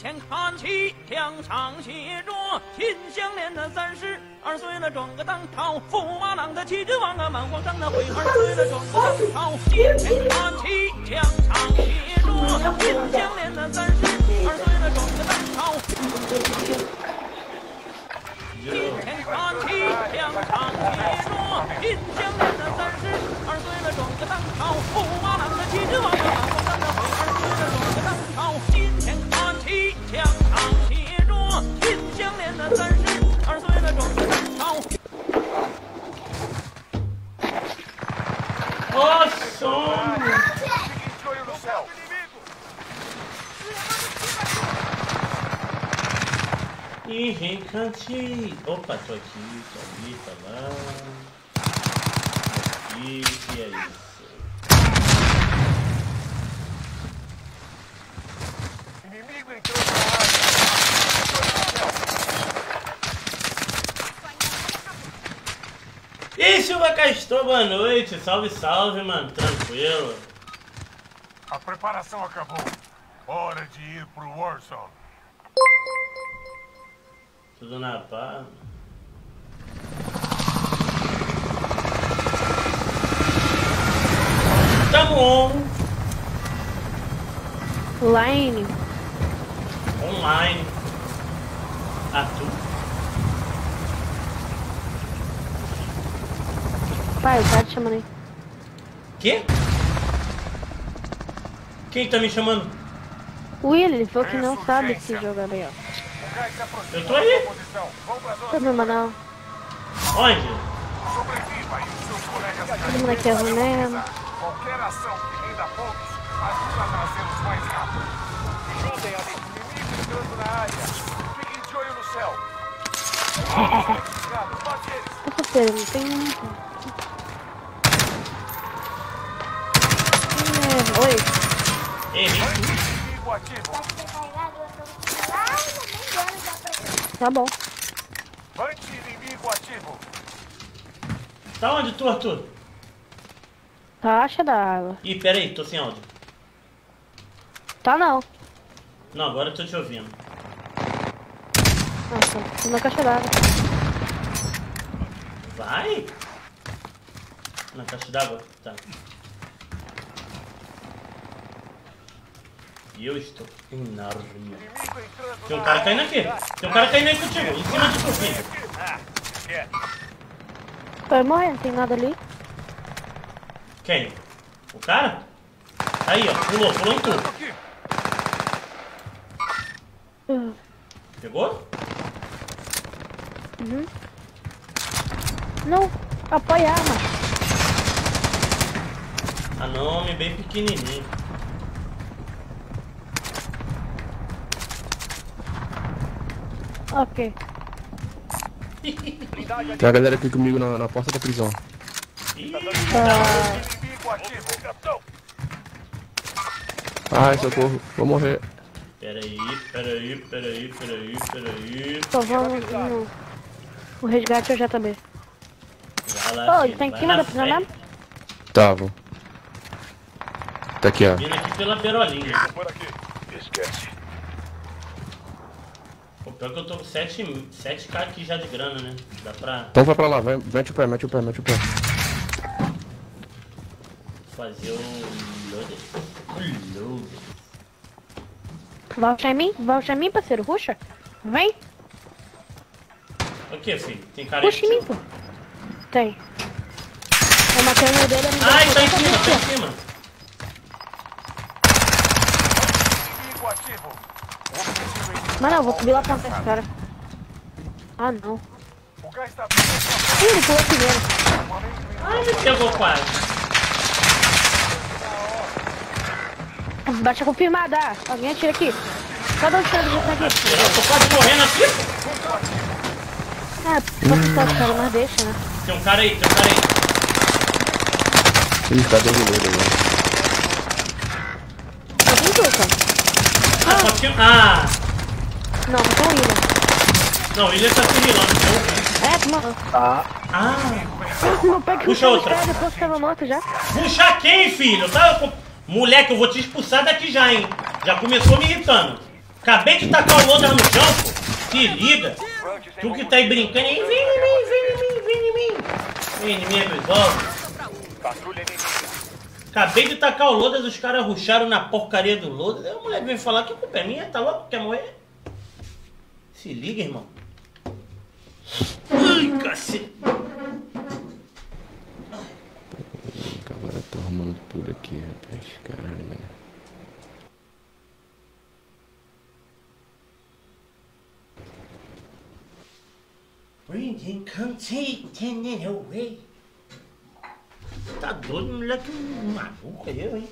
前看齐，墙上写着秦香莲的32岁了，转个当朝。驸马郎的旗帜王啊，满皇上的徽儿岁了，转个当朝。金前看齐，墙上写着秦香莲的32岁了，转个当朝。金前看齐，墙上写着秦香莲的32岁了，转个当朝。驸马郎的旗帜王啊，满皇上的徽儿岁了，转个当朝。金前看齐，墙上写着秦香莲的32岁了，转个当朝。 Opa, tô aqui, tá lá. E que é isso? Inimigo entrou na área. E Silva Castor, boa noite. Salve, salve, mano. Tranquilo. A preparação acabou. Hora de ir pro Warzone. Tudo na paz. Tamo on. Online. Online. Arthur. Pai, o cara te chamando aí. Quê? Quem tá me chamando? O Will, ele falou que não sabe esse jogo aí, ó. Eu tô aí. Problema não. Onde? Todo mundo aqui é ruim mesmo. Qualquer ação que renda pontos ajuda a trazê-los mais rápido. Juntem, amigo. Inimigo entrando na área. Fiquem de olho no céu. Bate eles. Essa feira não tem... Oi. Ei, Inimigo ativo. Tá bom. Anti-inimigo ativo. tá onde tu, Arthur? Caixa d'água. Ih, pera aí, tô sem áudio. Tá não. Não, agora eu tô te ouvindo. Nossa, tô na caixa d'água. Vai? Na caixa d'água? Tá. E eu estou enorme. Tem um cara caindo aqui. Tem um cara caindo aí contigo. Em cima de tu, filho. Vai morrer, não tem nada ali. Quem? O cara? Aí, ó. Pulou em tudo. Pegou? Uhum. Não, apoia a arma. Ah, não, homem bem pequenininho. Ok. Tem a galera aqui comigo na porta da prisão. Ai, socorro, vou morrer. Peraí. Só vamos no resgate eu já também. Vai lá, Ô, ele tá em cima da prisão mesmo? Tava. Tá aqui, ó. Vindo aqui pela perolinha. Por aqui. Esquece. O pior é que eu tô com 7k aqui já de grana, né? Dá pra Então vai pra lá, vai, mete o pé. fazer o loader. Vai achar em mim, parceiro, ruxa. Vem, O que, filho? Tem cara aí puxa em mim, pô. Tem. Eu matei o meu dele, ele me Ai, deu tá em outra cima, vez, tá em ó. cima. Inimigo ativo. Mas não, vou subir lá pra esse cara. Ah, não. O gás está Ele pulou primeiro. Ai, me pegou quase. Baixa confirmada. Alguém atira aqui. Cadê o tiro disso aqui? Eu tô quase morrendo aqui. Vou pisar os caras, mas deixa, né? Tem um cara aí. Ih, cadê o goleiro agora? Alguém toca. Ah, só tinha... Ah! Não, não tem o William. Não, ele tá se rilando. Mano. Meu pai que Puxa outra. depois que tava morto já. Puxar quem, filho? Tá? Moleque, eu vou te expulsar daqui já, hein? Já começou me irritando. Acabei de tacar o loader no chão, pô. Se liga. Tu que tá aí brincando aí, vem em mim, vem em mim, vem em mim. Vem em mim, resolve. Patrulha inimiga. Acabei de tacar o loader, os caras rusharam na porcaria do loader. Aí a mulher veio falar que a culpa é minha, tá louco? Quer morrer? Se liga, irmão. Ai, cacete. Agora eu tô arrumando tudo aqui, rapaz. Caralho, mano. Bringing content away. Tá doido, moleque maluco aí, hein?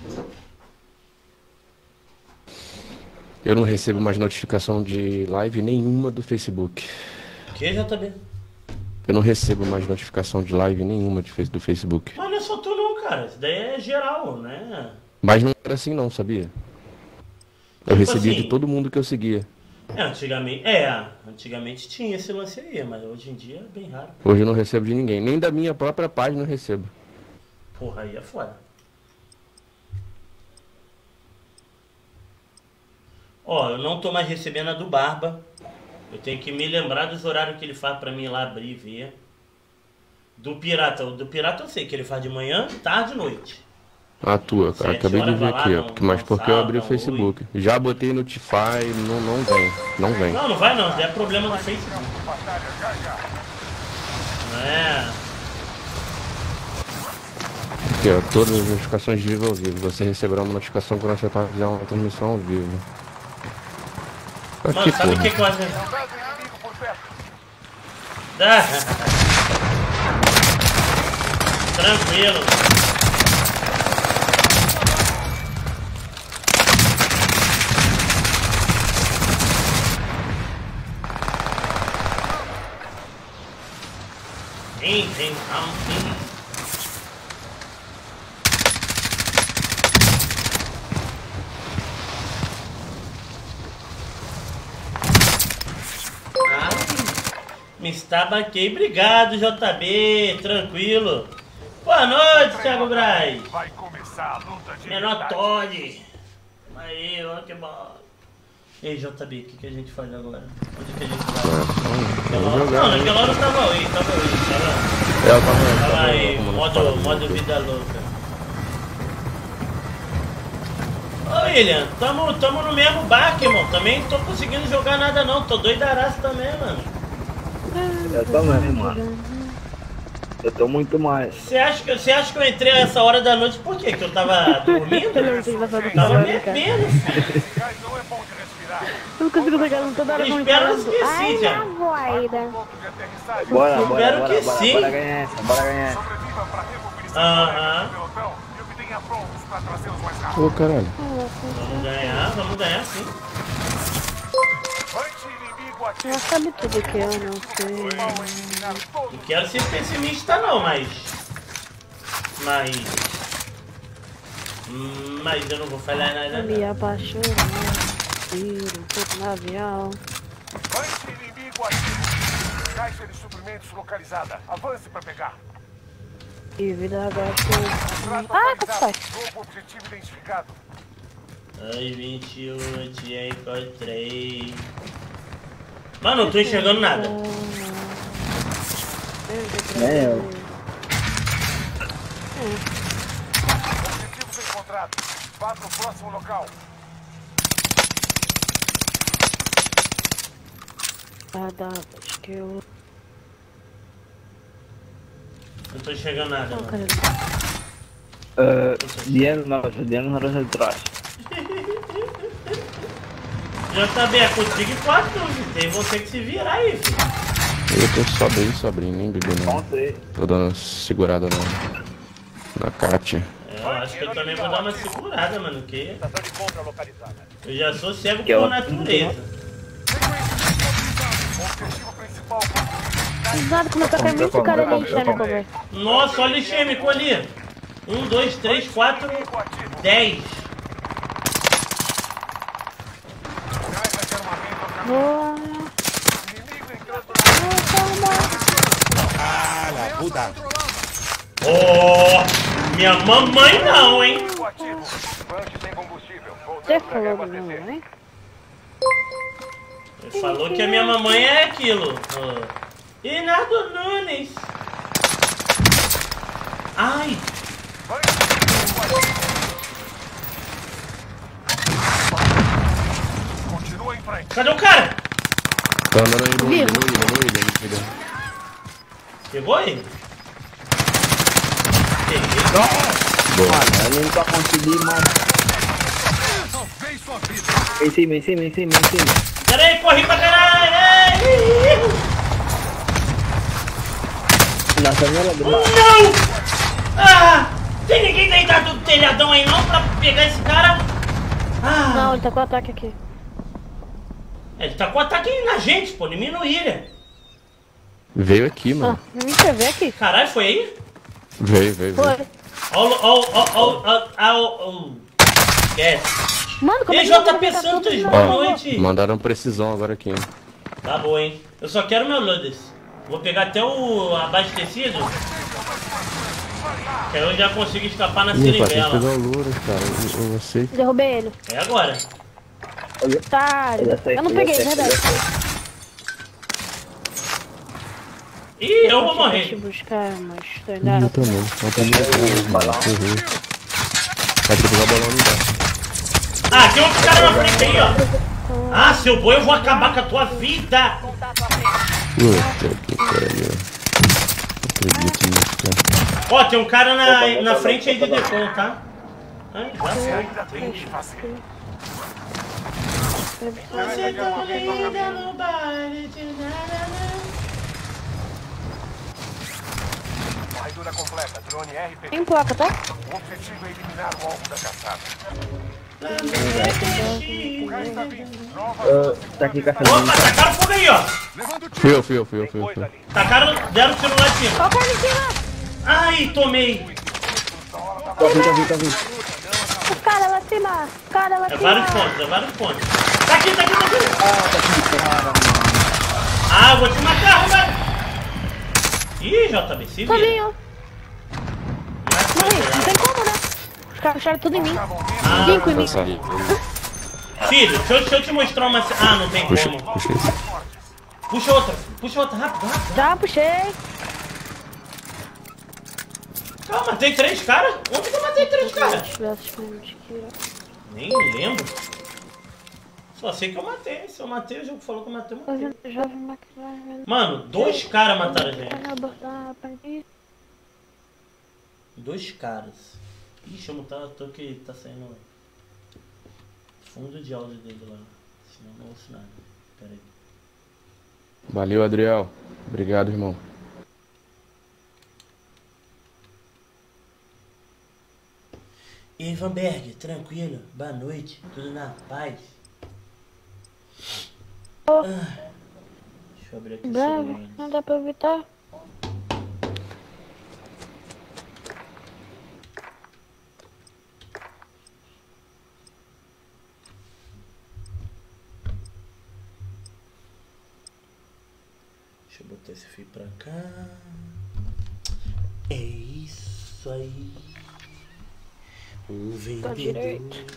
Eu não recebo mais notificação de live nenhuma do Facebook. Que, JB? Eu não recebo mais notificação de live nenhuma do Facebook. Mas não é só tu não, cara. Isso daí é geral, né? Mas não era assim não, sabia? Eu recebia assim, de todo mundo que eu seguia. Antigamente tinha esse lance aí, mas hoje em dia é bem raro. Hoje eu não recebo de ninguém, nem da minha própria página eu recebo. Porra, aí é foda. Ó, eu não tô mais recebendo a do Barba. Eu tenho que me lembrar dos horários que ele faz pra mim lá abrir e ver. Do Pirata, o do Pirata eu sei que ele faz de manhã, tarde e noite. A tua, cara, acabei de ver aqui, ó. Mas porque eu abri o não, Facebook. Já botei Notify, não vem. Não vem. Não vai não, é problema do Facebook. Não é. Aqui, ó, todas as notificações de vivo ao vivo. Você receberá uma notificação quando você vai fazer uma transmissão ao vivo. Aqui, Mano, sabe o que eu acho? Tranquilo. Tem. Me estabaquei. Obrigado, JB. Tranquilo. Boa noite, Thiago Braz. Vai começar a luta de Menor verdade. Todd. Aí, ó, que bom. Ei, JB, o que a gente faz agora? Onde que a gente vai? Não, naquela hora eu tava aí. Eu Tava aí, modo vida louca. Ô, William, tamo no mesmo barco, irmão. Também não tô conseguindo jogar nada não. Tô doidaraço também, mano. Eu também, mano. Eu tô muito mais. Você acha que eu entrei a essa hora da noite por quê? Que eu tava dormindo? Eu não sei passar do Tava cara. bebendo. Gás não é bom de respirar. Eu não consigo pegar toda hora Eu com espero cara. que esqueci, Ai, já. na voida. Ponto de aterrissagem. Bora, Espero que sim. Bora ganhar essa, bora ganhar essa. Sobreviva para remobilizar Aham. o pelotão e obtenha prontos para trazê-los mais rápido. Ô, caralho. Vamos ganhar sim. Anti-inimigo ativo. Ela sabe tudo que eu não sei. Ao eliminar todos Não quero ser pessimista não, mas eu não vou falar nada Me não. apaixonei. Tiro um pouco no avião. Anti-inimigo ativo. Caixa de suprimentos localizada. Avance para pegar. E vida agachou. Contrato Ah, que atualizado. faz? Novo objetivo identificado. Ai, 28, e aí encontrei. Mano, não tô enxergando nada. Nem eu. Objetivos encontrados. Vá para o próximo local. Acho que eu. Não tô enxergando nada, Não, mano. cara. Diano nosso atrás. JB, é contigo e 4 tem você que se virar aí, filho. Eu tô sobrinho, nem bebi não. Ontem. Tô dando uma segurada na Kátia. Eu acho que eu também vou dar uma segurada, mano, porque Estação de compra localizada. eu já sou cego Que por ela- natureza. Objetivo principal. Cuidado com o meu café, muito cara ali enxerga, velho. Nossa, olha o chêmico ali. 1, 2, 3, 4, 10. Caixa de armamento a caminho. Boa. Inimigo entrando na Oh, minha mamãe não, hein? inimigo ativo. Lanche sem combustível. Você Voltando para falou do reabastecer. meu, hein? Ele falou que a minha mamãe é aquilo. Leonardo Nunes. Ai. Continua em frente. Cadê o cara? Tá andando aí no ilha. Pegou ele? Mano, eu nunca consegui mais. Vem sua vida. Em cima. Peraí, corri pra caralho! Na janela do bar. Não! Ah! Tem ninguém deitado do telhadão aí não pra pegar esse cara? Ah! Não, ele tá com ataque aqui. Ele tá com ataque na gente, pô, em mim no ilha. Veio aqui, mano. Não me escrever aqui. Caralho, foi aí? Veio. Foi. Yes. Mano, como é E que eu vou JP botar Santos, tudo boa na- noite. Mandaram precisão agora aqui, hein. Tá bom, hein? Eu só quero meu Lodes. Vou pegar até o abastecido. Que aí eu já consigo escapar na Ih, rapaz, tem que sirivela. pegar o Louros, cara. Eu sei. Derrubei ele. É agora. Otário. Eu não peguei, verdade. Ih, eu vou Deixa eu morrer. buscar, mas tô Eu ainda. também. Não tem ninguém. Vai ter que pegar o balão embaixo. Ah, tem outro cara na frente aí, ó. Ah, seu boi, eu vou acabar com a tua vida. Puta que pariu. Não acredito nisso, cara. Ó, tem um cara na frente aí de Decon, tá? Ai, já sei. Ainda tem que fazer. Você tá linda no baile de Varredura completa. Drone RPG. Tem placa, tá? O objetivo é eliminar o alvo da caçada. O gás está vindo. Nova. Tá aqui caçando. Opa, tacaram fogo aí, ó. Levando tiro. Fui eu. Coisa ali. Tacaram, deram tiro lá de cima. Ó o cara em cima! Ai, tomei. Tá vindo. O cara lá em cima! O cara lá em É cima! vários pontos. Tá aqui. Ah, eu vou te matar, velho. Ih, JB, se vira. Sozinho! Morri, não tem como, né? Os caras acharam tudo em mim. Ah, 5 em mim. Saí. filho, deixa eu te mostrar uma... Ah, não tem Puxa como. isso. Puxa outra, rápido. Já puxei. Ah, matei 3 caras? Onde que eu matei 3 caras? Nem lembro. Só sei que eu matei. Se eu matei, o jogo falou que eu matei, eu matei. Mano, 2 caras mataram a gente. 2 caras. Ixi, eu tô que tá saindo fundo de áudio dele lá. Senão não ouço nada. Pera aí. Valeu, Adriel. Obrigado, irmão. E aí, Vanberg, tranquilo? Boa noite, tudo na paz? Deixa eu abrir aqui o Bravo, celular. não dá pra evitar. Deixa eu botar esse fio pra cá. É isso aí. O vendedor. Tá direito.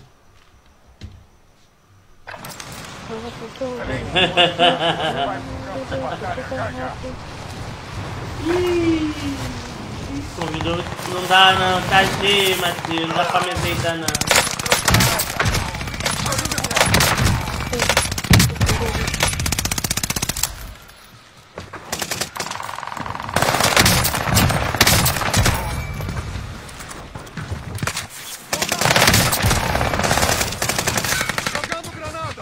Convidou, não dá não, cadê, Matheus? Não dá pra me ajeitar não. Jogando granada.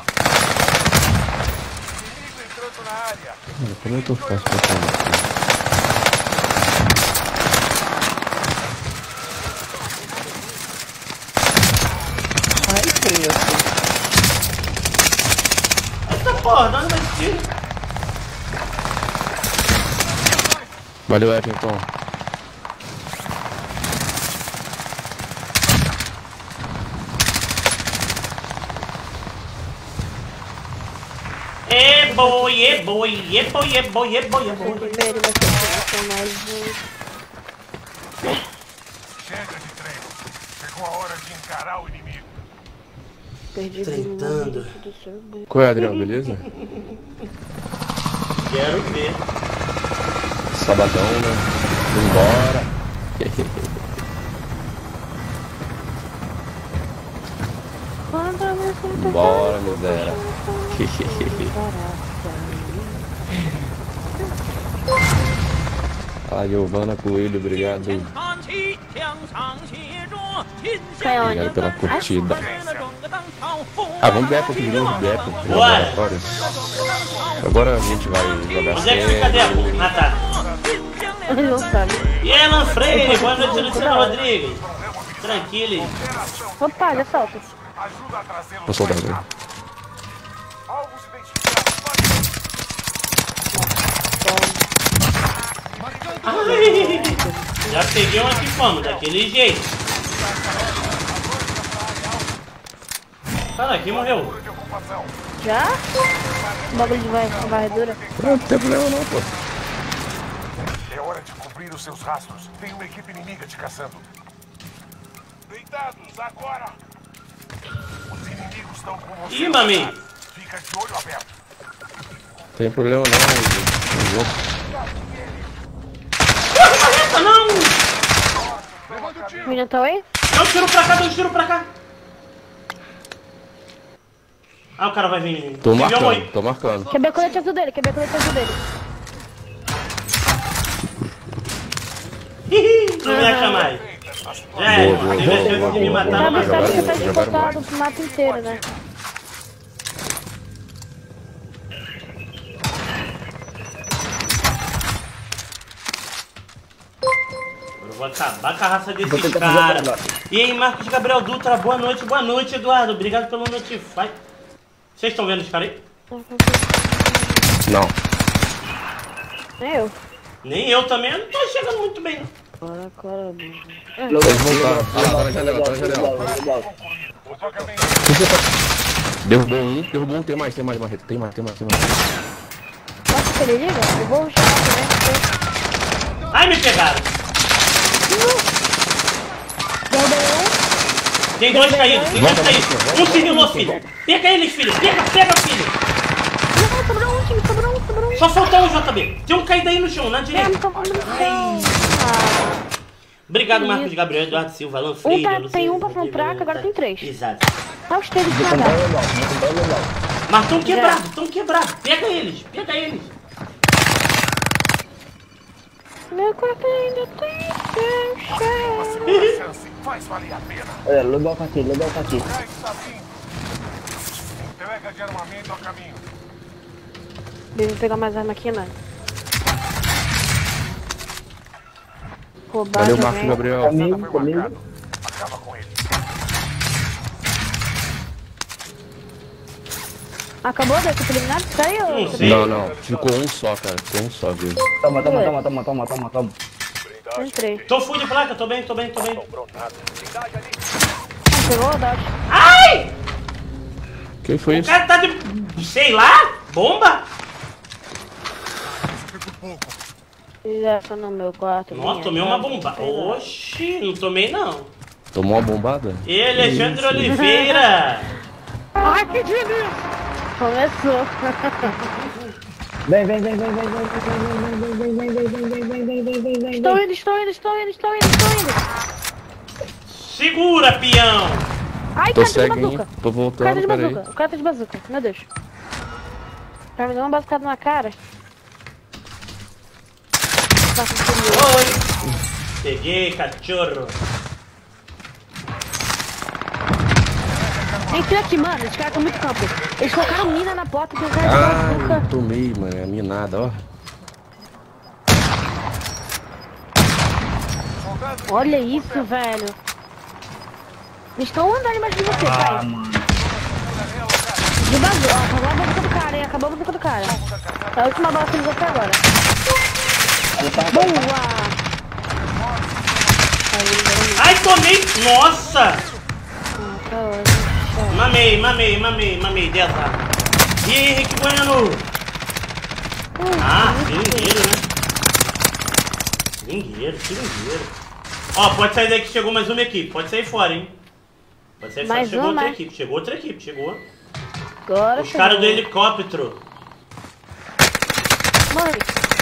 Inimigo entrando na área. Mano, como é que eu faço pra falar aqui? Eita porra, dá mais tiro. Valeu, Everton. É boi, é boi, é boi, é boi, é boi, é boi. Primeiro vai ser mais Chega de treino. Chegou a hora de encarar o inimigo. Perdi Tentando. Qual é, Adriano, beleza? Quero ver. Sabadão, né? Vambora. Bora, miséria. A Giovana Coelho, obrigado. Obrigado pela curtida. Ah, vamos ver aqui de novo, Bora. Agora a gente vai jogar Onde é que fica Deco? sério. Ah, tá. Ele não sabe. E aí, Alan Freire, boa noite, Luciano Rodrigues. Tranquilo. Opa, já solta. Ajuda a trazê-los. Ô, soldado. Alvos identificados. Ai, já peguei um aqui como? Daquele jeito. Cara, aqui morreu. De ocupação. Já? O bagulho de varredura. Não tem problema não, pô. É hora de cobrir os seus rastros. Tem uma equipe inimiga te caçando. Deitados, agora! Os inimigos estão com você. Ih, mami. Fica de olho aberto. Tem problema não. Eita, não! O menino tá aí? Dá um tiro pra cá, dá um tiro pra cá. Ah, o cara vai vir. Tô Viu, mãe? marcando, tô marcando. Quebrei o colete azul dele, quebrei o colete azul dele. Não me acha mais. Já é, teve a chance de me matar, Tá não avisado matou. que você tá descontado pro mapa inteiro, né? Eu vou acabar com a raça desses caras. E aí, Marcos Gabriel Dutra, boa noite, Eduardo. Obrigado pelo notify. Vocês estão vendo os caras aí? Não. Eu. Nem eu também, eu não tô chegando muito bem. Não. Pode voltar. Ah, tá na janela, tá na janela. Derrubou um, tem mais, Marreta. Tem mais. Nossa, que ele liga? Eu vou chamar também. Ai, me pegaram. Derrubei um. Tem dois caídos. Um se rilou, filho. Pega eles, filho. Pega, filho. Não, sobrou um, time, sobrou um. Só faltou um, JB. Tem um caído aí no chão, na direita. Obrigado, Marcos Gabriel, Eduardo Silva, Alan Freire. Tem um passando praca, agora tem três. Exato. Tá os três de nadar. Mas estão quebrados. Pega eles. Meu corpo ainda tem Segunda chance. Faz valer a pena. É, legal tá aqui. Já está vindo. Entrega de armamento ao caminho. Deixa eu pegar mais arma aqui, mano. Roubar Valeu, também. Marcos Gabriel. Comigo. Acaba com ele. Acabou da equipe eliminada? Saiu? Não sei. Não. Ficou um só, cara. Ficou um só, viu? Toma. Entrei. Tô full de placa, tô bem. Pegou o dodge. Ai! Quem foi O isso? cara tá de... sei lá, bomba? Já tá no meu quarto. Nossa, tomei uma bomba. Oxi, não tomei não. Tomou uma bombada? E Alexandre Oliveira. Ai, que delícia! Começou. Vem. Estou indo. Segura, peão. Ai, Tô cara de cego, hein? bazuca. Tô O cara tá voltando, de peraí. bazuca. O cara tá de bazuca. Meu Deus. O cara me deu uma bazucada na cara. Oi. Peguei, cachorro. Entra aqui, mano. Esses caras estão muito campo. Eles colocaram mina na porta que o cara de Ai, bazuca. tomei, mano. É a minada, ó. Olha isso, velho. Eles estão andando mais de você, pai. De bazuca. Ó, acabou a bazuca do cara, hein? Acabou a bazuca do cara. É a última bala que eles vão até agora. Boa! Ai, tomei. Nossa. Tá ótimo. Mamei. Dessa. E aí, Henrique Bueno? Ah, seringueiro, né? Seringueiro. Ó, pode sair daí que chegou mais uma equipe. Pode sair fora, hein? Você sabe, Mais chegou uma? outra equipe, chegou. Agora Os caras do chegou. helicóptero. Morre.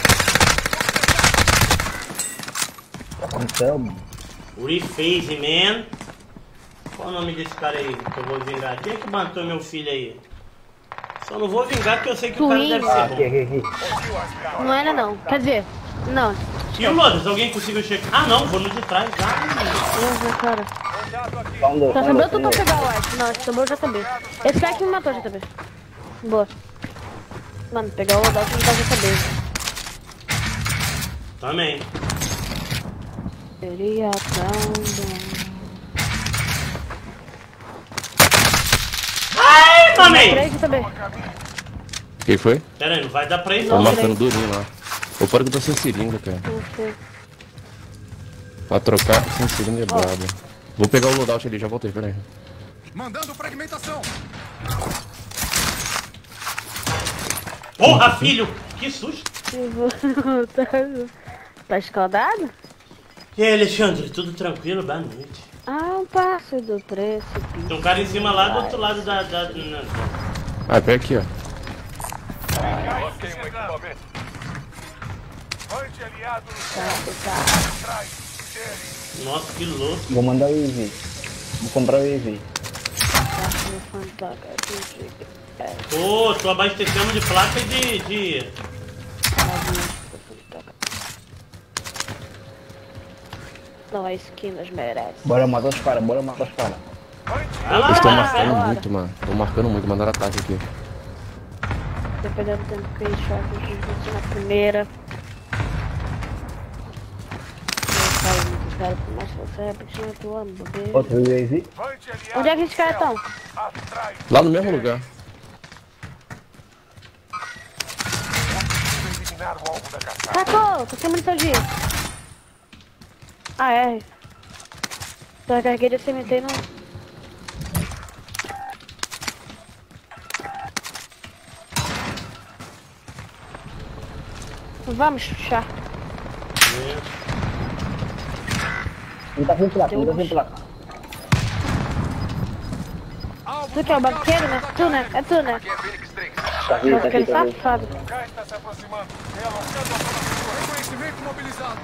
Aconteceu, mano. Rephase, man. Qual o nome desse cara aí que eu vou vingar? Quem é que matou meu filho aí? Só não vou vingar porque eu sei que o cara Twin. deve ser bom. Aqui. Não era não. Quer dizer, não. E o Lodas, alguém conseguiu chegar? Ah não, vou no de trás. Nossa, cara. Sombra, Já sabia ou tu pra sombra. pegar o arco? Não, esse também eu já sabia. Esse cara que me matou já sabia. Boa. Mano, pegar o loadout não dá já saber. Também. Seria tão bom. Ai, mamei! 3 também. Quem foi? Pera aí, não vai dar pra ir Tô não. marcando durinho lá. Eu paro que eu tô sem seringa, cara. Não sei. Pra trocar, sem seringa é brabo. Vou pegar o loadout ali, já voltei, pera aí. Mandando fragmentação. Porra, filho! Que susto! Tá escaldado? E aí, Alexandre, tudo tranquilo? Boa noite. Ah, um passo do precipício. Tem um cara em cima lá do outro lado da... Ah, pega aqui, ó. Ok, um equipamento. Anti-aliado atrás. Nossa, que louco. Vou mandar o EV. Vou comprar o EV. Tô abastecendo de placa de... Não, a skin nos merece. Bora matar os caras, bora matar os caras. Vai lá, Eles estão vai lá, marcando vai lá. muito, mano. Estão marcando muito, mandaram ataque aqui. Dependendo do tempo que eles fazem, a gente na primeira. Os caras por mais que você é, porque eu tô amo, bebê. Outro EV. Onde é que esses caras estão? Atrás. Lá no mesmo lugar. Eliminar o alvo da caçada. Sacou! Tô sem munição de... Ah, é. Então eu carreguei de sementei não. Vamos, chá. Não tá sem placa, não tá sem placa. Tu que é o banqueiro, né? Tu, né? É tu, né? Tá aqui, tá aqui, Banqueiro tá aqui. safado. O gás está se aproximando. Relocando a formatura. Reconhecimento mobilizado.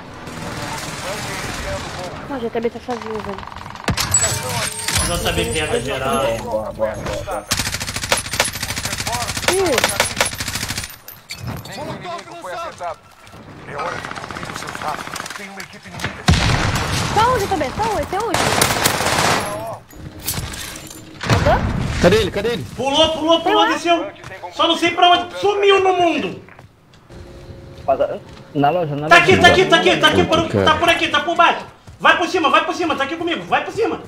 Não, já também tá sozinho, velho. Não saber perda geral. Bora, bora, bora. Ih, Inimigo foi acertado. É hora de cumprir os seus ratos. Tem uma equipe inimiga. só um, JB, só um, esse é o último. Matou? Cadê ele? Cadê ele? Pulou, desceu. Só não sei pra onde. Sumiu no mundo. Passa- Na loja, na loja. Tá aqui, Cara. tá por aqui, tá por baixo. Vai por cima, tá aqui comigo, vai por cima.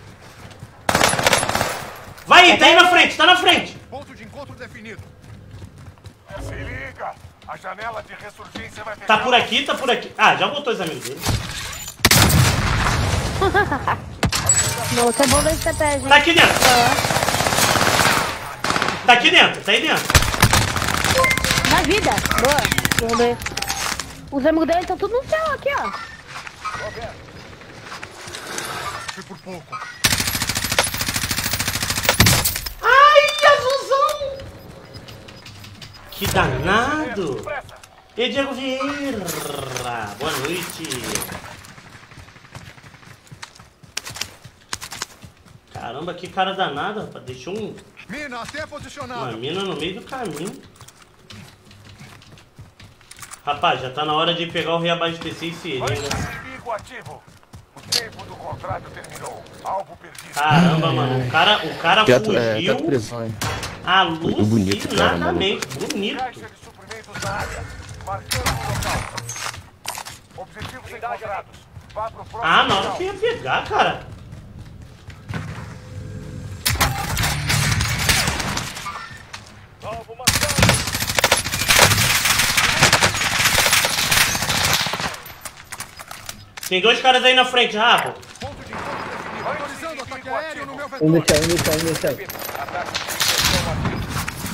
Vai aí, tá aí na frente, tá na frente. Ponto de encontro definido. Se liga. A janela de ressurgência vai fechar. Tá por aqui. Ah, já voltou os amigos dele. Não, você é bom da estratégia. Tá aqui dentro. Tá aqui dentro, tá aí dentro. Na vida. Boa. JB. Os amigos dele estão tudo no céu aqui, ó. Foi por pouco. Ai, azulzão. Que danado. E Diego Vieira. Boa noite. Caramba, que cara danado, rapaz. Deixou Mina até uma posicionada. mina no meio do caminho. Rapaz, já tá na hora de pegar o reabastecer e seringa. Inimigo ativo. O tempo do contrato terminou. Alvo perdido. Caramba, mano. O cara Teto fugiu prisão, hein? alucinadamente. bonito, cara, mano. Bonito. Caixa de suprimentos na área. Marcando o local. Objetivos encontrados. Vá pro próximo. Ah, na hora local. que ia pegar, cara. Alvo marcado. Tem dois caras aí na frente, Rafa. Ponto de encontro definido. Autorizando ataque aéreo no meu vetor. Um deixa, um deixa, um deixa. Ataque de proteção ativo.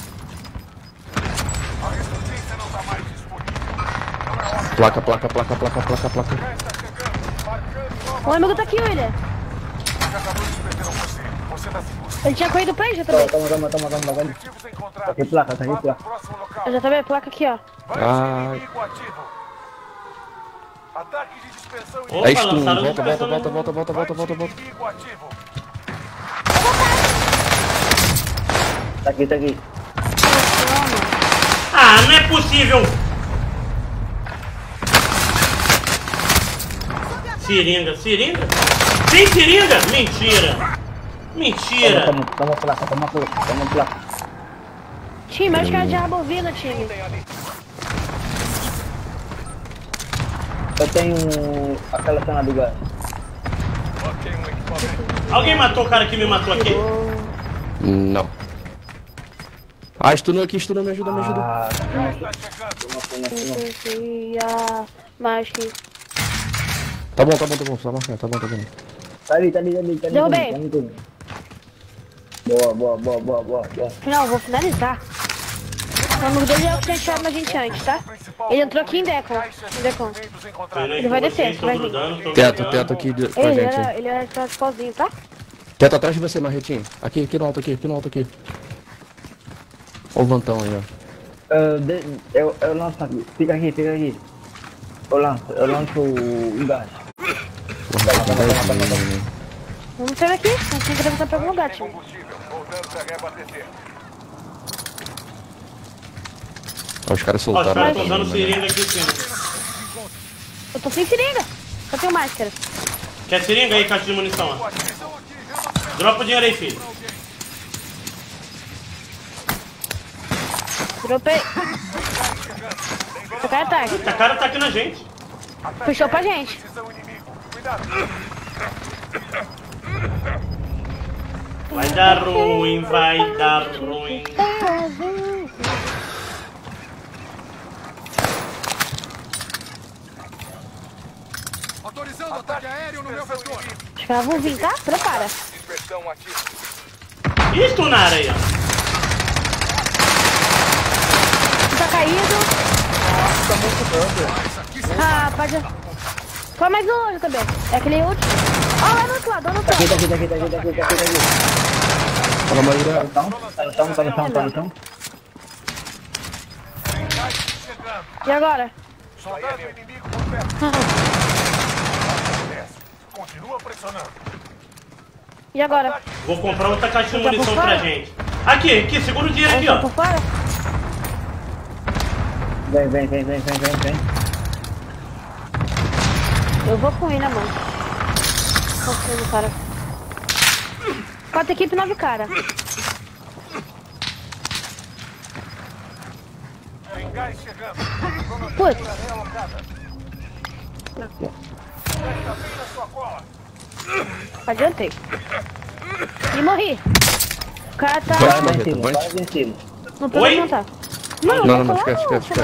A ressurgência não está mais disponível. Não é hora. Placa. Já está chegando. Marcando nova. O amigo tá aqui, William. Os caçadores perderam você. Você tá seguro. Ele tinha corrido pra aí, já também. Toma. Objetivos encontrados. Tá aqui placa, Vá pro placa. próximo local. Eu já também, placa aqui, ó. Ai. Inimigo ativo. Ataque de dispersão Opa, É stun, lançaram volta. inimigo ativo. Tá aqui. Ah, não é possível! Seringa? Tem seringa? Mentira! Toma placa. Time, acho que é de rabovina, time. Eu tenho aquela cena do gás. Ok, um equipamento. Alguém matou o cara que me matou aqui? Não. Ah, stunou aqui, me ajuda. Ah, Tá chegando. Mas que... Tá bom, só marcar, tá bom. tá ali. Derrubei. Tá em tudo. Boa. Não, vou finalizar. O nome dele é o que tinha tirado na gente antes, tá? Ele entrou aqui em Decon. Ele vai descer, vai vir. Teto aqui com a gente. Ele era de sozinho, tá? Teto atrás de você, Marretinho. Aqui no alto aqui. Olha o vantão aí, ó. Eu lanço aqui. Fica aqui. Eu lanço o gás. Vamos sair daqui, a gente tem que atravessar pra algum lugar, time. Combustível. Voltando pra reabastecer. Ó, os caras Ó, os soltaram. caras a estão usando também, seringa aqui em cima. Eu tô sem seringa. Só tenho máscara. Quer seringa aí, caixa de munição, ó. Dropa o dinheiro aí, filho. Dropei. Seu cara tá aqui. Esse cara tá aqui na gente. Puxou pra gente. Precisão inimigo. Cuidado. Vai dar ruim. Autorizando ataque aéreo no meu setor. Os caras vão vir, tá? Prepara. Dispersão ativa. Ih, stunaram aí, ó. Tá caído. Ah, pode... Foi mais longe também. É aquele último. Ó, lá no outro lado, Aqui. Fala, Maíra. Tá no chão. E agora? Soldado inimigo por perto. Continua pressionando. E agora? Vou comprar outra caixa de munição pra gente. Aqui, segura o dinheiro aqui, Tá por ó. fora? Vem. Eu vou com ele na mão. Confio no cara. 4 equipes, 9 cara. Tem gás chegando. Putz. Realocada. Está bem na sua cola. Adiantei. E morri. O cara tá... Vai, Vai Marreta, vai. em cima. Não pode Oi? levantar. Não, Não, tô esquece.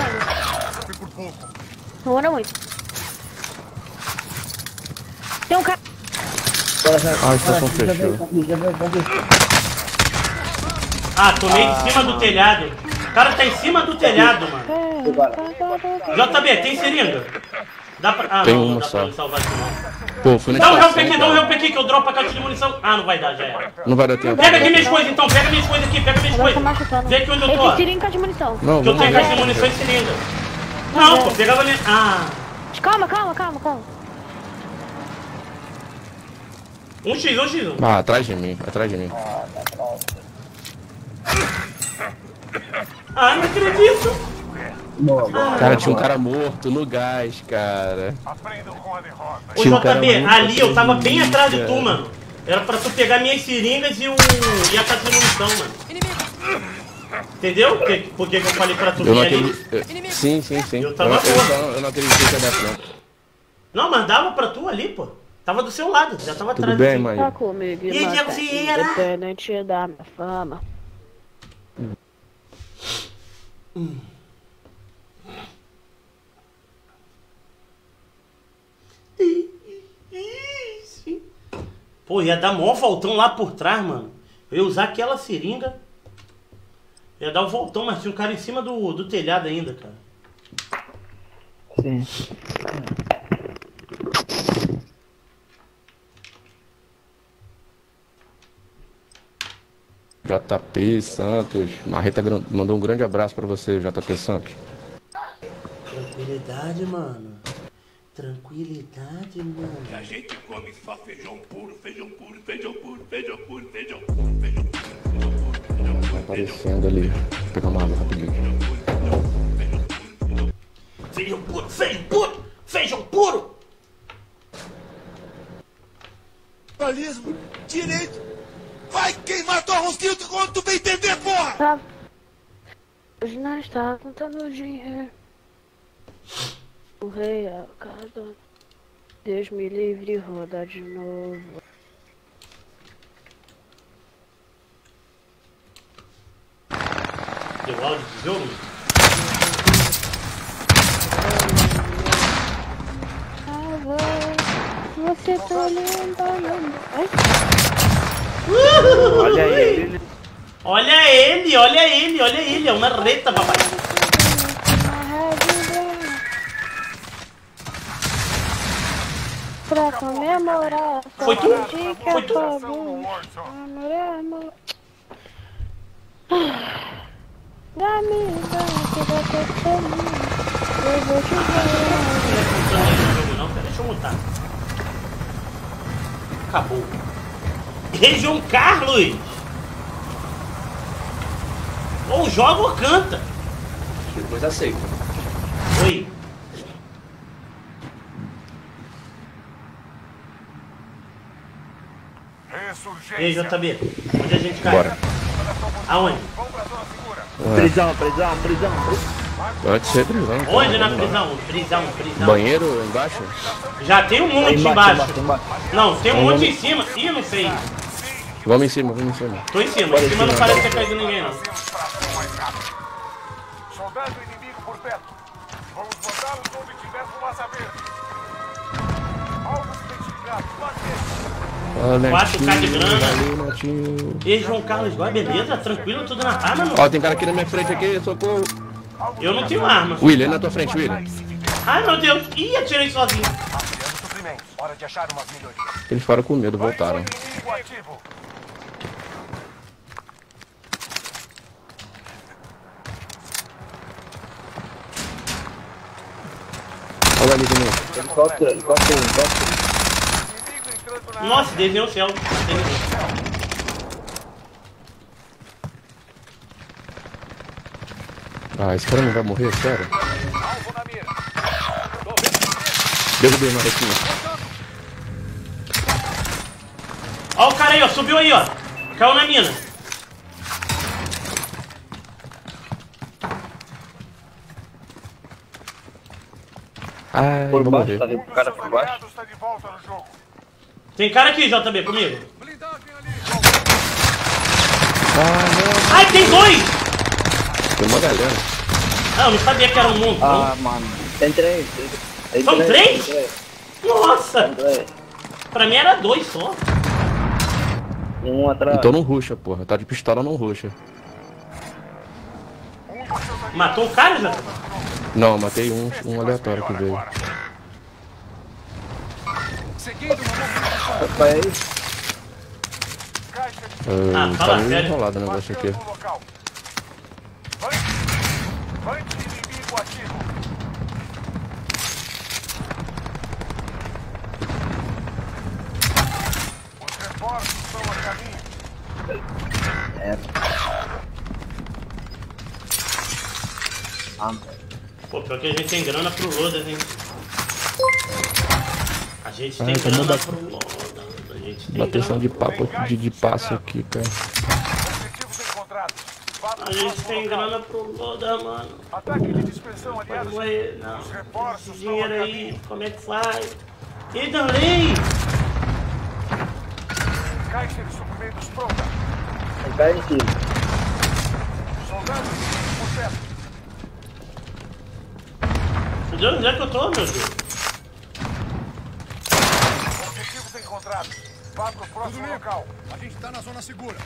Não anda muito. Tem um cara... Ah, a estação fechou. Ah, tomei em cima do telhado. O cara tá em cima do telhado, mano. JB, tem seringa? Dá pra... Ah, Tem não, uma não dá só. pra me salvar aqui, não. Pô, fui na Dá um estação, help aqui, cara. que eu dropo a caixa de munição. Ah, não vai dar, já era. Não vai dar tempo. Pega aqui minhas coisas então, pega minhas coisas aqui, pega minhas Agora tá coisas. machucando. Vê aqui onde eu Ele tô, tem ó. seringa de munição. Não, Que eu tenho vamos caixa de munição e seringa. Não, pô, pegava minha... Ah, Calma. 1x. Ah, atrás de mim. Ah, não acredito. Cara, tinha um cara morto no gás, cara. Aprendam com a derrota. Ô Tinha um cara JB, muito ali eu tava bem feliz, atrás de cara. tu, mano. Era pra tu pegar minhas seringas e a caixa de munição, mano. Entendeu? Por que eu falei pra tu Eu não vir ali? acredito. Sim. Eu tava Eu não acreditei que ia dar tempo. Não, mas dava pra tu ali, pô. Tava do seu lado, já tava Tudo atrás bem, de ti. mãe? Tá comigo E e mata, Diego Vieira? independente da minha fama. Pô, ia dar mó voltão lá por trás, mano. Eu ia usar aquela seringa. Ia dar um voltão, mas tinha um cara em cima do telhado ainda, cara. Sim. JP Santos. Marreta mandou um grande abraço pra você, JP Santos. Tranquilidade, mano. Tranquilidade, mano. A gente come só feijão puro, feijão puro, feijão puro, feijão puro, feijão puro, feijão puro, feijão puro, feijão puro. Tá aparecendo ali. Vou pegar uma água rapidinho. Feijão puro, feijão puro, feijão puro. Jornalismo, direito. Vai queimar tua rosquinha quando tu bem entender, porra! Tá. Hoje nós tá contando dinheiro. O rei a cada. Deus me livre, rodar de novo. Deu áudio do jogo? Você tá linda, ai. Olha ele. Olha ele, olha ele, olha ele. É uma reta, papai. Pra comemorar. Foi tu? Foi tu? Dá-me que você é feliz. Eu vou te ver. Não, pera, deixa eu montar. Acabou. Região Carlos! Ou joga ou canta. Depois aceita. Oi. E aí, JB? Onde a gente cai? Bora. Aonde? Prisão. Pode ser prisão. então, Onde na vamos lá. prisão? Banheiro embaixo? Já tem um monte Embaixo. embaixo. Não, tem um monte em cima. Ih, não sei. Vamos em cima, vamos em cima. Tô em cima. Em cima não parece ter caído ninguém, não. Soldado inimigo por perto. Vamos botá-los onde tiver fumaça verde. Alvos identificados. Marquei. 4K de grana. Valeu, Netinho. E João Carlos, igual, beleza? Tranquilo, tudo na paz, mano? Ó, tem cara aqui na minha frente aqui, socorro. Eu não tenho arma. William, na tua frente, William. Ai, meu Deus. Ih, atirei sozinho. Afiando suprimentos. Hora de achar umas melhorias. Eles foram com medo, voltaram. Inimigo ativo. Olha ali de novo. Helicóptero. Inimigo entrando na Nossa, desenhou o céu. Ah, esse cara não vai morrer, sério? alvo na mira. Derrubei uma retinha. Ó o cara aí, ó. Subiu aí, ó. Caiu na mina. Ai, Por vou baixo, morrer. tá ali o cara por baixo. Aliado está de volta no jogo. Tem cara aqui, JB, comigo. Blindagem ali. Ai, tem dois! Tem uma galera. Ah, eu não sabia que era um mundo. Ah, mano. Tem três. São três? Tem Nossa! três. Pra mim era dois só. Um atrás. Então não ruxa, porra. Tá de pistola, não ruxa. Matou o cara, JB? Não, matei um aleatório que veio. Vai aí. fala Tá meio sério. enrolado o negócio aqui. No local. Vante inimigo ativo. Os reforços estão a caminho. Pô, pior que a gente tem grana pro Lodas, hein? A gente tem tá grana mandando- pro Lodas. A gente tem Bateção grana. de papo de passo aqui, cara. Objetivos encontrados. Vá pro A gente próximo tem local. grana pro Lodas, mano. Ataque de dispersão, Pode aliados. morrer, não. Os reforços Esse estão a dinheiro aí, caminho. como é que faz? E Danley? Caixa de suprimentos pronta. Cai em cima. Soldado inimigo por perto. Meu Deus, onde é que eu tô, meu Deus? Objetivos encontrados. Vá pro próximo local. A gente tá na zona segura.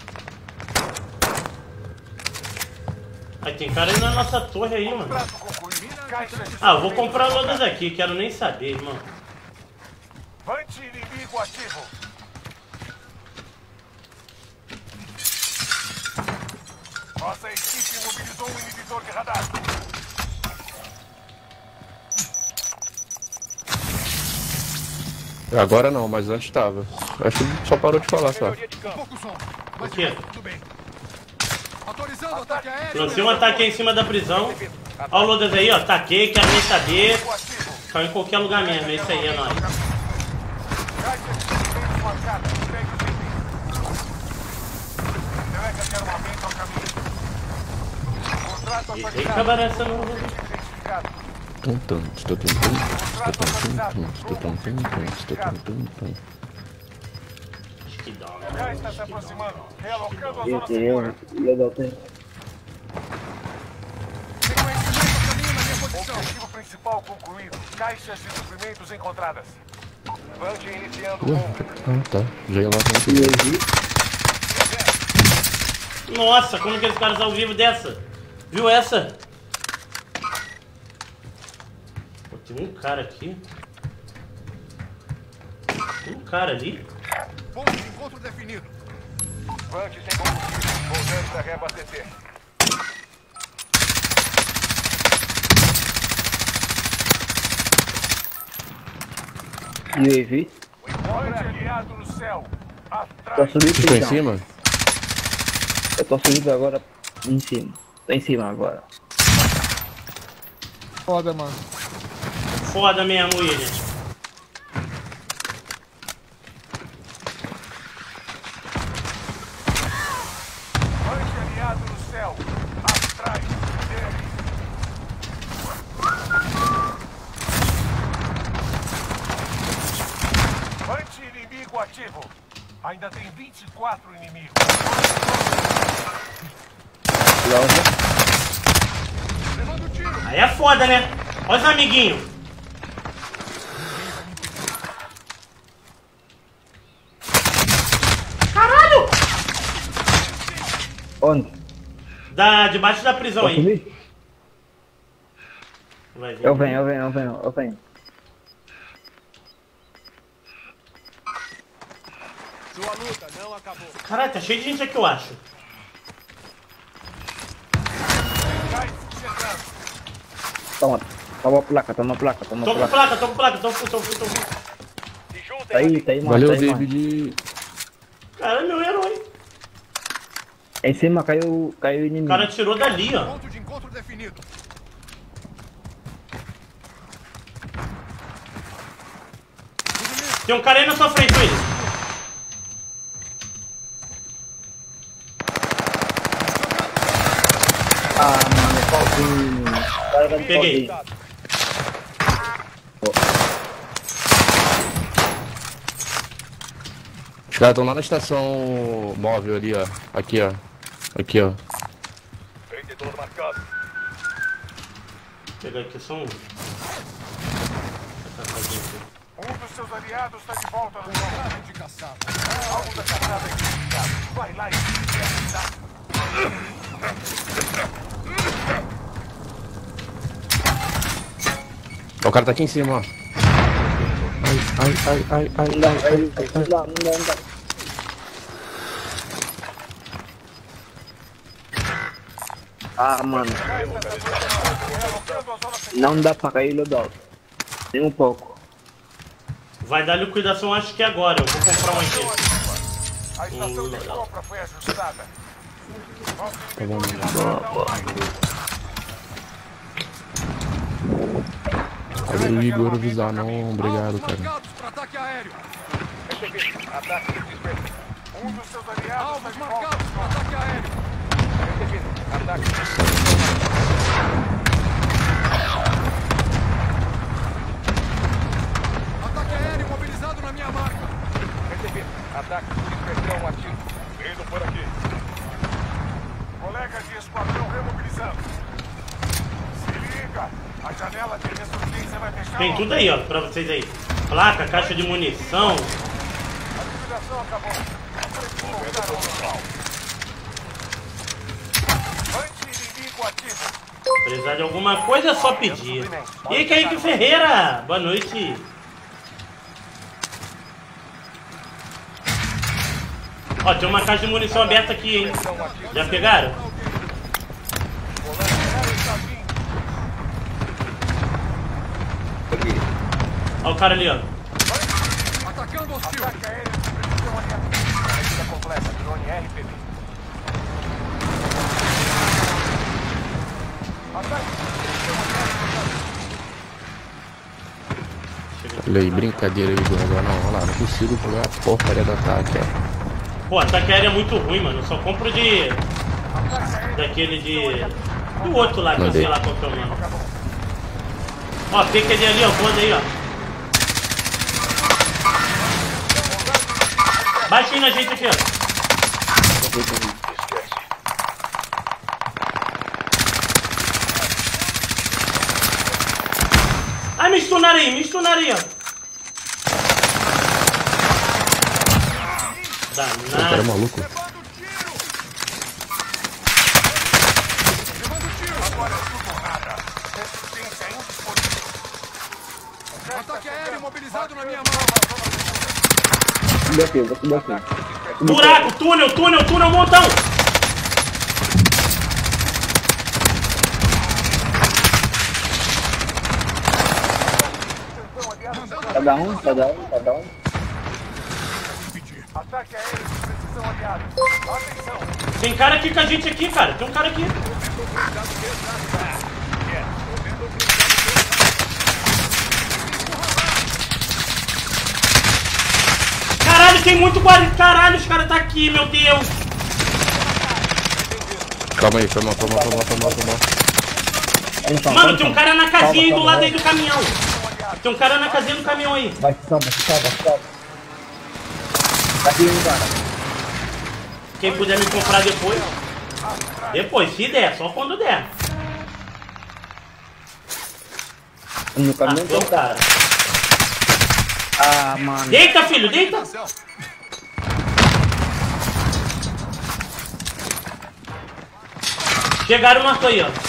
Aí tem cara aí na nossa torre aí, mano. Contrato concluído. Caixa de Ah, eu vou comprar o suprimentos Lodas aqui, quero nem saber, irmão. Vante inimigo ativo. Nossa equipe mobilizou um inibidor de radar. Agora não, mas antes tava. Acho que só parou de falar, só. Pouco som. O quê? Tudo bem. Autorizando o ataque aéreo. Lancei um ataque em cima da prisão. Ó o Lodas aí, ó. Ataquei, quero nem saber. Caiu em qualquer lugar mesmo, é isso aí, é nóis. Caixa de suprimentos marcada. Pegue os itens. Deleca de armamento ao caminho. Contrato Ei, atualizado. acabaram essa não. Identificado. Acho que dá, Já né? está se aproximando. Realocando a zona Eu, segura. legal, tem. Objetivo principal concluído. Caixas de suprimentos encontradas. Vante iniciando o voo. Ah, tá. Já ia lá com Nossa, como que eles caras ao vivo dessa? Viu essa? Pô, tem um cara aqui. Tem um cara ali. Ponto de encontro definido. Vante sem combustível. Voltando para reabastecer. UAV. Vante aliado no céu. Tô Atrás. subindo Ficou em então. cima? Eu tô subindo agora em cima. Tô em cima agora. Foda, mano. Foda mesmo, William. Vante aliado no céu. Atrás dele. Vante inimigo ativo. Ainda tem 24 inimigos. Loja. Levando o tiro. Aí é foda, né? Olha os amiguinhos. Caralho! Onde? Debaixo da prisão Posso aí. subir? Vai vir. Eu venho. Sua luta não acabou. Caralho, tá cheio de gente aqui, eu acho. Gás chegando. Toma placa. Tô com placa, tô com placa. Se juntem. Tá aí, mano. Valeu, tá aí, mano. David. Cara, é meu herói. Em cima caiu o O inimigo. cara tirou dali, ó. Ponto de encontro definido. Tem um cara aí na sua frente, William. Ah, mano, pauzinho. Carga de Peguei. pauzinho. Os caras estão lá na estação móvel ali, ó. Aqui, ó. Aqui, ó. Vendedor marcado. Vou pegar aqui só um. Um dos seus aliados está de volta no campo de caçada. Alvo da caçada identificado. Vai lá e O cara tá aqui em cima, ó. Ai. Não dá. Ah, mano. Não dá pra cair, Lodal. Nem um pouco. Vai dar liquidação, acho que agora. Eu vou comprar um aqui. A estação de compra foi ajustada. Valeu, Igor, avisar não. Obrigado, cara. Marcados para ataque aéreo. Recebido. Ataque desespero. Um dos seus aliados está de volta. Para ataque aéreo. Recebido. Ataque. Ataque aéreo mobilizado na minha marca. Recebido. Ataque dispersão ativo. Indo por aqui. Colegas de esquadrão remobilizando. Se liga. A janela de ressurgência vai fechar. Tem tudo aí, ó, pra vocês aí. Placa, caixa de munição. A liquidação acabou. Voltar ao local. Anti-inimigo ativo. Precisar de alguma coisa é só pedir. E aí, Kaique Ferreira? Boa noite. Ó, tem uma caixa de munição aberta aqui, hein? Já pegaram? Aqui. Olha o cara ali, ó. Atacando hostil. Ataque aéreo de precisão aliada. Partida completa. Drone RPB. Ataque de precisão aliada. Olha aí, brincadeira aí, agora não, olha lá, não consigo jogar a porcaria do ataque, ó. Pô, ataque aéreo é muito ruim, mano. Eu só compro de... Daquele de... Do outro lá, que eu sei lá qual que é o nome. Ó, fica ele ali, ó. Pode aí, ó. Baixinho na gente aqui, ó. Ai, me stunaram aí, ó. O cara é Danado. maluco. Ataque aéreo mobilizado na minha mão. Subiu aqui, vou subir aqui. Buraco, túnel, montão. Cada um. Ataque aéreo de precisão aliada. Atenção. Tem cara aqui com a gente aqui, cara. Tem um cara aqui. Caralho, tem muito guarda. Caralho, os caras tá aqui, meu Deus. Calma aí, foi mal. Mano, tem um cara na casinha aí do lado aí do caminhão. Tem um cara na casinha do caminhão aí. Vai, salva. Tá aqui um cara. Quem puder me comprar depois. Depois, se der, só quando der. No Ah, caminho foi o cara. Ah, mano. Deita, filho, deita. Chegaram no arco aí, ó.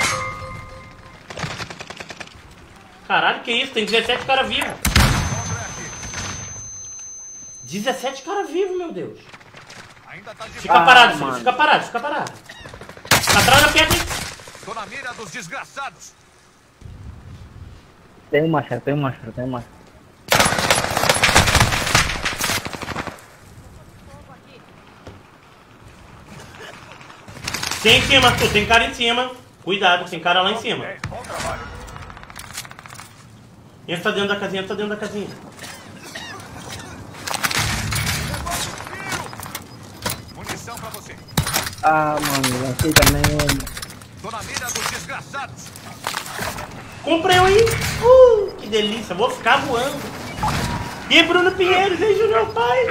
Caralho, que isso? Tem 17 caras vivos. 17 caras vivos, meu Deus. Ainda tá de Fica parado, filho. mano. Fica parado. Tá atrás da pedra, hein? Tô na mira dos desgraçados. Tem um machado. Tem em cima, Arthur. Tem cara em cima. Cuidado, tem cara lá em cima. Bom trabalho. Entra dentro da casinha, Munição pra você. Ah, mano, lancei também. Tô na mira dos desgraçados. Comprei aí. Que delícia. Vou ficar voando. E Bruno Pinheiro, vejo meu pai.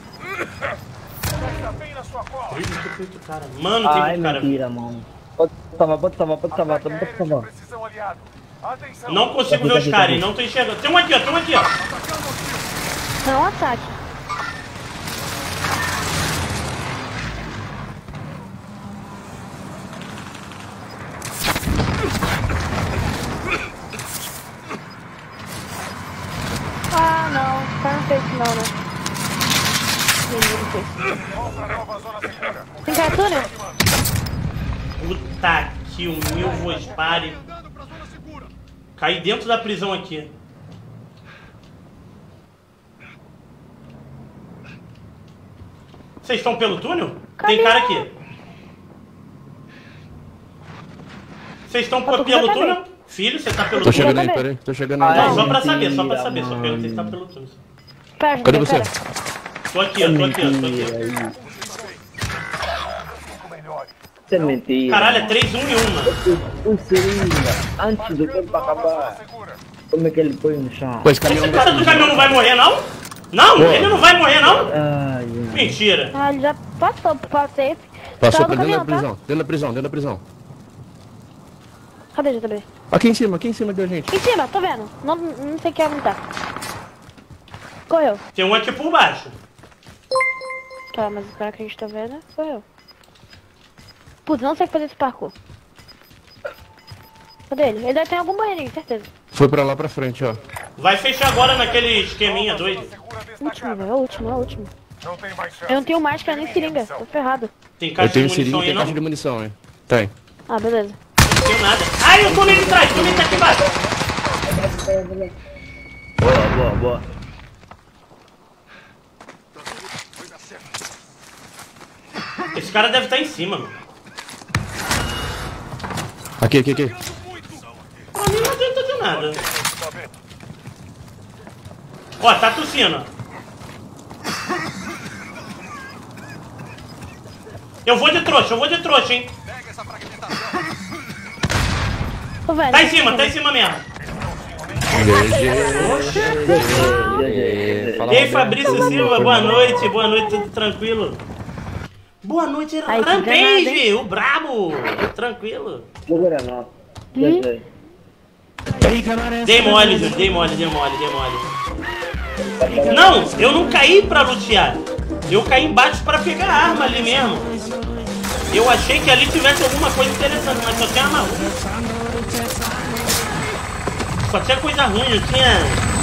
Está bem na sua cola. Muito cara. Mano, tem Ai, muito cara. mentira, mano. Pode salvar. Ataque aéreo de precisão aliada. Atenção. Não consigo ver os caras, hein? Não tô enxergando. Tem um aqui, ó. É um ataque. Ah, não. O cara não fez isso não, né? Menino fez. Vamos pra nova zona segura. Tem cara túnel? Puta que o meu vospare. Andando pra zona segura. Caí dentro da prisão aqui. Vocês estão pelo túnel? Cadê? Tem cara aqui. Vocês estão tô pelo com túnel? Filho, você tá pelo Tô túnel? chegando aí, também. peraí. Tô chegando aí. Ai, Não, só pra saber. Só mentira, perguntei se tá mano. pelo túnel. Pera, Cadê você? pera. Tô aqui, ó. Isso é mentira. Caralho, é 3, 1 e 1, mano. O seringa, antes do tempo acabar, como é que ele põe no chão? Pô, esse caminhão Esse cara do caminhão não vai morrer, não? Não, Pô. ele não vai morrer, não? Ai, ai. Mentira. Ah, ele já passou pro safe. passou Saiu pra do dentro da caminhão, tá? prisão. Dentro da prisão. Cadê, JB? Aqui em cima deu gente. Em cima, tô vendo. Não sei quem é tá. Correu. Tem um aqui por baixo. Tá, mas o cara que a gente tá vendo sou eu. Putz, não sei fazer esse parkour. Cadê ele? Ele deve ter algum banheirinho, certeza. Foi pra lá pra frente, ó. Vai fechar agora naquele esqueminha doido. Último, velho. É o último. Não tem mais chance. Eu não tenho máscara nem seringa. Tô ferrado. Tem Eu caixa de tenho munição seringa e aí, tem não? caixa de munição, hein. Tem. Ah, beleza. Não tem nada. Ai, eu tomei de trás, tomei aqui embaixo. Boa. Esse cara deve estar em cima, mano. Aqui. Pra mim não adianta de nada. Ó, tá tossindo, ó. Eu vou de trouxa, hein. Ô, velho. Tá em cima mesmo. Fala, E aí, Roberto. Fabrício Silva, boa noite, tudo tranquilo? Boa noite, Aí, que Rampage, danado, o brabo, tranquilo. Jogo era nosso. Dois. Dei mole. Não, eu não caí pra lutear. Eu caí embaixo pra pegar a arma ali mesmo. Eu achei que ali tivesse alguma coisa interessante, mas só tinha arma ruim. Só tinha coisa ruim, não tinha...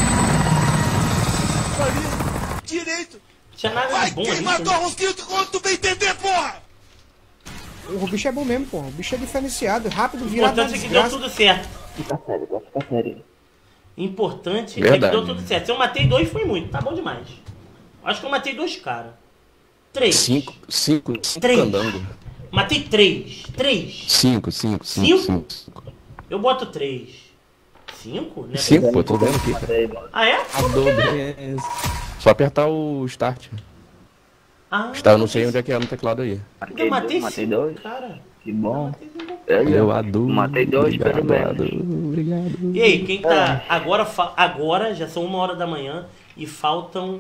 Direito! Tinha nada Vai, de bom quem ali. matou a Rosquito quando tu vem entender, porra! O bicho é bom mesmo, porra. O bicho é diferenciado, rápido, O virado na importante é que deu desgraça. tudo certo. Fica sério. Importante é Verdade. que deu tudo certo. Se eu matei 2 foi muito, tá bom demais. Acho que eu matei 2 caras. 3. Cinco Três. candango. Matei 3. 3. Cinco. Eu boto 3. 5? Né? 5, pô, tô vendo aqui. Matei, mano. Ah, é? Só apertar o start. Ah, Eu não sei onde é que é no teclado aí. Eu matei Matei 5, dois. cara. Que bom. Eu adoro. Matei 2 pelo menos. Obrigado. E aí, quem tá... Agora já são 1h da manhã e faltam...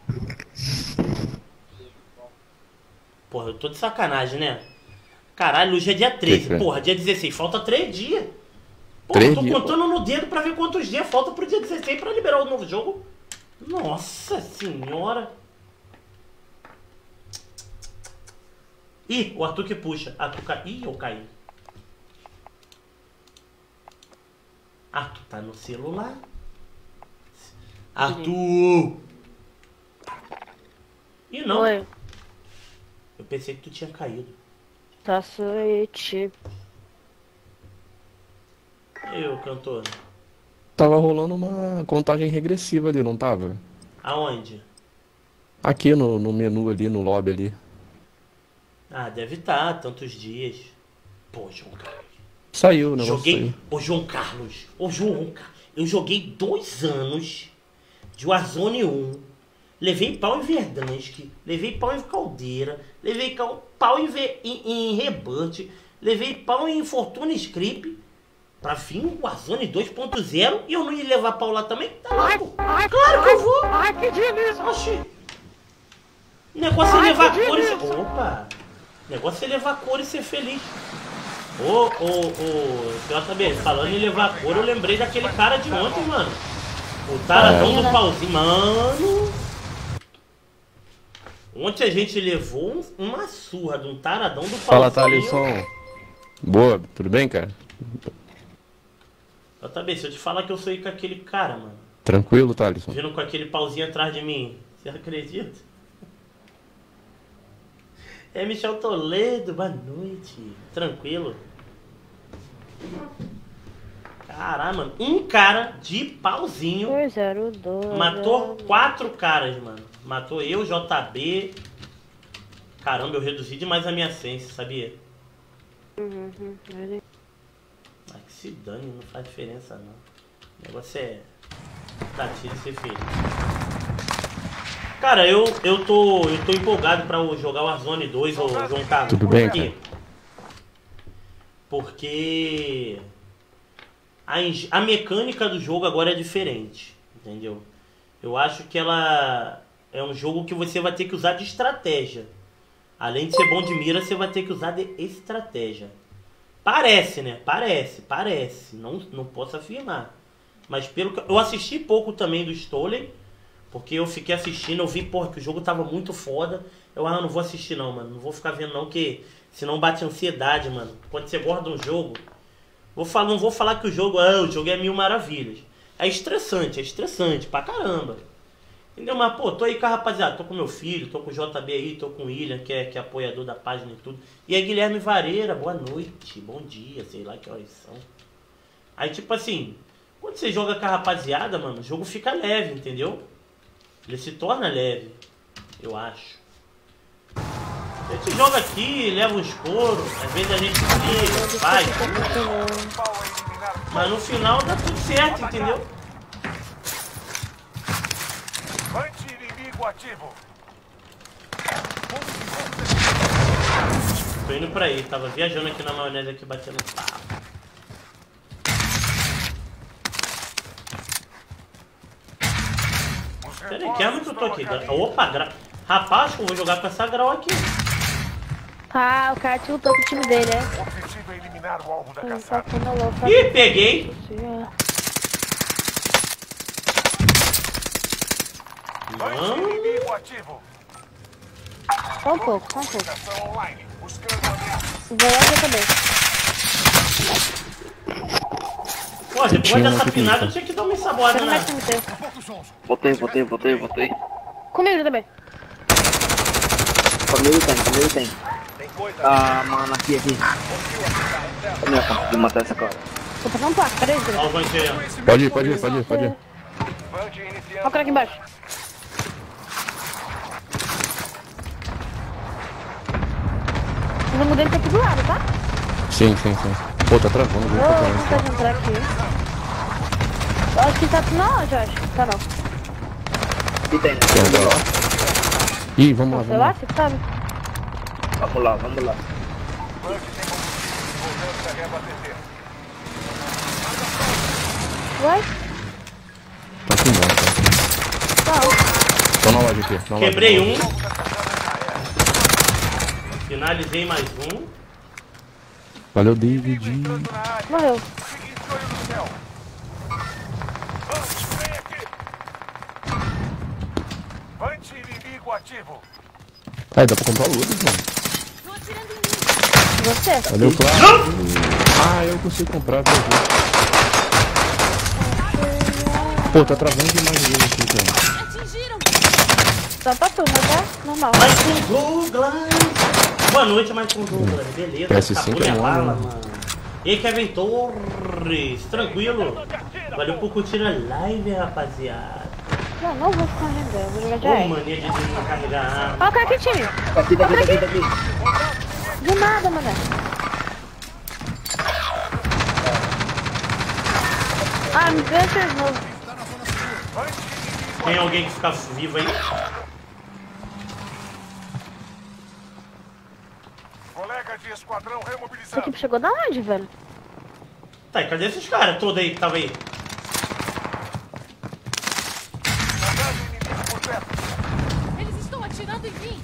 Porra, eu tô de sacanagem, né? Caralho, hoje é dia 13. Que? Porra, dia 16. Falta 3 dias. Porra, 3 eu tô dias, contando no dedo pra ver quantos dias falta pro dia 16 pra liberar o novo jogo. Nossa senhora. Ih, o Arthur que puxa. Ih, eu caí. Arthur tá no celular. Arthur! Ih, não. Oi. Eu pensei que tu tinha caído. Tá suíte. Eu, cantor. Tava rolando uma contagem regressiva ali, não tava? Aonde? Aqui no menu ali, no lobby ali. Ah, deve estar, tantos dias. Pô, João Carlos. Saiu o negócio. Joguei. Saiu. Ô, João Carlos. Eu joguei 2 anos de Warzone 1. Levei pau em Verdansk. Levei pau em Caldeira. Levei pau em Rebirth. Levei pau em Fortuna Script. Pra vir o Warzone 2.0 e eu não ia levar pau lá também? Tá louco? Claro que eu vou! Ai, que delícia! Oxi! O negócio é levar cor e ser... Opa! O negócio é levar cor e ser feliz. JB, falando em levar cor, eu lembrei daquele cara de ontem, mano. O taradão do pauzinho. Mano! Ontem a gente levou uma surra de um taradão do pauzinho. Fala, Thalisson. Boa, tudo bem, cara? JB, se eu te falar que eu sou aí com aquele cara, mano. Tranquilo, Thalisson. Vindo com aquele pauzinho atrás de mim. Você acredita? É Michel Toledo, boa noite. Tranquilo? Caralho, mano. Um cara de pauzinho 202. matou 4 caras, mano. Matou eu, JB. Caramba, eu reduzi demais a minha sense, sabia? Ah, que se dane, não faz diferença não. O negócio é dar tiro e ser feliz. Cara, eu tô empolgado pra jogar o Warzone 2, ô João Carlos. Tudo bem, Por quê? cara? Porque a mecânica do jogo agora é diferente, entendeu? Eu acho que ela é um jogo que você vai ter que usar de estratégia. Além de ser bom de mira, você vai ter que usar de estratégia. Parece, né? Parece. Não posso afirmar. Mas pelo que eu assisti pouco também do Stolen, porque eu fiquei assistindo, eu vi, porra, que o jogo tava muito foda. Eu, não vou assistir não, mano. Não vou ficar vendo não, que senão bate ansiedade, mano. Quando você gosta de um jogo, não vou falar que o jogo é 1000 maravilhas. É estressante pra caramba. Entendeu? Mas, pô, tô aí com a rapaziada, tô com meu filho, tô com o JB aí, tô com o William, que é apoiador da página e tudo. E aí, Guilherme Vareira, boa noite, bom dia, sei lá que horas são. Aí, tipo assim, quando você joga com a rapaziada, mano, o jogo fica leve, entendeu? Ele se torna leve, eu acho. A gente joga aqui, leva uns coros, às vezes a gente briga, faz, mas no final dá tudo certo, entendeu? Anti-inimigo ativo. Tô indo pra aí, tava viajando aqui na maionese aqui, batendo papo. Peraí, que arma que eu tô aqui? Opa, rapaz, acho que eu vou jogar com essa grau aqui. Ah, o cara tiltou pro time dele, é? O objetivo é eliminar o alvo da Só caçada. que não louco. Ih, peguei! Anti-inimigo ativo. Só um pouco, só um pouco. Ação online. Buscando ameaça. Vou lá também. Pô, depois dessa pinada eu tinha que dar uma ensaboada Você não na... vai cometer. Voltei. Comigo também. Comigo tem. Ah, mano, aqui. Eu não ia conseguir matar essa cara. Vou passar um placo, peraí. Ó, o banqueiro. Pode ir. Olha o cara aqui embaixo. O número dele tá aqui do lado, tá? Sim. Pô, tá travando. Vou tentar entrar aqui. Eu acho que tá... Não, Jorge. Tá não. Aqui tem. Ih, vamos lá, Sei lá, você sabe. Vamos lá. Voltando a reabastecer. Vai. Tá aqui embaixo. Não. Tô na loja aqui. Quebrei um. Finalizei mais um. Valeu, David. Morreu. Seguinte, olho no céu. Vem aqui. Anti-inimigo ativo. Aí, dá pra comprar lutas, mano. Você? Valeu, claro. Ah, eu consigo comprar, tá aqui. Pô, tá travando demais o jogo aqui, cara. Só pra turma, tá? Normal. Mais com Douglas. Boa noite, mais com Douglas. Beleza, PS5 acabou minha é bala, mano. mano. E aí, Kevin Torres. Tranquilo? Valeu por curtir a live, rapaziada. Não vou ficar rendendo. Eu vou jogar de Ô, ar. mania de descarregar a arma. Olha o cara aqui, time. Aqui. Do nada, mané. Ah, me deixa de novo. Tem alguém que fica vivo aí? Colega de esquadrão Essa remobilizado. equipe chegou da onde, velho? Tá, e cadê esses caras todos aí que tava aí? Soldado inimigo por perto. Eles estão atirando em mim.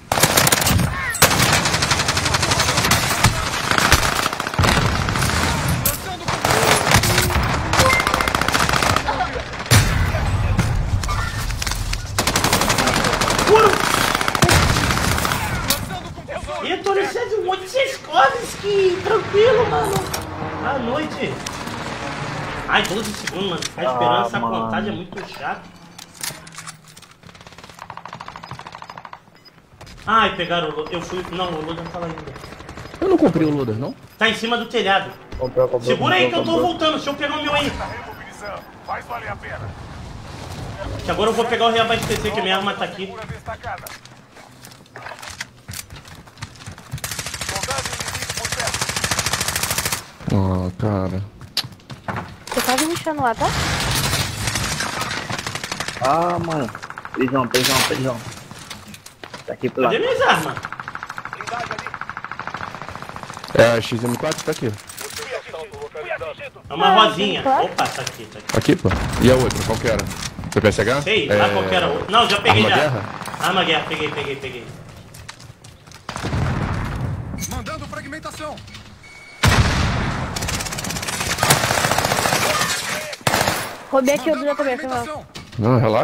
E eu tô nesse monte de Seskovski. Tranquilo, mano. Boa noite. Ai, 12 segundos, mano. Ficar esperando essa mano. contagem é muito chato. Ai, pegaram o Loader. Eu fui... Não, o Loader tá lá ainda. Eu não comprei o loader, não? Tá em cima do telhado. Comprou. Segura aí que eu tô voltando. Deixa eu pegar o meu aí. Tá remobilizando. Faz valer a pena. Que agora eu vou pegar o reabastecer, que minha arma tá aqui. Figura destacada. Soldado inimigo por perto. Ah, cara. Você tá me mexendo lá, tá? Ah, mano. Prisão. Tá aqui pro lado. Cadê minhas armas? Blindagem ali. É, a XM4 tá aqui. É uma rosinha. Opa, tá aqui. Aqui, pô. E a outra, qual que era? Foi PSH? Sei, lá qual que era outra. Não, já peguei Arma já. Guerra? Arma guerra, peguei. Mandando fragmentação. Roubei aqui o do também, foi mal. Fragmentação. Não, relaxa.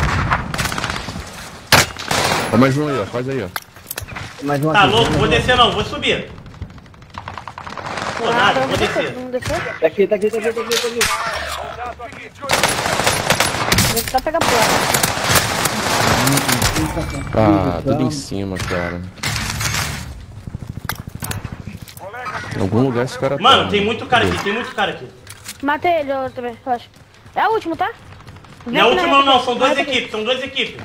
Ó, mais um aí, ó. Faz aí, ó. Mais um Tá aqui. louco, vou descer não, vou subir. Pô, nada, vou descer. Vamos descer? Tá aqui. Soldado aqui. Vou tentar pegar a porta. Ah, tudo em cima, cara. Em algum lugar esse cara Mano, tá, tem muito cara aqui, tem muito cara aqui. Matei ele, eu também, relaxa. É o último, tá? Não é o último não, são duas equipes, são duas equipes.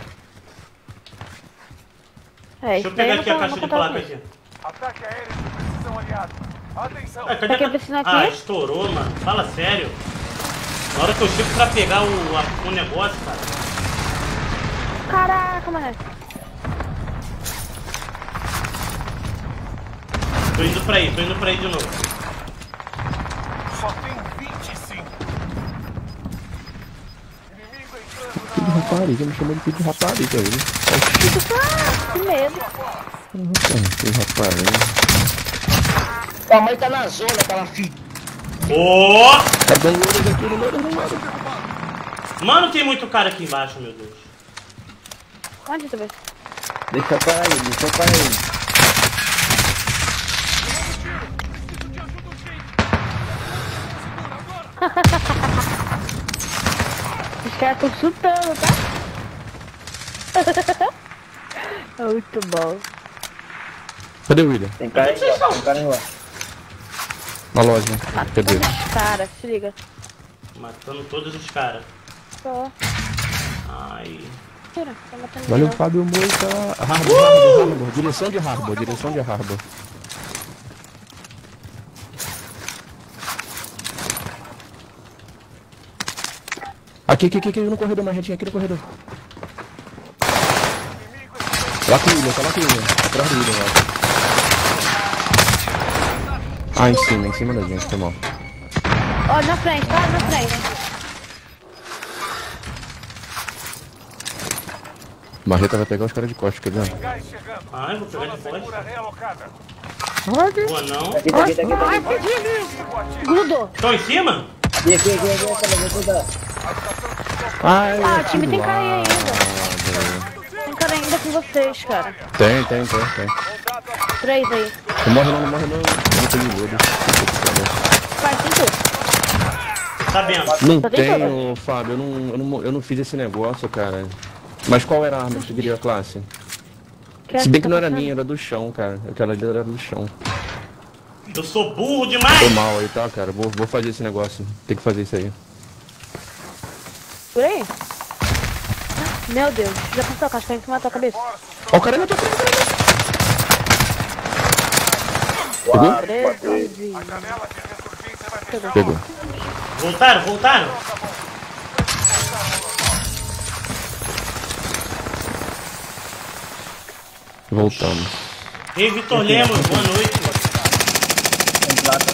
Deixa eu pegar aqui a caixa de placa aqui. Ataque aéreo de precisão aliado. Atenção. Cadê Tá aqui a piscina aqui? Ah, estourou, mano. Fala sério. Na hora que eu chego pra pegar o negócio, cara. Caraca, mano. Tô indo pra aí de novo. Só tem 25. Inimigo entrando Filho de rapariga, me chamou de filho de rapariga ele. Que medo. Filho de rapariga. Tua mãe tá na zona, aquela filha. Ô! Tá dando ouro daqui no meio do lado. Mano, tem muito cara aqui embaixo, meu Deus. Onde você vai? Deixa pra aí, deixa pra aí. Os caras estão chutando, tá? É muito bom. Cadê o William? Tem cara aí, ó. Tem cara aí, ó. Na loja. Cadê? Cara, se liga. Matando todos os caras. Só. Ai. Tira, tá matando Valeu, geral. Fábio Moita. Harbor. Direção de Harbor. Aqui, no corredor, Marretinha, aqui no corredor. Lá com o William, tá lá com o William. Atrás do William, lá. Ah, em cima da gente, foi mal. Ó, na frente, tá? Na frente. Marreta vai pegar os caras de costas, quer dizer? gás chegando. Ai, vou pegar de Segura costa. realocada. Boa não. Aqui. Grudou. Estão em cima? Aqui, cuidado. Ai, Ah, o time tem cara aí ainda. Tem cara ainda com vocês, cara. Tem. 3 aí. Não morre não. Eu não tenho medo. Vai, tem tudo. Tá vendo? Não Só tem tenho, Fábio, eu não fiz esse negócio, cara. Mas qual era a arma que você queria a classe? Se bem que não era minha, era do chão, cara. Aquela ali era do chão. Eu sou burro demais. Tô mal aí, tá, cara? Vou fazer esse negócio. Tem que fazer isso aí. Por aí? Meu Deus, já pensou, Caixa, tem que matar a cabeça. Ó, o cara na tua frente. Pegou? A janela de ressurgência vai fechar. Pegou. Voltaram. Voltamos. Ei, Vitor Lemos, boa noite. Tem placa.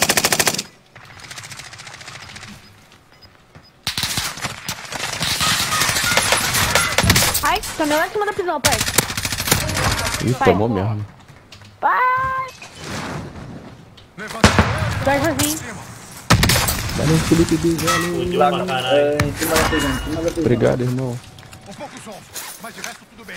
Ai, tomei lá em cima da prisão, pai. Ih, tomou mesmo. Pai! Vai, Josinho. Valeu, Felipe Bijano. Fudeu pra caralho. Em cima da prisão. Obrigado, irmão. Um pouco zonzo, mas de resto tudo bem.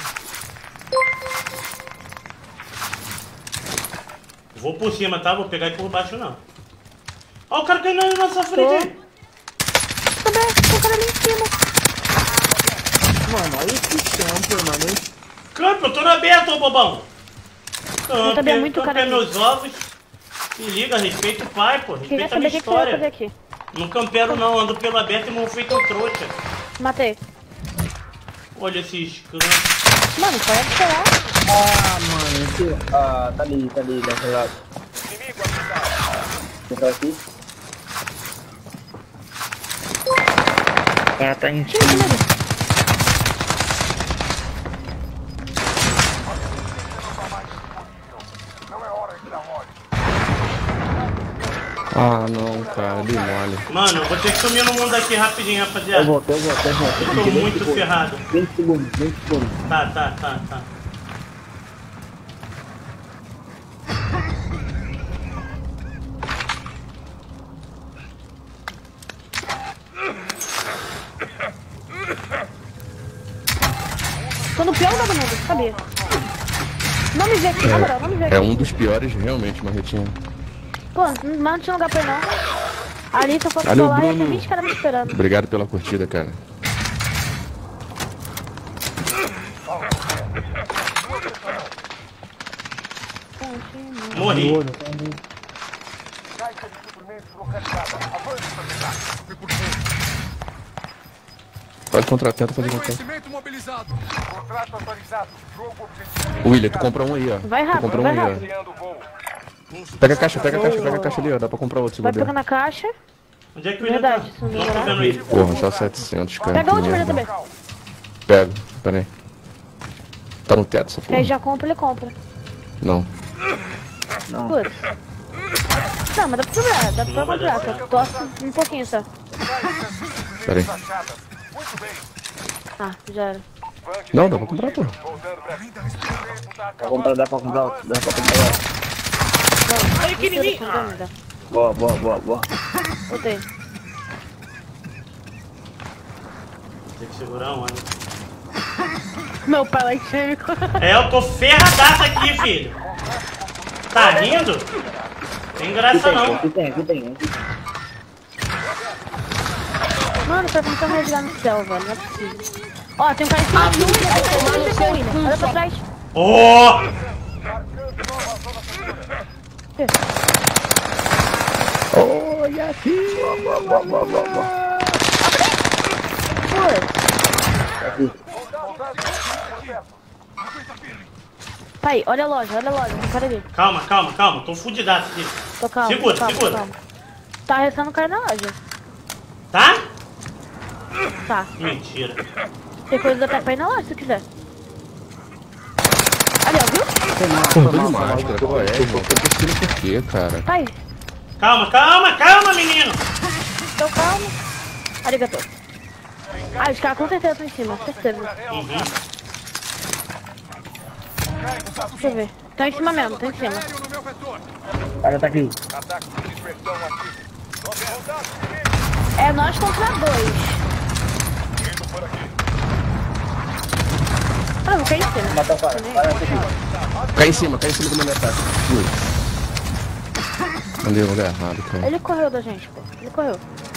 Vou por cima, tá? Vou pegar ele por baixo, não. Ó, o cara caindo na nossa frente. Também, tem cara ali em cima. Mano, olha esse campo, mano. Campo, eu tô na aberta, ô bobão. também é muito Campo cara é ali. meus ovos. Se liga, respeita o pai, pô. Queria Respeita a minha saber o que você vai fazer história. aqui. Não campero não, ando pelo aberto e morro feito um trouxa. Matei. Olha esses campos. Mano, pode esperar. Ah, mano, esse... Ah, tá ali, daquele lado. Inimigo avisado. Entra aqui. Ah, tá em cima. Não é hora de dar mole. Ah, não, cara, dei mole. Mano, eu vou ter que sumir no mundo aqui rapidinho, Eu rapaziada. volto. Eu tô muito ferrado. 20 segundos. Tá. Tô no pior lugar do mundo, sabia? Não me vê aqui, na moral, não me vê aqui. É um dos piores, realmente, Marretinha. Pô, mas não tinha lugar pra ir não. Ali, se eu fosse Valeu, colar, ia ter Bruno. 20 caras me esperando. Obrigado pela curtida, cara. Morri. Caixa de suprimentos localizada. Avance para tentar. Pode contratar, tenta fazer contrato. Reconhecimento mobilizado. Contrato autorizado. Jogo objetivo. William, tu compra um aí, ó. Vai Tu rápido, compra um vai aí, ó. rápido. Iniciando o voo. Pega a caixa ali, ó. Dá pra comprar outro se Vai bobear. pegando a caixa. Onde é que o William tá? Verdade, isso não Não tô demorava. vendo ele. Porra, tá 700, cara. Pega que o último ali merda. também. Pega, pera aí. Tá no teto essa Que aí porra? já compra, ele compra. Não. Putz. Não, mas dá pra comprar, dá pra comprar. Só tosse um pouquinho só. Pera aí. Ah, já era. Não, dá pra comprar, pô. Dá pra comprar. Ai, que inimigo! Boa. Botei. Tem que segurar onde? Meu pai lá enxerga. É, eu tô ferradaça aqui, filho. Tá rindo? Tem graça não. Aqui tem. Mano, pra começar a me ajudar no céu, velho. Não é possível. Ó, tem um cara em cima de mim. Olha pra trás. Ô! Olha aqui! Pai, olha a loja, tem cara ali. Calma. Tô fudidaço aqui. Tô calmo. Segura. Tá restando cara na loja. Tá? Tá. Mentira. Tem coisa até pra ir na loja se quiser. Ali, ó, viu? Porra, tô de máscara. Qual é, irmão? Tô tossindo por quê, cara? Pai, Calma, menino. tô calmo. Arigato. Ah, os caras com certeza estão em cima, certeza. Deixa eu ver. Estão em cima mesmo, estão em cima. O cara tá aqui. Ataque de dispersão ativo. É nós contra dois. Indo por aqui. Ah, vou cair em cima. Mata o cara. Vai aqui. Cai em cima do meu ataque. Ui. Andei no lugar errado, cara. Ele correu da gente, pô. Ele correu.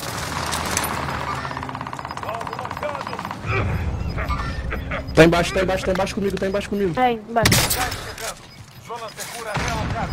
Tá embaixo comigo. É, embaixo. Zona segura realocada.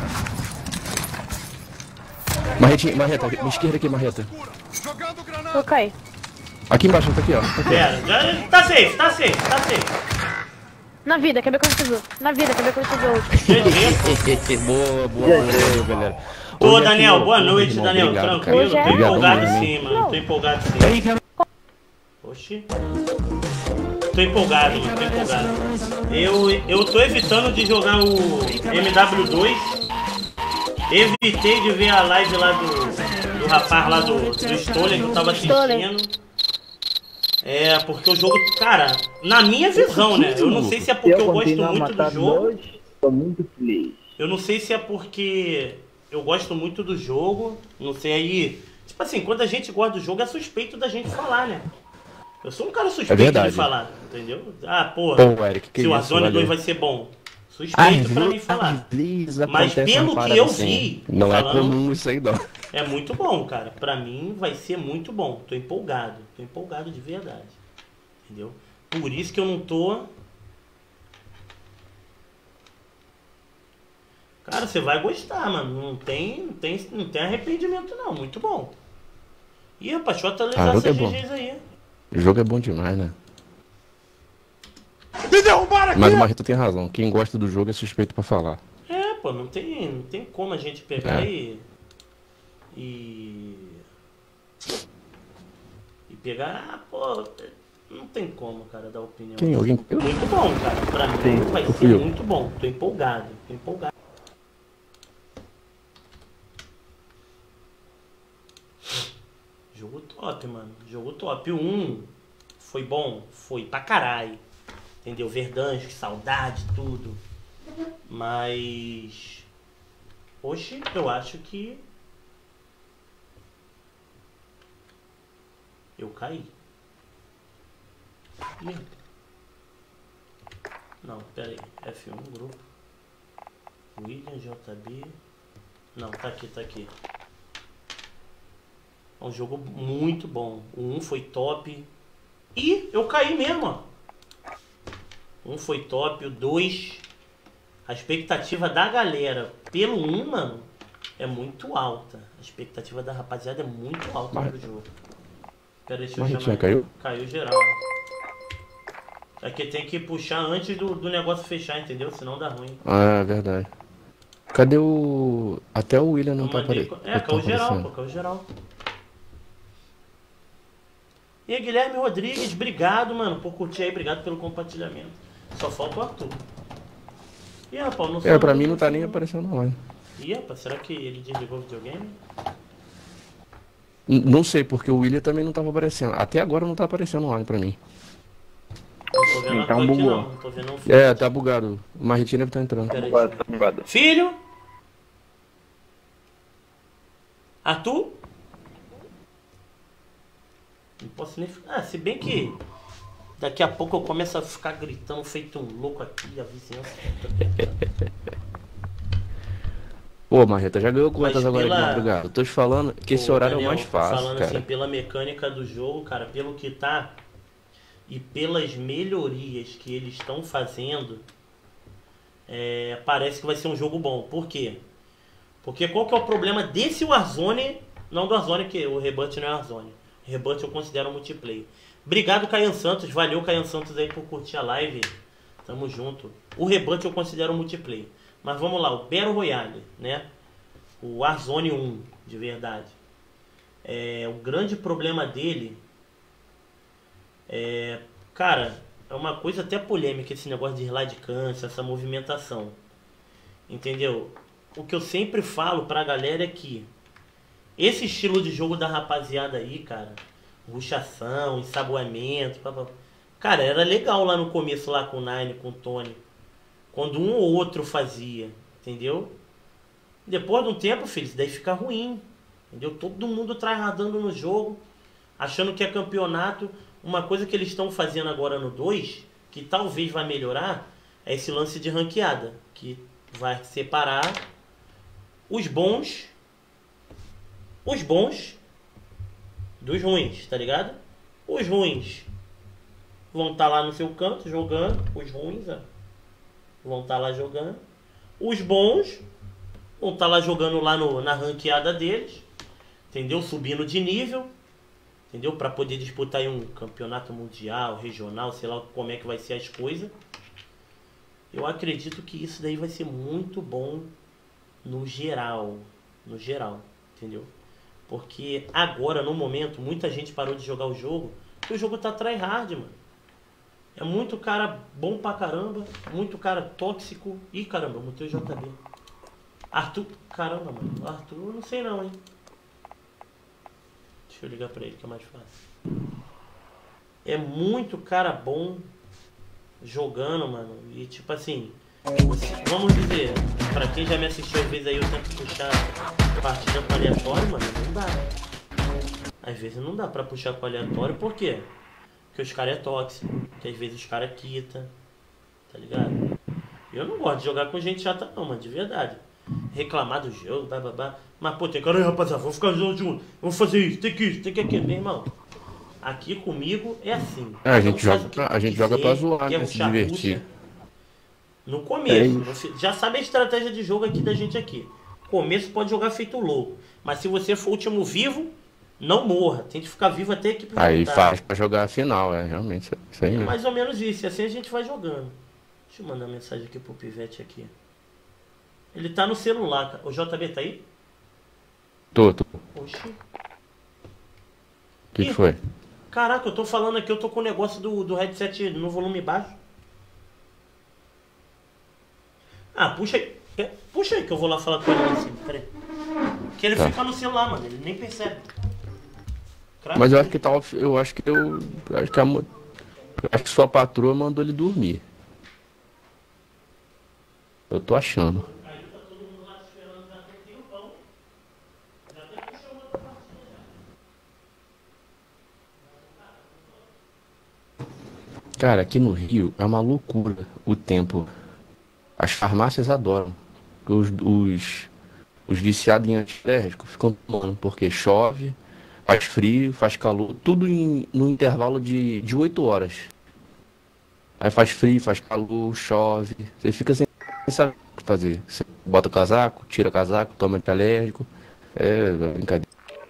Marreta, minha esquerda aqui, Marreta. Jogando granada. Vou cair. Aqui embaixo, tá aqui, ó. Tá aqui, Pera, já tá safe. Na vida, quer ver quando você viu? Na vida, quer ver quando você viu? ó. Boa, galera. Ô, Hoje é Daniel, aqui, boa ó. noite, Irmão, Daniel. obrigado, Tranquilo, Hoje é? tô empolgado Obrigado, sim, mano. Tô empolgado sim. Oxi. Tô empolgado. Eu tô evitando de jogar o MW2. Evitei de ver a live lá do rapaz lá do Stoller que eu tava assistindo. É, porque o jogo, cara, na minha visão, né? Eu não sei se é porque eu gosto muito do jogo. Tô muito feliz. Eu não sei se é porque eu gosto muito do jogo. Não sei aí. Tipo assim, quando a gente gosta do jogo é suspeito da gente falar, né? Eu sou um cara suspeito de falar, entendeu? Ah, porra, Eric, se o Warzone 2 vai ser bom. Suspeito pra mim falar. Mas pelo que eu vi, não é falando, comum isso aí, não. é muito bom, cara. Pra mim vai ser muito bom. Tô empolgado de verdade. Entendeu? Por isso que eu não tô... Cara, você vai gostar, mano. Não tem arrependimento, não. Muito bom. Ih, rapaz, deixa eu atualizar essas GGs aí. O jogo é bom demais, né? Me derrubaram aqui! Mas o Marreta tem razão. Quem gosta do jogo é suspeito pra falar. É, pô, não tem como a gente pegar e pegar, pô, não tem como, cara, dar opinião. Muito bom, cara. Pra mim vai ser muito bom. Tô empolgado. Jogo top, mano. Jogo top. O 1 foi bom? Foi pra caralho. Entendeu? Verdansk, saudade, tudo. Mas... Hoje eu acho que... Eu caí. Ih. Não, pera aí. F1, grupo. William, JB... Não, tá aqui. É um jogo muito bom. O 1 foi top. E eu caí mesmo, ó. 1 foi top, o 2 A expectativa da galera pelo 1, mano, é muito alta. A expectativa da rapaziada é muito alta pelo jogo. Pera, deixa eu chamar. Caiu? Caiu geral. Aqui tem que puxar antes do negócio fechar, entendeu? Senão dá ruim. Ah, é verdade. Cadê o... Até o William não tá aparecendo. Caiu geral, pô, caiu geral. E aí, Guilherme Rodrigues, obrigado, mano, por curtir aí, obrigado pelo compartilhamento. Só falta o Arthur. E rapaz, não sei. Pra mim não tá nem aparecendo na live. E rapaz, será que ele desligou o videogame? Não sei, porque o William também não tava aparecendo. Até agora não tá aparecendo online pra mim. Não tô vendo Então, aqui bugou. não tô vendo um É, tá bugado. O Marretina tá entrando. Pera aí. Tá bugado. Filho? Arthur? Não posso nem... Ah, se bem que daqui a pouco eu começo a ficar gritando feito um louco aqui, a vizinhança. Pô, Marreta, já ganhou quantas Mas agora pela- de madrugada? Eu tô te falando que esse Pô, horário Daniel, é o mais fácil, falando cara. assim, pela mecânica do jogo, cara, pelo que tá e pelas melhorias que eles estão fazendo, parece que vai ser um jogo bom. Por quê? Porque qual que é o problema desse Warzone? Não do Warzone, que o Rebut não é Warzone. O Rebut eu considero um multiplayer. Obrigado, Caian Santos. Valeu, Caian Santos, aí por curtir a live. Tamo junto. O Rebut eu considero um multiplayer. Mas vamos lá, o Battle Royale, né? O Warzone 1, de verdade. O grande problema dele cara, é uma coisa até polêmica esse negócio de slide cancel, essa movimentação. Entendeu? O que eu sempre falo pra galera é que esse estilo de jogo da rapaziada aí, cara, ruxação, ensaboamento, cara, era legal lá no começo, lá com o Nine, com o Tony. Quando um ou outro fazia, entendeu? Depois de um tempo, filho, isso daí fica ruim. Entendeu? Todo mundo tryhardando no jogo, achando que é campeonato. Uma coisa que eles estão fazendo agora no 2, que talvez vai melhorar, é esse lance de ranqueada, que vai separar os bons dos ruins, tá ligado? Os ruins vão estar lá no seu canto jogando, os ruins vão estar lá jogando, os bons vão estar lá jogando lá na ranqueada deles, entendeu? Subindo de nível, entendeu? Para poder disputar aí um campeonato mundial, regional, sei lá como é que vai ser as coisas. Eu acredito que isso daí vai ser muito bom no geral, entendeu? Porque agora, no momento, muita gente parou de jogar o jogo, porque o jogo tá tryhard, mano. É muito cara bom pra caramba, muito cara tóxico. Ih, caramba, eu mutei o JB. Arthur, caramba, mano. Arthur, eu não sei não, hein. Deixa eu ligar pra ele que é mais fácil. É muito cara bom jogando, mano. E tipo assim, vamos dizer, pra quem já me assistiu às vezes aí, eu tento puxar partida com aleatório, mano, não dá. Às vezes não dá pra puxar com aleatório, por quê? Porque os caras é tóxico, que às vezes os caras quita, tá ligado? Eu não gosto de jogar com gente chata não, mano, de verdade. Reclamar do jogo, bababá. Mas pô, tem cara aí, rapaziada, vamos ficar junto, vamos fazer isso, tem que aquilo, meu irmão. Aqui comigo é assim. A gente joga pra zoar, quer né? Se ruxar, divertir. ruxa. No começo, você já sabe a estratégia de jogo aqui da gente aqui. Começo pode jogar feito louco. Mas se você for o último vivo, não morra. Tem que ficar vivo até a equipe Aí voltar. faz pra jogar a final, realmente. Isso aí É mesmo. mais ou menos isso. E assim a gente vai jogando. Deixa eu mandar uma mensagem aqui pro Pivete aqui. Ele tá no celular, cara. O JB tá aí? Tô. Oxi. O que foi? Caraca, eu tô falando aqui, eu tô com o negócio do headset no volume baixo. Ah, puxa aí. Puxa aí que eu vou lá falar com ele assim. Pera aí. Que ele fica no celular, mano. Ele nem percebe. Mas eu acho que acho que sua patroa mandou ele dormir. Eu tô achando. Cara, aqui no Rio é uma loucura o tempo. As farmácias adoram. Os viciados em antialérgico ficam tomando, porque chove, faz frio, faz calor, tudo no intervalo de 8 horas. Aí faz frio, faz calor, chove. Você fica sem. sabe o que fazer. Você bota o casaco, tira o casaco, toma antialérgico. É brincadeira.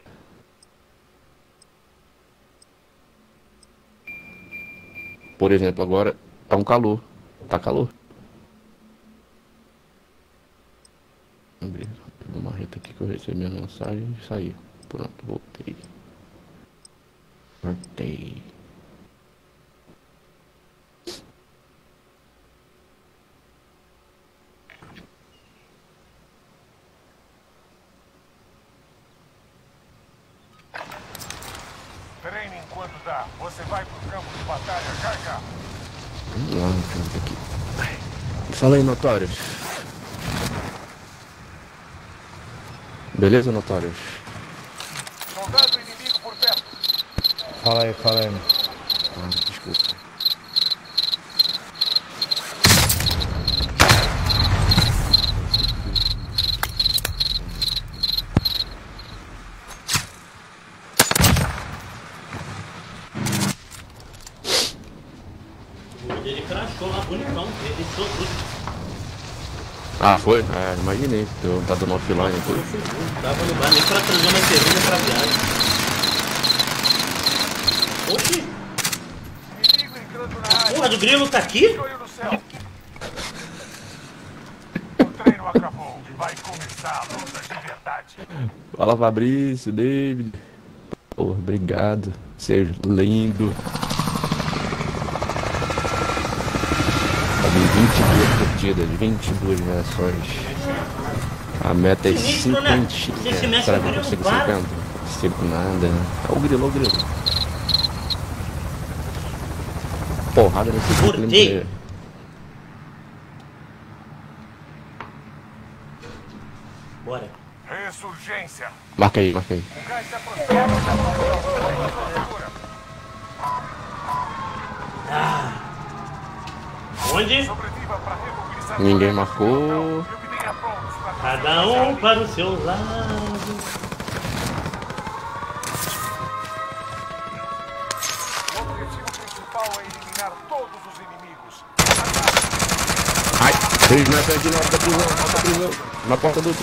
Por exemplo, agora tá um calor. Tá calor. Abrir uma marreta aqui que eu recebi a mensagem e saí. Pronto, voltei. Voltei. Treine enquanto dá. Você vai pro campo de batalha já já. Vamos lá, canto aqui. Fala aí, Notórios. Beleza, Notórios? Soldado inimigo por perto. Fala aí, fala aí. Ah, desculpa. Ele crashou lá, bonitão. Ele deixou tudo. Ah, foi? É, imaginei. Eu tá dando offline e tudo. Tava no bar, nem pra trazer uma cerveja pra viagem. Oxi! Inimigo entrando na área. Porra, do grilo tá aqui? Olho no céu. O treino acabou. Vai começar a luta de verdade. Fala, Fabrício, David. Porra, obrigado. Seja lindo. 22 curtidas, 22 reações. A meta é 50. Será que eu consigo 50? Consigo nada. Olha o grilo, olha o grilo. Porrada nesse Cortei. Bora. Ressurgência. Marca aí, marca aí. O gás se aproxima. Onde? Sobreviva para remobilizar. Ninguém marcou. Cada um para o seu lado. O objetivo principal é eliminar todos os inimigos. Ai, 3 metros aqui na porta da prisão, na porta do...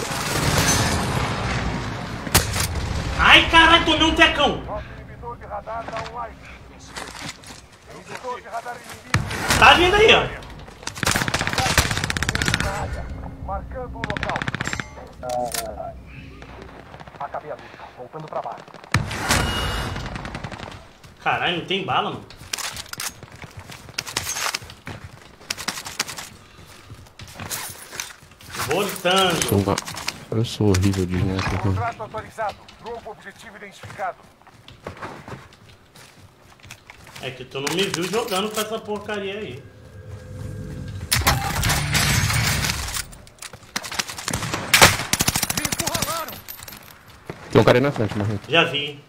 Ai, caralho, tomei um tecão. Nosso inibidor de radar dá um like. Inibidor de radar inimigo. Tá vindo aí, ó. Marcando o local. Acabei a luta. Voltando pra baixo. Caralho, não tem bala, mano. Voltando. Eu sou horrível de neto. Contrato atualizado. Novo objetivo identificado. É que tu não me viu jogando com essa porcaria aí. Me encurralaram! Tem um cara aí na frente, Marrento. Já vi.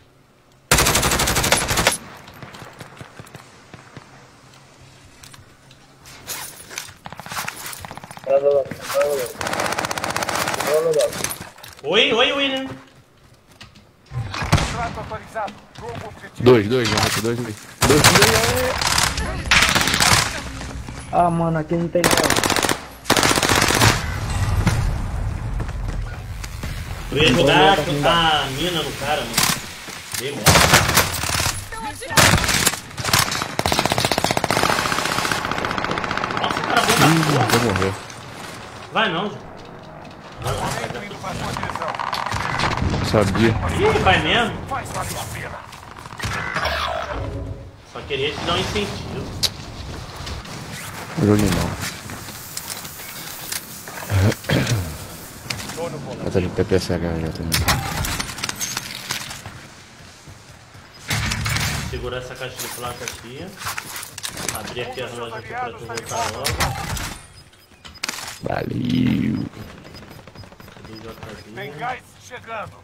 Oi, William. Contrato atualizado. Novo objetivo. Dois, Marrento, dois. Ah, mano, aqui não tem nada. Eu ia jogar a mina no cara, mano. Dei mole. Nossa, o cara bom da porra. Vou morrer. Vai não, Zé. Indo pra sua direção. Sabia. Ih, vai mesmo. Faz valer a pena. Só queria te dar um incentivo. Joguei não. Mas a gente tem PSH já também. Segurar essa caixa de placa aqui. Abrir aqui a loja aqui pra tu voltar logo. Valeu. Cadê o JV? Tem gás chegando.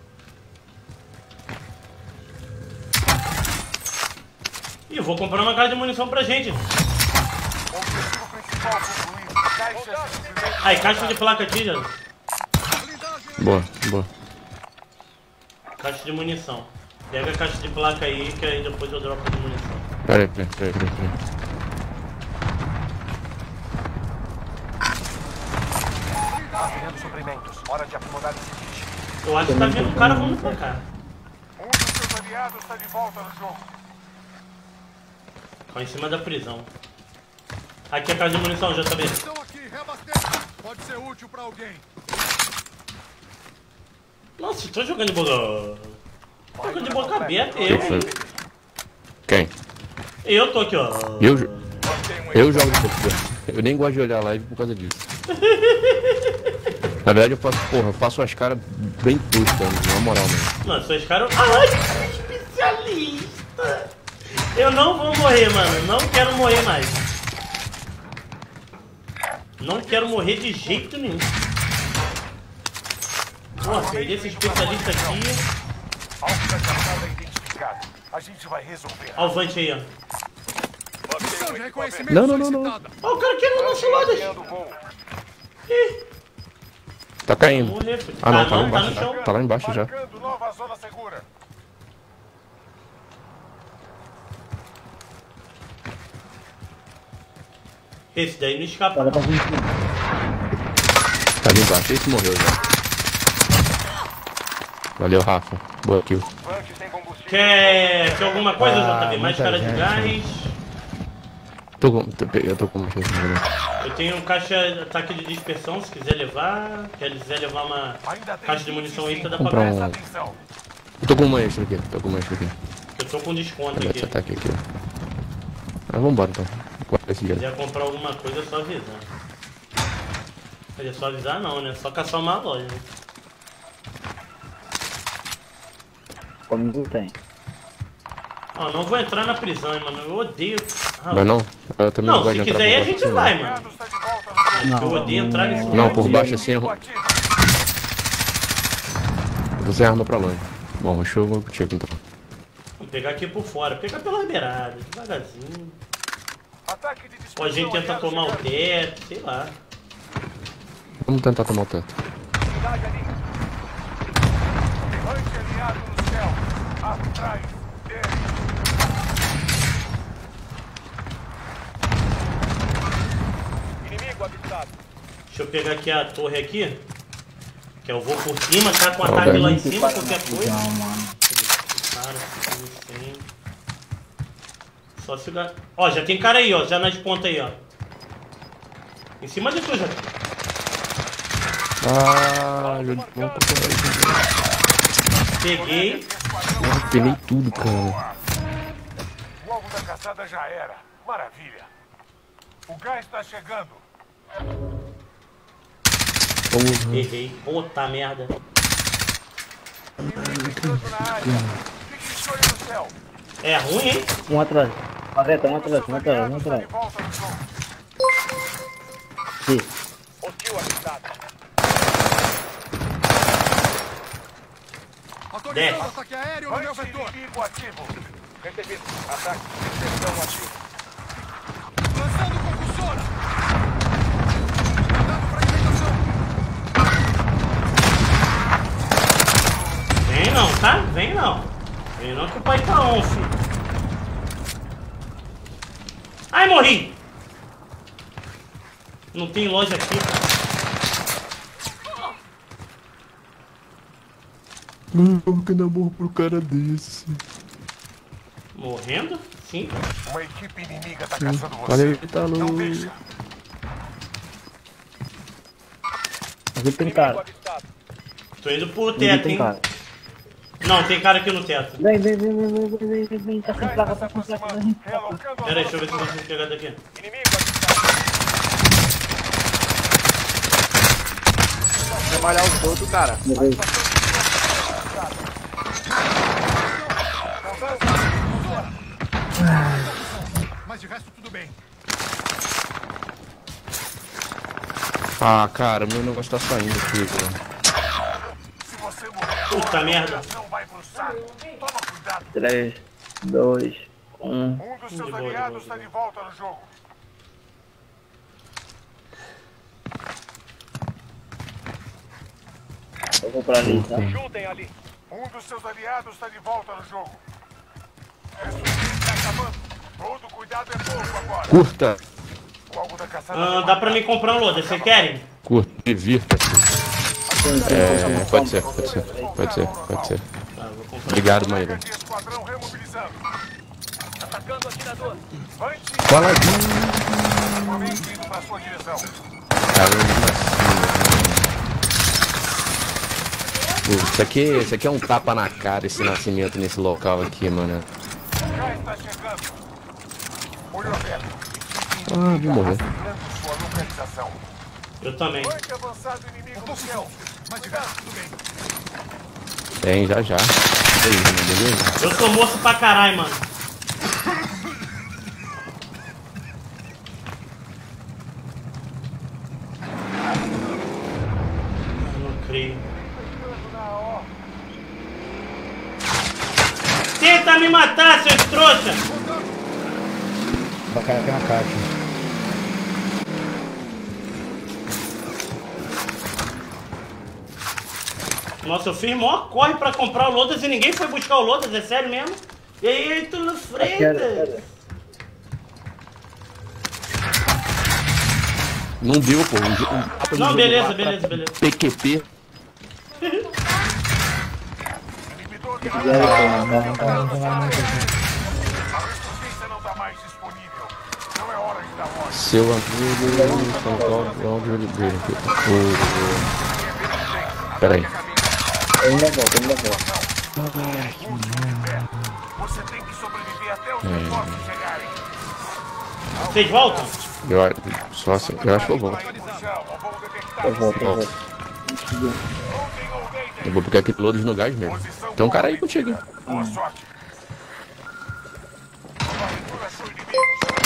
Ih, vou comprar uma caixa de munição pra gente. Objetivo principal concluído. Caixa de suprimento. Aí, caixa de placa aqui, já. Boa. Caixa de munição. Pega a caixa de placa aí, que aí depois eu dropo de munição. Peraí. recolhendo suprimentos. Hora de acomodar esse bicho. Eu acho que tá vindo um cara, vamos pra cá. Um dos seus aliados está de volta no jogo. Ó, em cima da prisão. Aqui é a casa de munição, JB. Estão aqui, reabasteçam. Pode ser útil pra alguém. Nossa, tô jogando de boca... Tô jogando de boca aberta, eu. Quem? Eu tô aqui, ó. Eu jogo de boca aberta. Eu nem gosto de olhar a live por causa disso. Na verdade eu faço, porra, eu faço umas caras bem toscas, na moral mesmo. Não, suas caras... Ai, que especialista! Eu não vou morrer, mano. Não quero morrer mais. Não quero morrer de jeito nenhum. Pô, perder esse especialista aqui. Alvo da caçada identificado. A gente vai resolver. Olha o Vante aí, ó. Missão de reconhecimento Não. solicitada. Olha o cara querendo no nosso lado aí. Ih, Tá caindo. morrer, filho. Ah não, tá lá no embaixo. chão. Tá lá embaixo já. Marcando nova zona segura. Esse daí não escapa. Cara, tá vindo. Tá ali embaixo. Esse morreu já. Valeu, Rafa. Boa kill. Vante sem combustível. Quer alguma coisa, JB? Mais muita cara de gente. gás. Eu tô com uma coisa. Eu tenho um caixa ataque de dispersão, se quiser levar. Quer quiser levar uma Ainda tem caixa de munição extra, dá pra Comprar pegar. um. atenção. Eu tô com uma extra aqui. Eu tô com desconto Olha aqui. esse ataque aqui. Ah, vambora então. Guarda esse Se dinheiro. quiser comprar alguma coisa, é só avisar. Quer dizer, só avisar não, né? Só caçar uma loja. Né? Comigo tem. Ó, não vou entrar na prisão, hein, mano. Eu odeio. Vai não? Eu também Não, gosto se de entrar quiser aí a por gente baixo. vai, mano. Está de volta no jogo. Eu odeio entrar nesse Não, lugar. por baixo assim. Ativo. Você arma pra longe. Bom, deixa eu vou contigo então. Vou pegar aqui por fora. Pegar pela beirada, devagarzinho. Ataque de Ou a gente tenta dispersão, tomar o aliado teto, sei lá. Vamos tentar tomar o teto. chegando. Unidade ali. Anti-aliado no céu. Atrás dele. Inimigo avistado. Deixa eu pegar aqui a torre aqui. Que eu vou por cima, tá com Não, ataque velho. lá em cima, qualquer coisa. Não, mano. Cara, não tem. Só se o... Ó, já tem cara aí, ó. Já nas pontas aí, ó. Em cima de tu, já. Ah, já Peguei. eu penei tudo, cara. O alvo da caçada já era. Maravilha. O gás está chegando. Porra. Errei. Puta merda. Inimigo entrando na área. Fique de olho no céu. É ruim, hein? Um atrás. Marreta, um atrás, Seus um atrás, um aliados está atrás. de volta no jogo. Sim. Hostil avistado. Autorizando ataque aéreo no meu vetor. Anti-inimigo ativo. Recebido. Ataque de dispersão ativo. Lançando concussora. Dando fragmentação. Vem não, tá? Vem não. Vem não que o pai tá on, filho. Ai, morri! Não tem loja aqui. Como que eu não morro pro cara desse? Morrendo? Sim. Uma equipe inimiga está caçando você. Valeu, Italo. Não deixa. Aqui tem cara. Avistado. Tô indo pro Aqui teto, tem hein? cara. Não, tem cara aqui no teto. Vem. Tá sem placa, tá sem placa. Relocando a Pera aí, deixa eu zona ver se eu segura. consigo pegar daqui. Inimigo avistado. Vai malhar os outros, cara. Mas de resto tudo bem. Ah, cara, meu negócio tá saindo aqui, cara. Se você morrer, Puta merda. não vai pro saco. Toma cuidado. 3, 2, 1. Um dos seus boa, aliados de boa. está de volta no jogo. Eu vou pra ali, tá? Juntem ali. Um dos seus aliados está de volta no jogo. Está acabando. Todo cuidado é pouco agora. Curta. O alvo da caçada. Dá pra me comprar um loader, vocês querem? Curta. Divirta-se. Pode ser, pode ser, pode ser, pode ser. Tá, vou comprar. Obrigado, Maíra. Esquadrão remobilizando. Atacando o atirador. Coladinho. Homem indo pra sua direção. Isso aqui é um tapa na cara, esse nascimento nesse local aqui, mano. Já está chegando. Olho aberto. Ah, vou morrer. Rastreando sua localização. Eu também. Flanque avançado inimigo no céu. Mas de resto, tudo bem. Tem, já. Beleza? Eu sou moço pra caralho, mano. Eu não creio. Tenta me matar, seu trouxa! Vai cair aqui na caixa. Nossa, eu fiz maior corre pra comprar o Lotus e ninguém foi buscar o Lotus, é sério mesmo? E aí, Túlio Freitas? Não deu, pô. Não, beleza. PQP. Seu amigo dele. Peraí. Ainda volta. Você tem que sobreviver até os reforços chegarem. Vocês voltam? Eu acho que eu volto. Eu volto. Eu vou pegar aqui Lodos no gás mesmo. Tem um cara aí contigo, hein? Boa sorte. Varredura seu inimigo.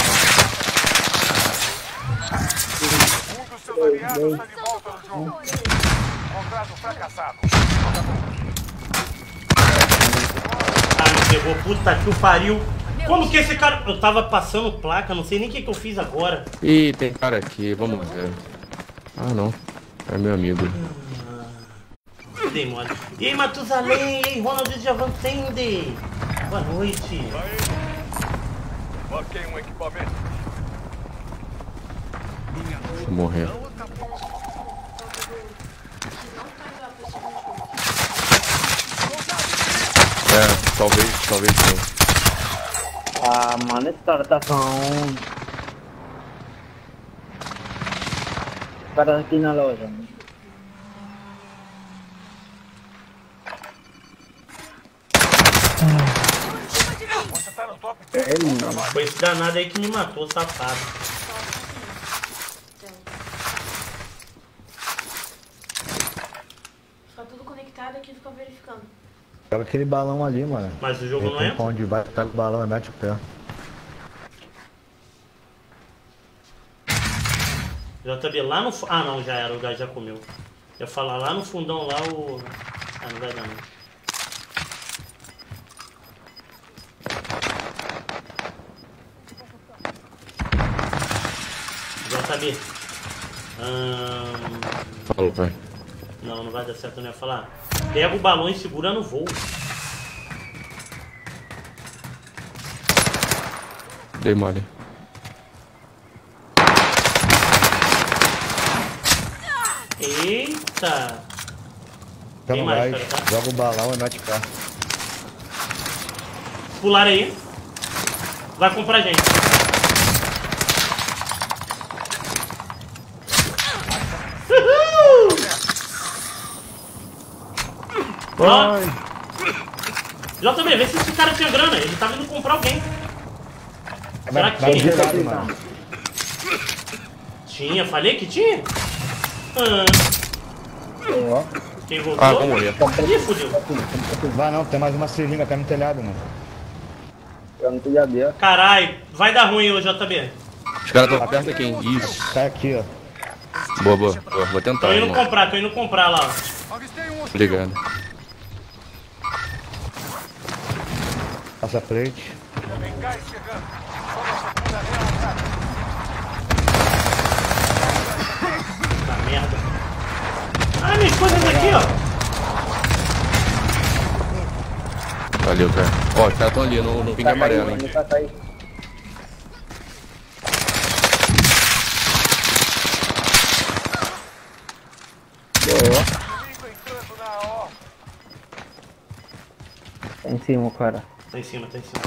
Um dos seus aliados está de volta no jogo. Contrato fracassado. Ah, me pegou, puta que o pariu. Como que esse cara... Eu tava passando placa, não sei nem o que eu fiz agora. Ih, tem cara aqui, vamos ver. Ah, não. É meu amigo. Dei mole. E aí, Matusalém, e aí, Ronald Javantende. Boa noite. Marquei um equipamento. Vou morrer. Talvez sim. Ah, mano, esse cara tá com um... O cara tá aqui na loja. Você tá no top Foi esse danado aí que me matou, safado. Fica tudo conectado aqui e fica verificando. Joga aquele balão ali, mano. Mas o jogo não é? Onde vai, tá com o balão e mete o pé. JB lá no... Ah, não, já era, o gás já comeu. Eu ia falar lá no fundão, lá o... Ah, não vai dar não. JB. Falou, pai. Não vai dar certo, eu não ia falar. Pega o balão e segura no voo. Dei mole. Eita! Tá Tem no mais, gás, cara, tá? joga o balão e mete o pé. Pularam aí. Vai comprar gente. Ó. JB, vê se esse cara tinha grana. Ele tava indo comprar alguém. Será que tinha? Tinha, falei que tinha? Quem voltou? Ah, vamos morrer. Ih, fudeu. Vai não, tem mais uma seringa até no telhado, mano. Eu não tenho abrir. Caralho, vai dar ruim ô JB. Os caras estão perto aqui, hein? Isso. Tá aqui, ó. Boa. Vou tentar, Tô indo irmão. comprar lá, ó. Obrigado. Passa a frente. Vem cá e chegando. Só na segunda real. Tá merda. Ah, minhas coisas aqui, ó. Valeu, cara. Ó, os caras estão ali no pingue amarelo, hein? Tá em cima, cara. Tá em cima, tá em cima.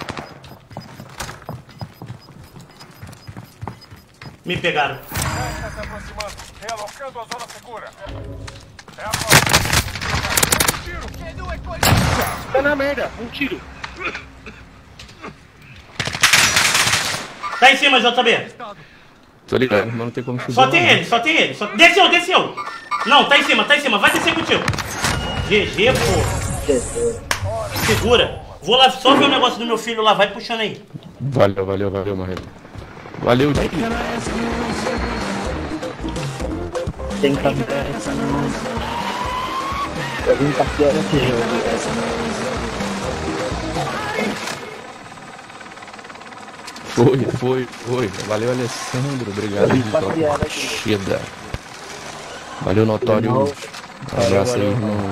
Me pegaram. Está se aproximando. Realocando a zona segura. É agora. Tiro. Tá na merda, um tiro. Tá em cima, JB. Tô ligado, mas não tem como subir. Só tem ele, só tem ele. Desceu, desceu. Não, tá em cima, tá em cima. Vai descer contigo. GG, pô. Segura. Vou lá só ver o negócio do meu filho lá. Vai puxando aí. Valeu, Marreta. Valeu, Tiki. Tem que eu vim passear nesse jogo. Foi. Valeu, Alessandro. Obrigado. Chega. Valeu, Notório. Um abraço aí, irmão.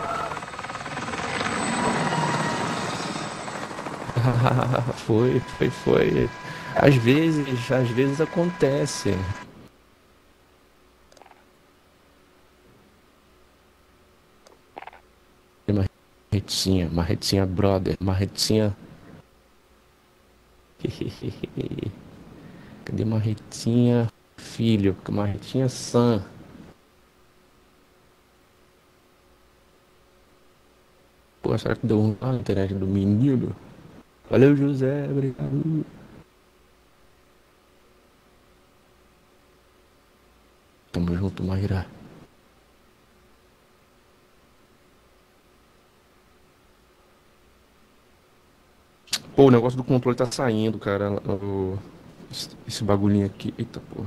Foi. Às vezes acontece. Marretinha, brother. Marretinha. Cadê Marretinha, filho? Marretinha Sam. Pô, será que deu um lá na internet do menino? Valeu, José, obrigado. Tamo junto, Maíra. Pô, o negócio do controle tá saindo, cara. Esse bagulhinho aqui. Eita porra.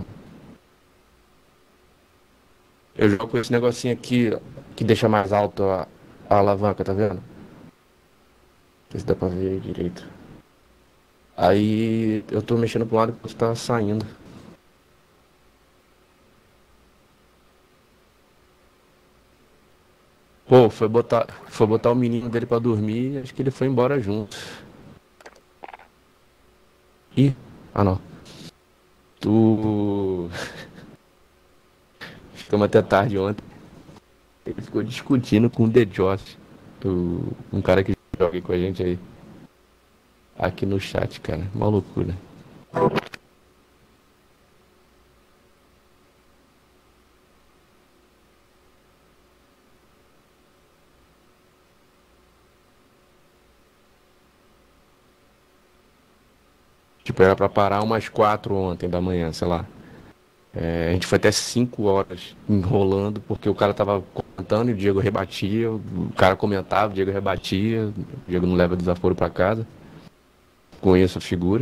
Eu jogo com esse negocinho aqui que deixa mais alto a alavanca, tá vendo? Não sei se dá pra ver aí direito. Aí eu tô mexendo pro lado que tá saindo. Pô, foi botar o menino dele pra dormir e acho que ele foi embora junto. Ih, não. Ficamos até tarde ontem. Ele ficou discutindo com o The Josh, um cara que joga com a gente aí. Aqui no chat, cara. Uma loucura. Tipo, era pra parar umas 4 ontem da manhã, sei lá. A gente foi até 5 horas enrolando, porque o cara tava comentando e o Diego rebatia, o cara comentava, o Diego rebatia, o Diego não leva desaforo pra casa. Conheço a figura.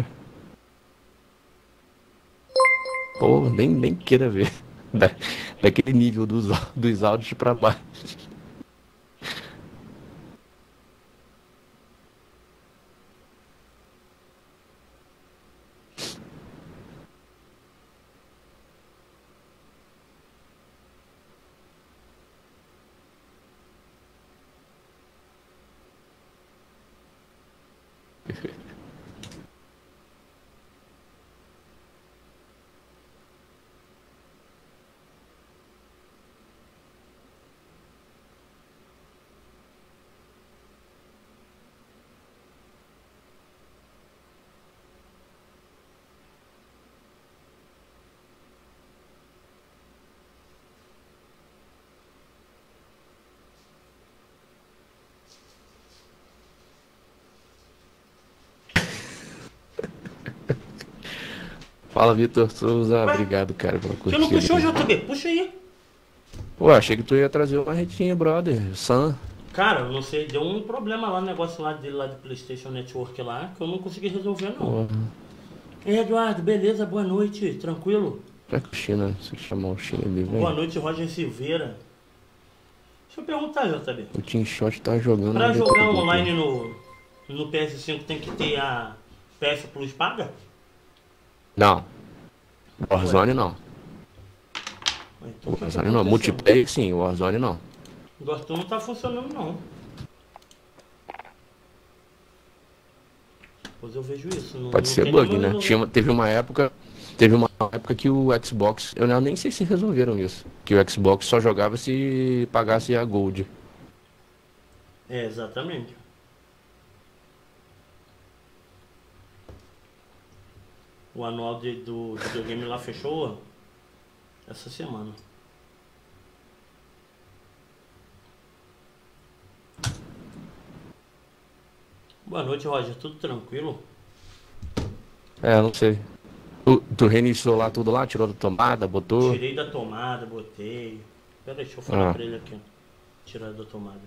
Pô, nem queira ver. Daquele nível dos áudios pra baixo. Fala, Vitor Souza. Obrigado, cara, pela curtida. Você não puxou, JB? Puxa aí. Pô, achei que tu ia trazer uma retinha, brother. Sam. Cara, eu não sei, deu um problema lá no negócio lá dele, lá do PlayStation Network lá, que eu não consegui resolver, não. Porra. Ei, Eduardo, beleza? Boa noite, tranquilo? Será que o China, se chamar o China ali, velho? Boa noite, Roger Silveira. Deixa eu perguntar, JB. O Team Shot tá jogando... Pra jogar online no PS5 tem que ter a PS Plus paga? Não. Warzone não. Então, Warzone não. Multiplayer sim, Warzone não. O Dortmund não tá funcionando não. Pois eu vejo isso. Pode ser bug, né? Teve uma época que o Xbox... Eu nem sei se resolveram isso. Que o Xbox só jogava se pagasse a Gold. É, exatamente. O anual do videogame lá fechou essa semana. Boa noite, Roger. Tudo tranquilo? É, não sei. Tu reiniciou lá tudo lá? Tirou da tomada, botou? Tirei da tomada, botei. Pera aí, deixa eu falar pra ele aqui. Tirar da tomada.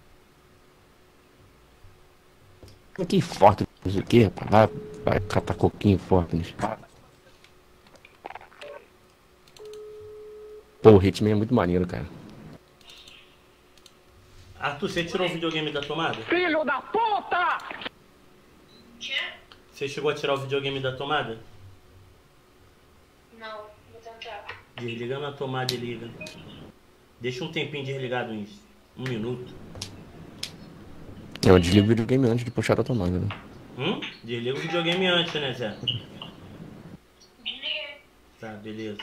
Que forte isso aqui, rapaz. Vai catar coquinho forte nisso. Pô, o Hitman é muito maneiro, cara. Arthur, você tirou o videogame da tomada? Filho da puta! Você chegou a tirar o videogame da tomada? Não, vou tentar. Desliga na tomada e liga. Deixa um tempinho desligado, uns 1 minuto. Eu desligo o videogame antes de puxar da tomada, né? Desliga o videogame antes, né, Zé? Desliguei. Tá, beleza.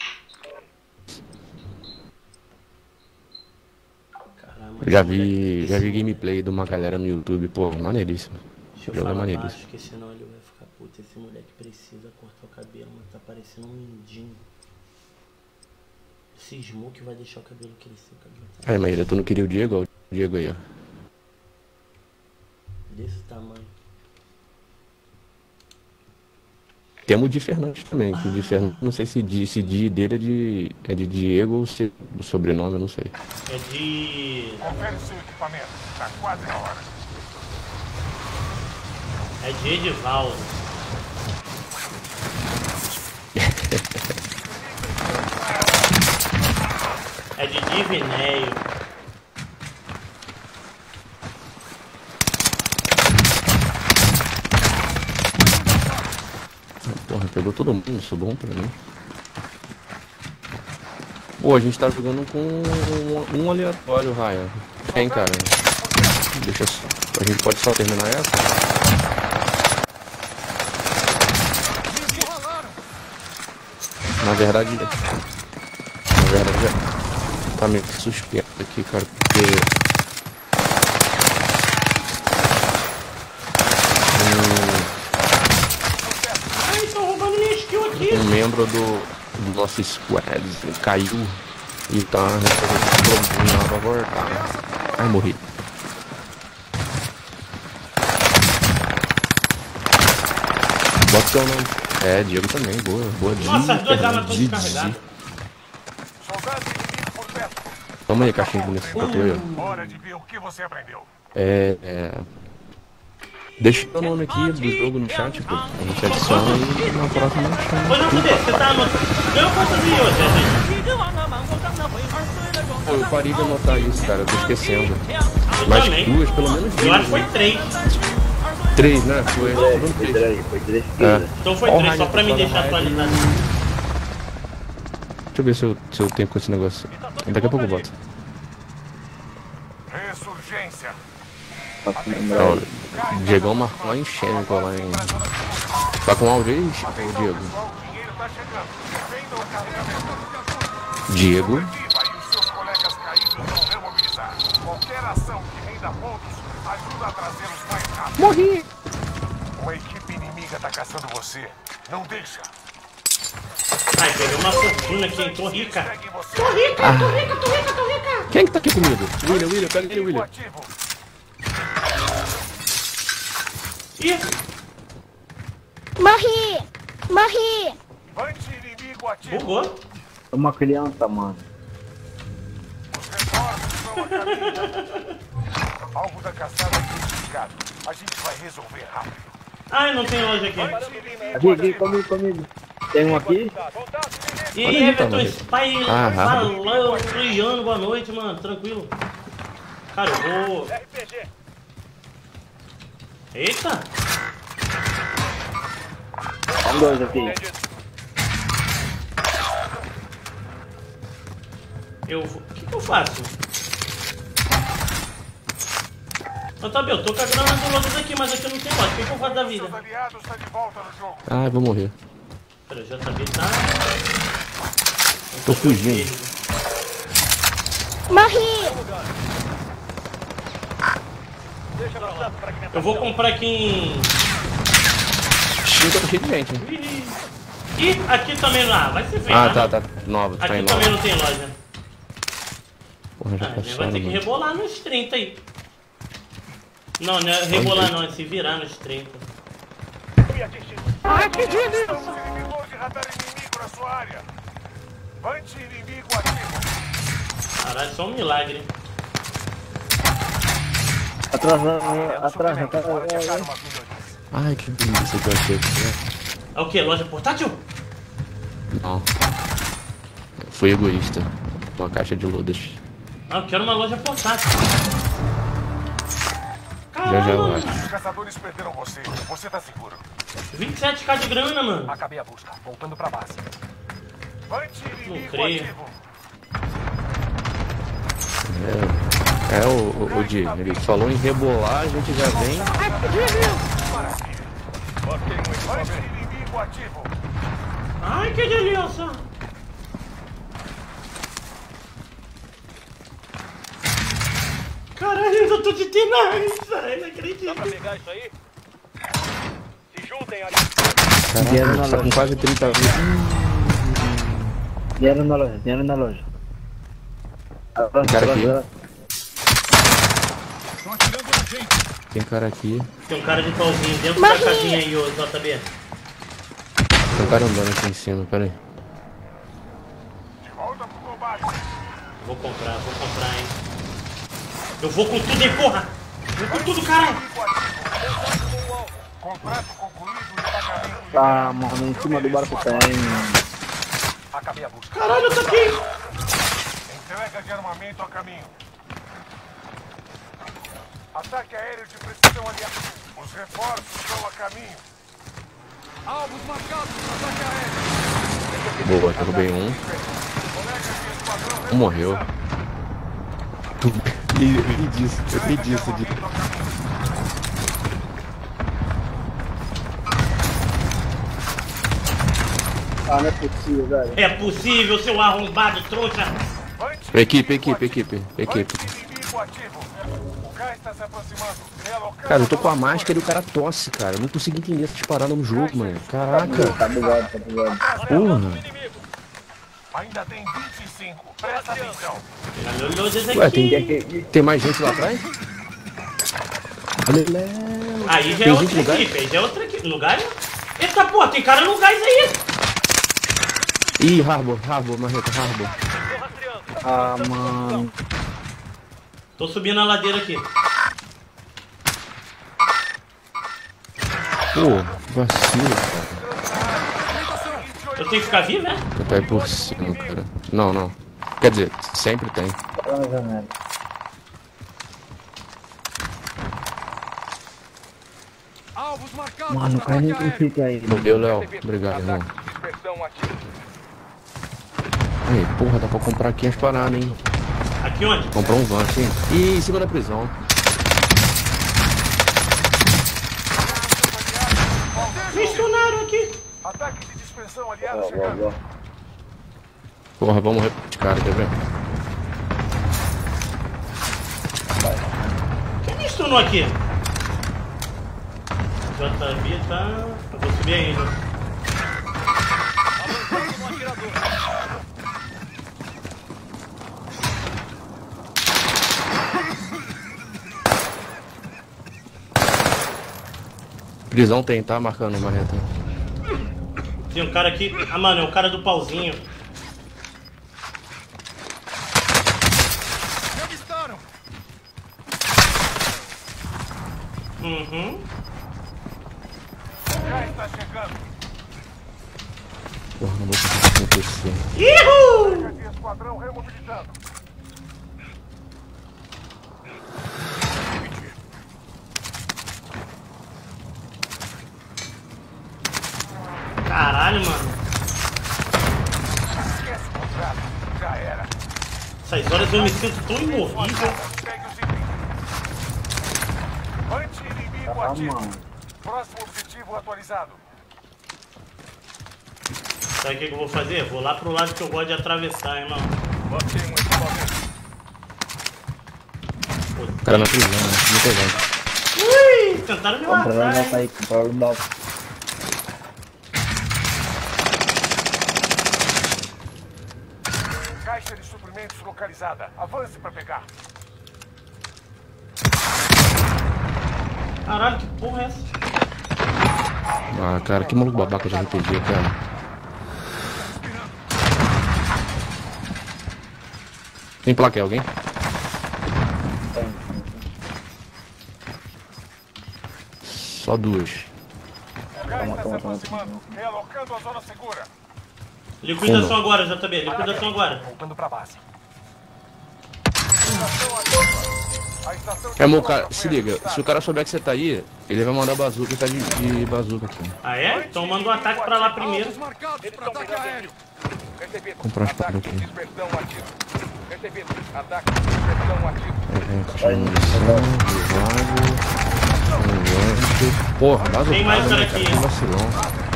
Caramba, Já vi gameplay de uma galera no YouTube, pô, maneiríssimo. Deixa eu Jogo é falar maneiríssimo. baixo, que senão ele vai ficar puto. Esse moleque precisa cortar o cabelo, mas tá parecendo um mindinho. Cismou que vai deixar o cabelo crescer. O cabelo tá Aí, Maíra, tu não queria o Diego? Olha o Diego aí, ó. desse tamanho. Temos o Di Fernandes também, que o Di Fernandes, não sei se Di dele é de Diego ou se o sobrenome, eu não sei. É de... Confere seu equipamento. Tá quase na hora. É de Edivaldo. É de Divinéio. Porra, pegou todo mundo, isso é bom pra mim. Pô, a gente tá jogando com um aleatório, Ryan. Tem, cara. Deixa só. A gente pode só terminar essa? Na verdade tá meio suspeito aqui, cara, porque Ai, tô roubando minha skill aqui. um membro do nosso squad caiu e tá resolvendo problema lá pra voltar. Ai, morri. Bota seu nome. É, Diego também, boa. Nossa, as duas armas estão Didi. descarregadas. Soldado inimigo por perto. Toma aí, caixinha de munição pra tu aí, ó. Hora de ver o que você aprendeu. Deixa o nome aqui do jogo no chat, pô. A gente adiciona e na próxima a gente chama. Ô, não fuder, você tá anotando. Eu consegui hoje, gente. Pô, eu parei de anotar isso, cara, eu tô esquecendo. Mais duas, pelo menos duas. Eu acho que foi 3. 3, né? Foi 3. Foi 3 Então foi 3, só pra me deixar atualizado. Deixa eu ver se eu tenho com esse negócio. Daqui a pouco eu boto. Ressurgência. Ó, o Diegão marcou lá em Xênico, lá em... Tá com áudio aí, ô Diego? O dinheiro tá chegando. Venda o carregamento. Diego? E os seus colegas caídos vão remobilizar. Qualquer ação que renda pontos ajuda a trazê-los mais rápido. Morri! Uma equipe inimiga tá caçando você. Não deixa. Ai, peguei uma fortuna aqui, hein? Tô rica. Segue você. Tô rica. Quem que tá aqui comigo? William, pega ele, William. Ativo. Ih, Morri! Anti-inimigo ativo. bugou. É uma criança, mano. Os reforços estão a caminho. Algo da caçada identificado. A gente vai resolver rápido. Ai, não tem loja aqui. Aqui, comigo. Tem um aqui? E Olha aí, aí, tá, Everton mano. Spy rápido. falando, Friano, boa noite, mano. Tranquilo. Cara, eu vou... Eita! Tem dois aqui. Eu vou... O que eu faço? Otávio, eu tô com a grana do Lotus aqui, mas aqui eu não tenho loja. O que eu faço da vida? Seus aliados estão de volta no jogo. Ah, eu vou morrer. Pera, o JB tá... Tô fugindo. Eu vou comprar aqui em... extinta, tá cheio de gente. E aqui também lá, vai se ver. Ah, tá. Nova, tá Aqui em também nova. não tem loja. Porra, já Vai passaram, ter que mano. rebolar nos 30 aí. Não é rebolar não, é se virar nos 30. Ai, que delícia! Estamos inimigos de radar inimigo na sua área. Anti-inimigo ativo. Caralho, só um milagre. Atrás. Ai, que delícia que eu achei aqui, né? É o que? Loja portátil? Não. Fui egoísta. Uma caixa de lodas. Ah, eu quero uma loja portátil. Já eu acho. Os caçadores perderam você. Você tá seguro. 27k de grana, mano. Acabei a busca. Voltando pra base. Não Anti-inimigo creio. ativo. O Di, ele falou em rebolar, a gente já vem. Anti-inimigo ativo. Ai, que delícia. Caralho, eu tô de tenaz. Ai, não acredito. Dá pra pegar isso aí? Se juntem ali. Caraca, tá com quase 30 vezes. Dinheiro na loja. Cara aqui. Estão atirando na gente. Tem cara aqui. Tem um cara de pauzinho dentro da casinha aí, ô JB. Tem um cara andando aqui em cima, pera aí. Volta pro combate. Vou comprar, hein. Eu vou com tudo, hein, porra! Vou com tudo, caralho! Contrato concluído e pagamento. Tá, mano, em cima do barco tem. Acabei a busca. Caralho, eu tô aqui! Entrega de armamento a caminho. Ataque aéreo de precisão aliado. Os reforços estão a caminho. Alvos marcados no ataque aéreo. Boa, derrubei um. Um morreu. Eu vi disso. Ah, não é possível, velho. É possível, seu arrombado trouxa! Equipe. Inimigo ativo. O gás está se aproximando. Relocando. Cara, eu tô com a máscara e o cara tosse, cara. Eu não consigo entender essas paradas no jogo, mano. Caraca. Tá bugado. Porra. Ainda tem 25. Presta atenção. Ué, tem mais gente lá atrás? Aí já Tem é outra gente no gás? equipe, aí já é outra equipe. No gás? Eita porra, tem cara no gás aí! Ih, Harbor, Marreta, Harbor. Ah, mano. Tô subindo a ladeira aqui. Pô, vacilo, cara. Eu tenho que ficar vivo, né? Tentar ir por cima, cara. Não. Quer dizer, sempre tem. Tá na janela. Alvos marcados Mano, no cai nem ataque com aéreo. fica aí. Valeu, Léo. Obrigado, irmão. Dispersão ativa. Aí, porra, dá pra comprar aqui as paradas, hein? Aqui onde? Comprou um van aqui. Ih, em cima da prisão. Me stunaram aqui. Ataque de dispersão aliado chegando. Porra, vamos morrer de cara, quer ver? Quem me stunou aqui? JB tá... Eu vou subir ainda. Avançando no atirador. Prisão tem, tá? Marcando, Marreta. Tem um cara aqui. Ah, mano, é o cara do pauzinho. Me avistaram. Uhum. Já está chegando. Porra, não vou conseguir acontecer. Ihu! De esquadrão remobilizando. Caralho, mano. Esquece o contrato. Já era. Essas horas eu me sinto tão imorrível. Segue os itens. Anti-inimigo Ah, ativo. mano. Próximo objetivo atualizado. Sabe o que eu vou fazer? Vou lá pro lado que eu gosto de atravessar, irmão. Botei um equipamento. O cara na prisão, né? Muito legal. Ui! Tentaram me Compra lá, matar, tá hein? aí, compra lá. localizada. Avance para pegar. Caralho, que porra é essa? Ah, cara, que maluco babaca de RPG, cara. Tem placa aí, alguém? Só duas. Realocando a zona segura. Liquidação agora, JB. Liquidação agora. Voltando para base. É, meu cara, se liga. Se o cara souber que você tá aí, ele vai mandar bazuca e tá de bazuca aqui. Ah, é? Então manda um ataque pra lá primeiro. Comprar as paradas aqui. Porra, vazou. Tem mais cara aqui. Vacilão.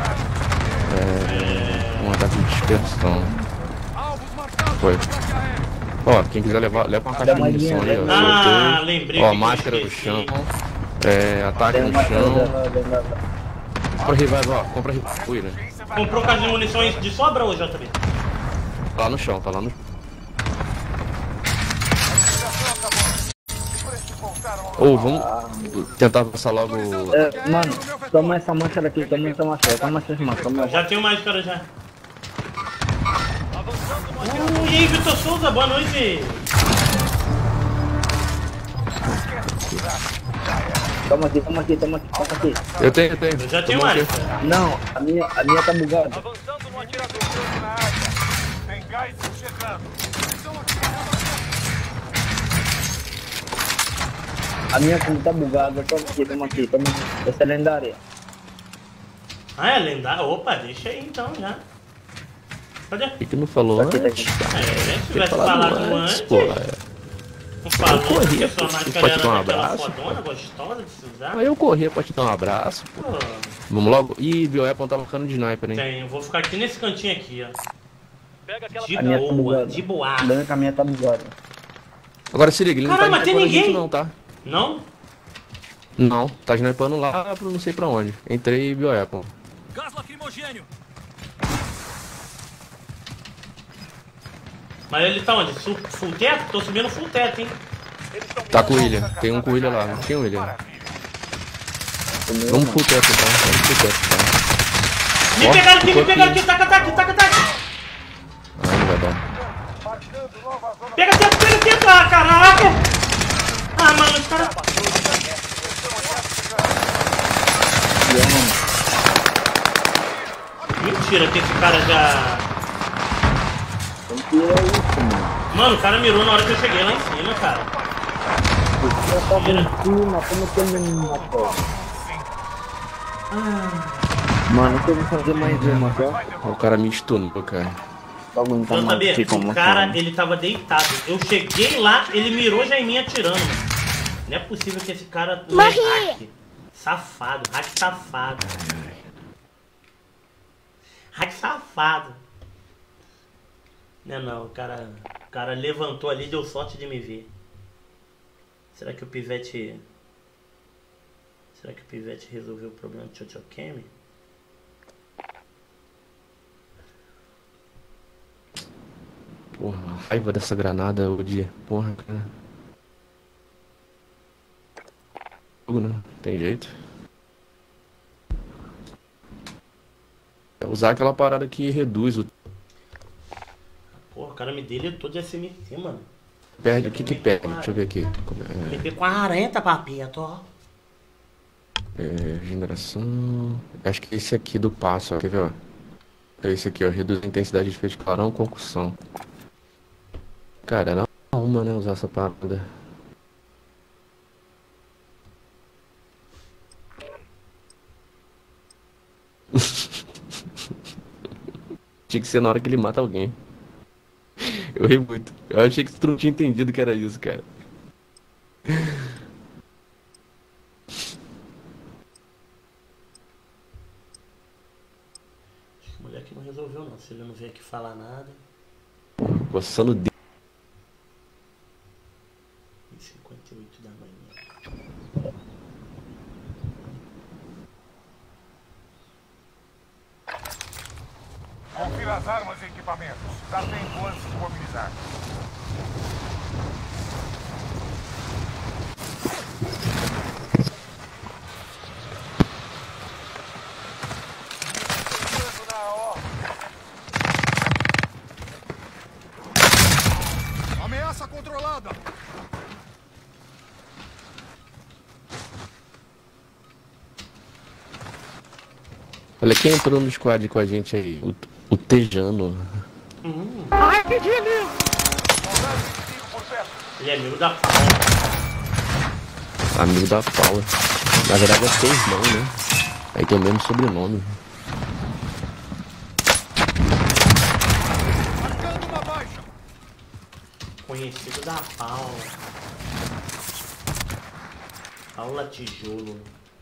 Um ataque de dispersão. Foi. Ó, quem quiser levar, leva uma caixa de munição ali, ó. Ah, lembrei. Ó, máscara no chão. Ataque no chão. Compra revive, ó. Compra revive, né? Comprou caixa de munições de sobra ou JB? Tá lá no chão, tá lá no... Ou vamos tentar passar logo... Mano, toma essa máscara aqui, toma essa máscara, toma essa máscara. Já tenho mais cara já. E aí, Vitor Souza, boa noite. Toma aqui, toma aqui, toma aqui, toma aqui. Eu tenho. Eu já tenho mais. Não, a minha tá bugada. Avançando no atirador na área. Tem gás chegando. A minha como tá bugada, toma aqui, toma aqui. Essa é lendária. Ah, é lendário? Opa, deixa aí então já. Cadê? O que não falou antes? Se tivesse falado antes, pô. Não falou corria, que sua máscara pode te dar um era daquela abraço, fodona, gostosa de se usar. Aí eu corria pra te dar um abraço, pô. Pô, Vamos logo. Ih, Bioweapon tá marcando de sniper, hein? tem, eu vou ficar aqui nesse cantinho aqui, ó. De A minha tá boa, bugada. de boa. Dando que a minha tá bugada. Agora se liga, ele não Caramba, tá tem snipando a gente ninguém? não, tá? Não? Não, tá snipando lá pro não sei pra onde. Entrei Bioweapon. Gás lacrimogênio. Mas ele tá onde? Full teto? Tô subindo full teto, hein? Tá com o William, tem um com o William lá, não tinha o William. Vamos full teto, tá? Vamos full teto, tá? Me pegaram aqui, taca. Ah, não vai dar. Pega teto, ah, caraca! Ah, mano, os caras... Mentira que esse cara já... Mentira isso, mano. Mano, o cara mirou na hora que eu cheguei lá em cima, cara. O cara tava em cima, como que ele me matou? Mano, eu vou fazer mais uma, tá? O cara me stunou, cara. Bagulho tá mais JB, tipo, o cara, ele tava deitado. Eu cheguei lá, ele mirou já em mim atirando, mano. Não é possível que esse cara não é hack. Safado, hack safado. Hack safado. Não, o cara levantou ali e deu sorte de me ver. Será que o pivete resolveu o problema de Chochokemi? Porra, raiva dessa granada o dia. Porra, cara. Não tem jeito. É usar aquela parada que reduz o... Porra, o cara me deletou de SMT, mano. Perde, o que perde? Deixa eu ver aqui. MP40, papito, ó. Regeneração... Acho que esse aqui do passo, ó. Quer ver, ó? É esse aqui, ó. Reduz a intensidade de efeito de clarão, concussão. Cara, era uma, né? Usar essa parada. Tinha que ser na hora que ele mata alguém. Eu ri muito. Eu achei que tu não tinha entendido que era isso, cara. O moleque não resolveu não. Se ele não vier aqui falar nada. Coçando o dedo. 58 da manhã. Confira as armas e equipamentos. Dá tempo antes de mobilizar. radar. Ameaça controlada. Olha quem entrou no squad com a gente aí, o Tejano. Ai, que delícia! Ele é amigo da Paula. Amigo da Paula. Na verdade é seu irmão, né? Aí tem o mesmo sobrenome. Marcando uma baixa. Conhecido da Paula. Paula Tijolo.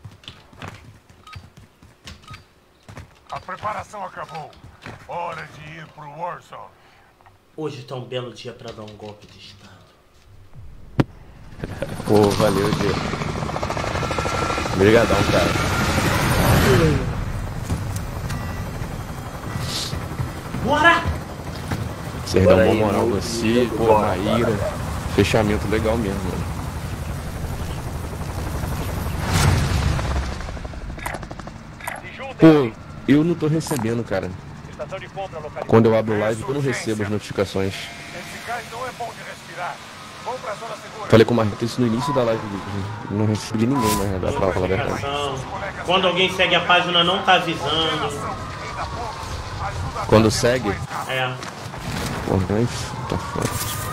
A preparação acabou. Hora de ir pro Warzone. Hoje tá um belo dia pra dar um golpe de estado. Pô, valeu, Diego. Obrigadão, cara. Bora! Vocês dão uma moral você, pô, Maíra. Fechamento legal mesmo, mano. Pô, eu não tô recebendo, cara. Quando eu abro live, eu não recebo as notificações. Esse gás não é bom de respirar. Vamos pra zona segura. Falei com o Marquinhos isso no início da live. Não recebi de ninguém, na verdade, pra falar a verdade. Quando alguém segue a página, não tá avisando. Quando segue? É. Pô, mas tá foda.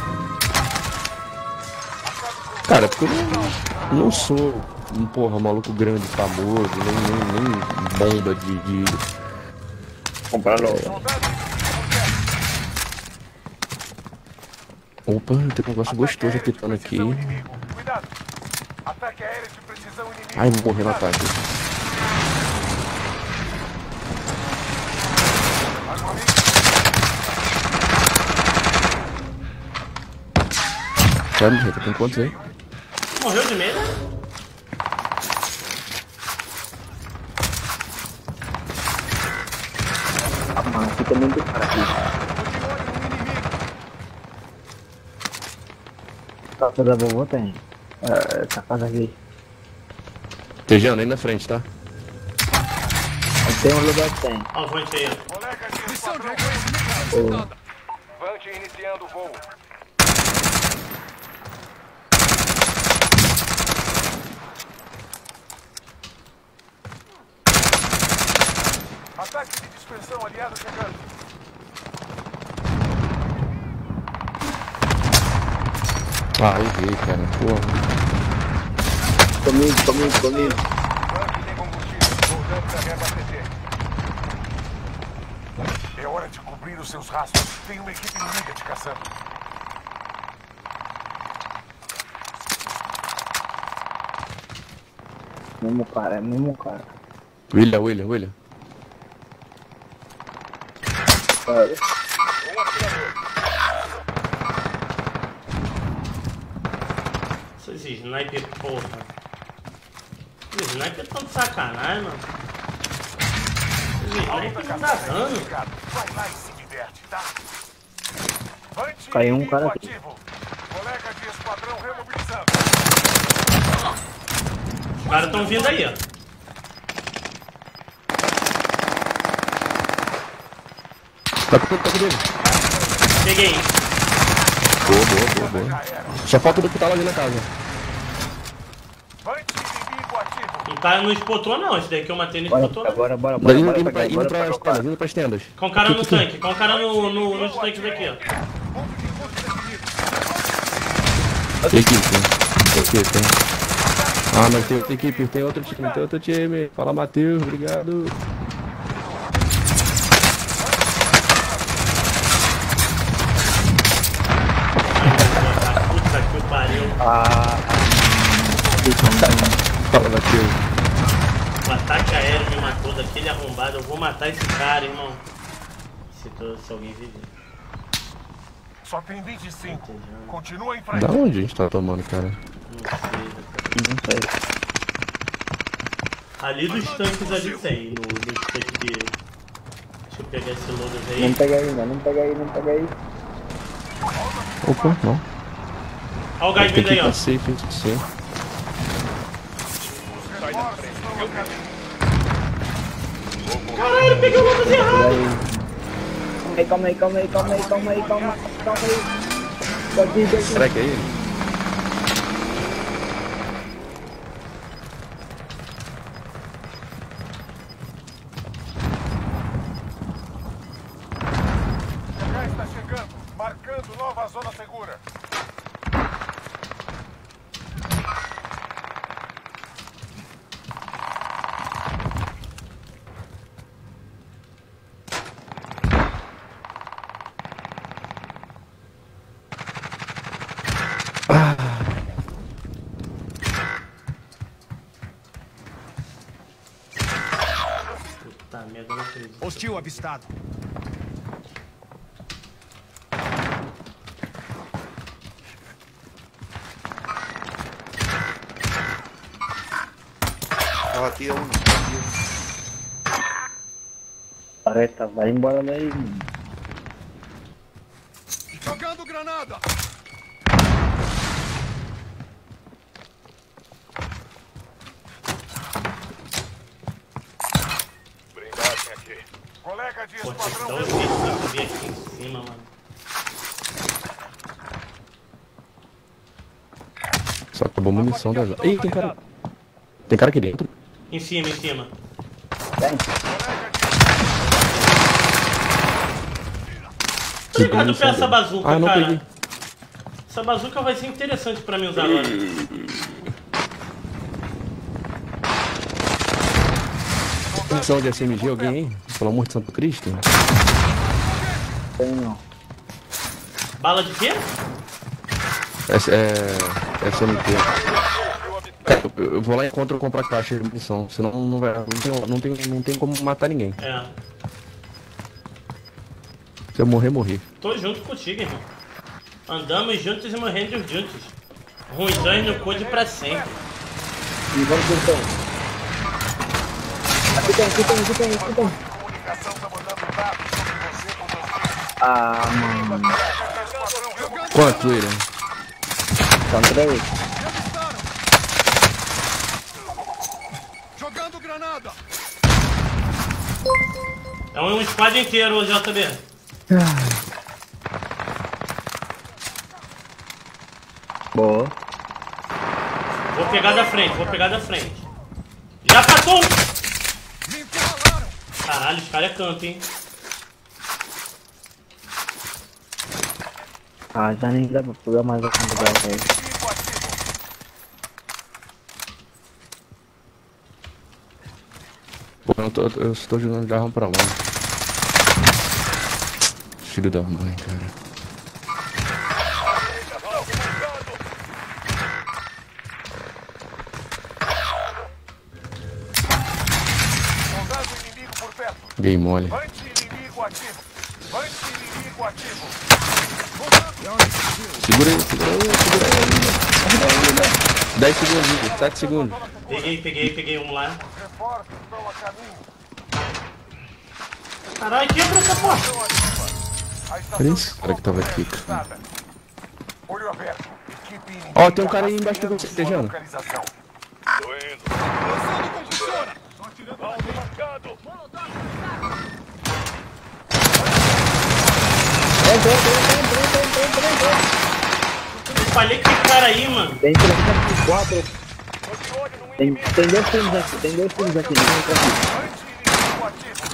Cara, porque eu não sou um porra maluco grande, famoso, nem bomba de... Comprar logo. Opa, tem um negócio gostoso apitando aqui. Cuidado. Ataque aéreo de precisão inimigo. Ai, vou morrer no ataque. Vai morrer, tem quantos aí? Morreu de medo? Mano, fica muito cara aqui. Casa da vovó tem. Essa casa aqui. Tejano, aí na frente, tá? Tem um lugar que tem. Ó, vou aí. Missão de reconhecimento completada. Vante iniciando o voo. Ataque de dispersão aliado chegando. Ah, errei, cara. Porra. Comigo. Vante tem combustível. Voltando pra reabastecer. É hora de cobrir os seus rastros. Tem uma equipe inimiga te caçando. Mesmo cara. William. Cara. Esses sniper, porra. Esses sniper tão de sacanagem, mano. Esses sniper não dá dano. Vai lá e se diverte, tá? Vante Caiu um inimigo cara aqui. ativo. Colega de esquadrão remobilizando. Os caras tão vindo aí, ó. Tá com dele. Peguei. Boa. Só falta do que tá lá ali na casa. Vante inimigo ativo. O cara não espotou, não. Esse daqui eu matei, não espotou, não. Bora. Indo pras tendas. Com o cara no tanque. Com o cara nos tanques daqui, ó. Equipe. Ah, mas tem outra equipe, tem outro time. Fala, Matheus, obrigado. Puta que pariu. Fala, Matheus. O ataque aéreo me matou daquele arrombado. Eu vou matar esse cara, irmão. Se alguém viver. Só tem 25. Continua em frente. Da onde a gente tá tomando, cara? Não sei. Ali dos tanques ali tem. Nos tanques de... Deixa eu pegar esse loader aí. Não pega aí. Opa, não. Olha o gás vindo aí, ó. Safe, sim. Caralho, peguei o lado errado. Calma aí. Pode ir, Será que é ele? Já está chegando, marcando nova zona segura. Puta merda, não acredito. Hostil avistado. Ó, aqui é um. Arreta, vai embora daí. Jogando granada. Blindagem aqui. Colega de Pô, tem que esquadrão. dar um jeito pra subir aqui em cima, mano. Só acabou a munição da... Ih, tem cara... Tem cara aqui dentro. Em cima, em cima. Obrigado por essa bazuca, Ah, não cara. peguei. Essa bazuca vai ser interessante pra mim usar agora. Munição de SMG, alguém aí? Pelo amor de Santo Cristo. Tem não. Bala de quê? SMT. Cara, eu vou lá e encontro comprar caixa de munição, senão não vai. Não tem como matar ninguém. É. Se eu morrer, morri. Tô junto contigo, irmão. Andamos juntos e morrendo juntos. Ruidões no code pra sempre. E vamos então. Aqui tem. Comunicação tá mandando dados sobre você com você. Ah, mano. Quanto ele? São 3. Jogando granada. É um squad inteiro, JB. Boa. Vou pegar da frente, Já passou! Me encurralaram. Caralho, os caras é canto, hein? Ah, já nem dá pra pegar mais a quantidade aí. Pô, eu estou jogando de arma pra longe. Filho da mãe, cara. Soldado inimigo por perto. Dei mole. Anti-inimigo ativo. Anti-inimigo ativo. Segura aí. 10 segundos, Igor. 7 segundos. Peguei um lá. Reforços estão a caminho. Caralho, quebra essa porra! Olha esse cara que tava aqui, cara. Olho aberto. Equipe Ó, tem um cara aí embaixo de você, Tejano. localização. Tô indo. Lançando concussora. Alvo marcado. Eu falei que esse cara aí, mano. Tem 4. Tem 2 times aqui, ninguém entra aqui. Anti-inimigo ativo.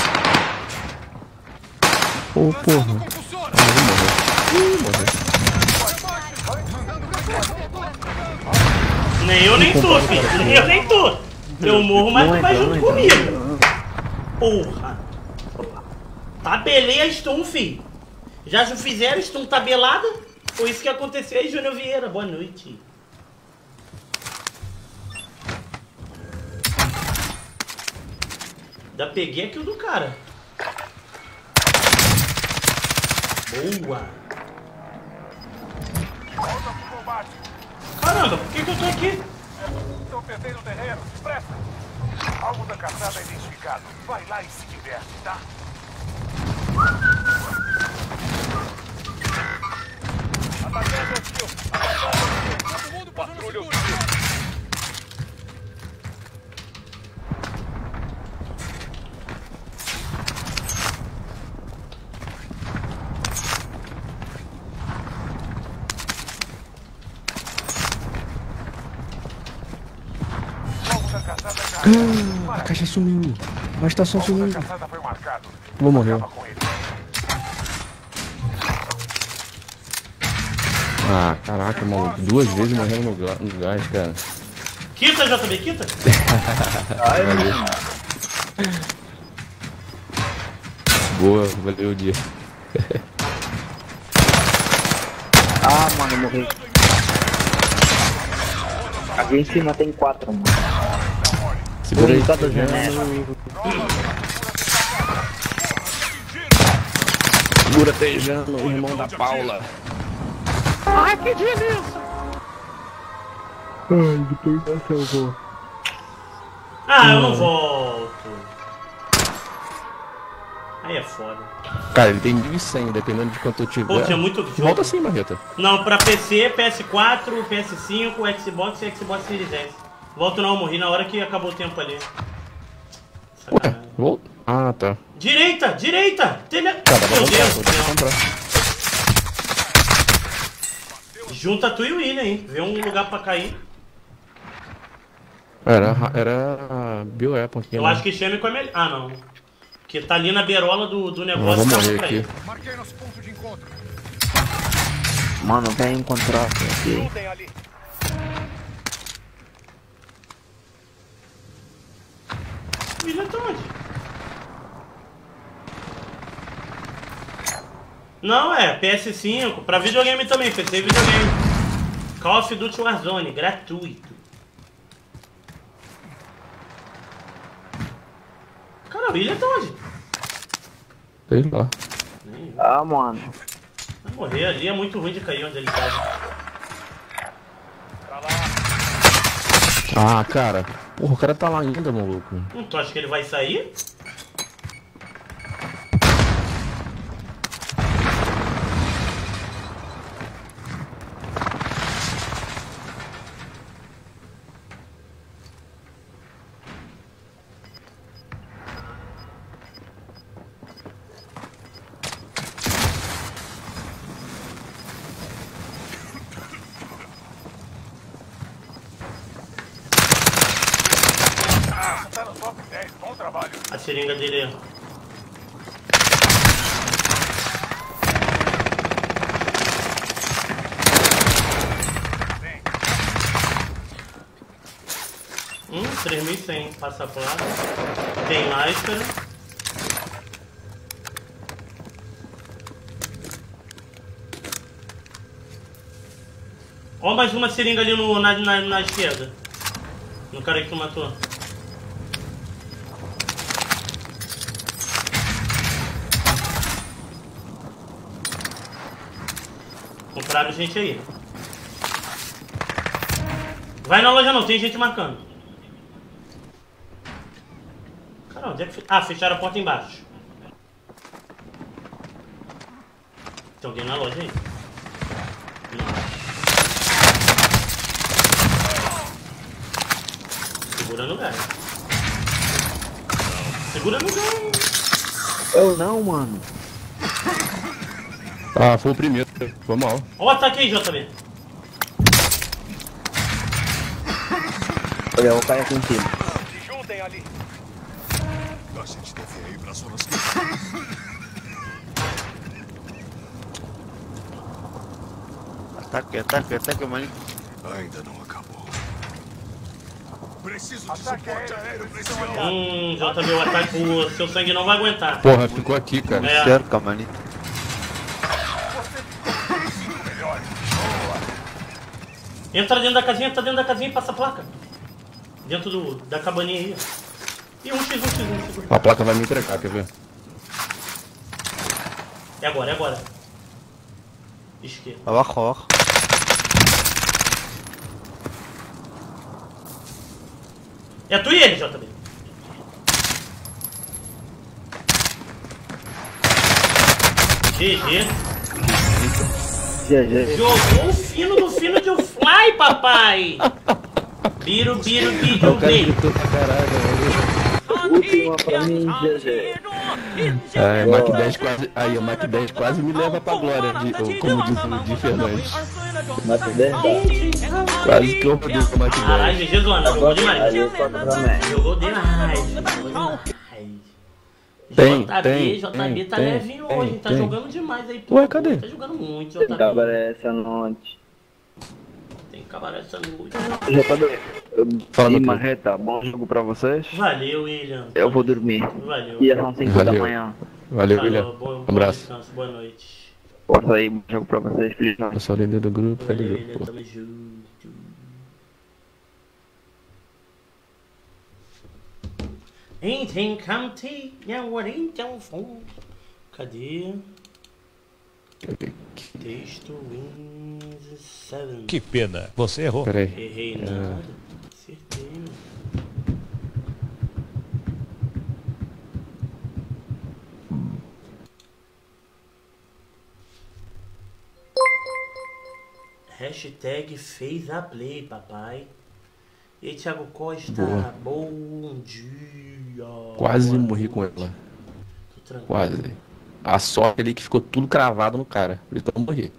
Ô, porra. Concussora. Nem eu nem tu, filho. Nem eu nem tu. Eu morro, mas tu vai junto comigo. Porra. Tabelei a stun, filho. Já fizeram stun tabelada? Foi isso que aconteceu aí, Júnior Vieira. Boa noite. Ainda peguei aqui o do cara. Boa. Volta pro combate. Caramba, por que eu tô aqui? Estão perdendo o terreno. Presta. Alvo da caçada identificado. Vai lá e se diverte, tá? Atacando hostil. Todo mundo para Patrulha no hostil. A caixa sumiu. A estação sumiu. A caçada foi marcado. Vou morrer. Acaba com ele. Ah, caraca, maluco. 2 vezes morrendo no gás, cara. Quita, JB, quita. Valeu. Boa, valeu o dia. Ah, mano, eu morri. Aqui em cima tem 4, mano. Segura aí. Toda janela. Segura Tejano, o irmão da Paula. Ai, que delícia! Ai, depois dessa eu vou. Ah, eu não volto. Aí é foda. Cara, ele tem 1100, dependendo de quanto eu tiver. Pô, tinha muito jogo. Volta assim, Marreta. Não, pra PC, PS4, PS5, Xbox e Xbox Series S. Volto não, morri na hora que acabou o tempo ali. Sacanagem. Volta. Ah, tá. Direita, direita! Telha... Tá, dá pra Meu comprar, Deus! vou ter que comprar. Junta tu e o William, hein? Vê um lugar pra cair. Era a Bioweapon aqui, Eu né? acho que Xêmico é melhor. Ah, não. Porque tá ali na beirola do negócio. Eu vou tá morrer pra aqui. ir. Marquei nosso ponto de encontro. Mano, vem encontrar aqui. Lutem ali. O William tá onde? Não, é PS5. Pra videogame também. PC e videogame. Call of Duty Warzone. Gratuito. Cara, o William tá onde? Sei lá. Ah, mano. Vai morrer ali. É muito ruim de cair onde ele tava. Pra lá. Ah, cara. Porra, o cara tá lá ainda, maluco. Tu acha que ele vai sair? Tá no top 10. Bom trabalho. A seringa dele é. Vem. 3.100. Passa a placa. Tem máscara. Ó, mais uma seringa ali na esquerda. No cara que tu matou. Compraram gente aí. Vai na loja não, tem gente marcando. Cara, onde é que... Ah, fecharam a porta embaixo. Tem alguém na loja aí? Não. Segura no gás. Segura no gás. Eu não, mano. Ah, foi o primeiro. Foi mal. Ó o ataque aí, JB. Olha, eu vou cair aqui em cima. Se juntem ali. A gente deve ir para zonas. Ataque, mano. Ainda não acabou. Preciso de Ataque suporte aéreo. aéreo preciso. JB, o ataque, o seu sangue não vai aguentar. Porra, ficou aqui, cara. É. Cerca, mano. Entra dentro da casinha e passa a placa. Dentro da cabaninha aí. E 1x1. A placa vai me entregar, quer ver? É agora. Esquerda. Abajo. É tu e ele, JB. GG. GG. Jogou o fino do fino de um fly, papai! Biro, O cara gritou pra caralho, Última pra mim, GG. É, Mac 10 quase. Aí, o Mac 10 quase me leva pra glória, como diz o Di Fernandes. Mac 10 Quase que eu rodei com o Mac 10. Caralho, GG Zona, jogou demais. Aí eu falo também. Jogou demais. Tem, JB tá levinho hoje, tá jogando demais aí. Ué, cadê? Tá jogando muito, Tem JB. cabaré essa noite. Tem cabaré essa noite. Fala, E meu Marreta, bom jogo pra vocês. Valeu, William. Eu vou dormir. Valeu. E são 5 da Valeu. manhã. Valeu, Falou, William. bom Abraço. descanso, boa noite. Força aí, bom jogo pra vocês. Feliz noite. Eu sou o líder do grupo, Valeu, cadê o William, jogo? tamo junto. Ain't come tea, yeah, what ain't your phone? Cadê? Texto Windows 7. Que pena, você errou. Peraí. Errei nada. Acertei, mano. Hashtag fez a play, papai. E Thiago Costa, Boa. bom dia. Quase Boa morri com noite. ela. Tô tranquilo. Quase. A sorte ali que ficou tudo cravado no cara. Por isso que eu não morri.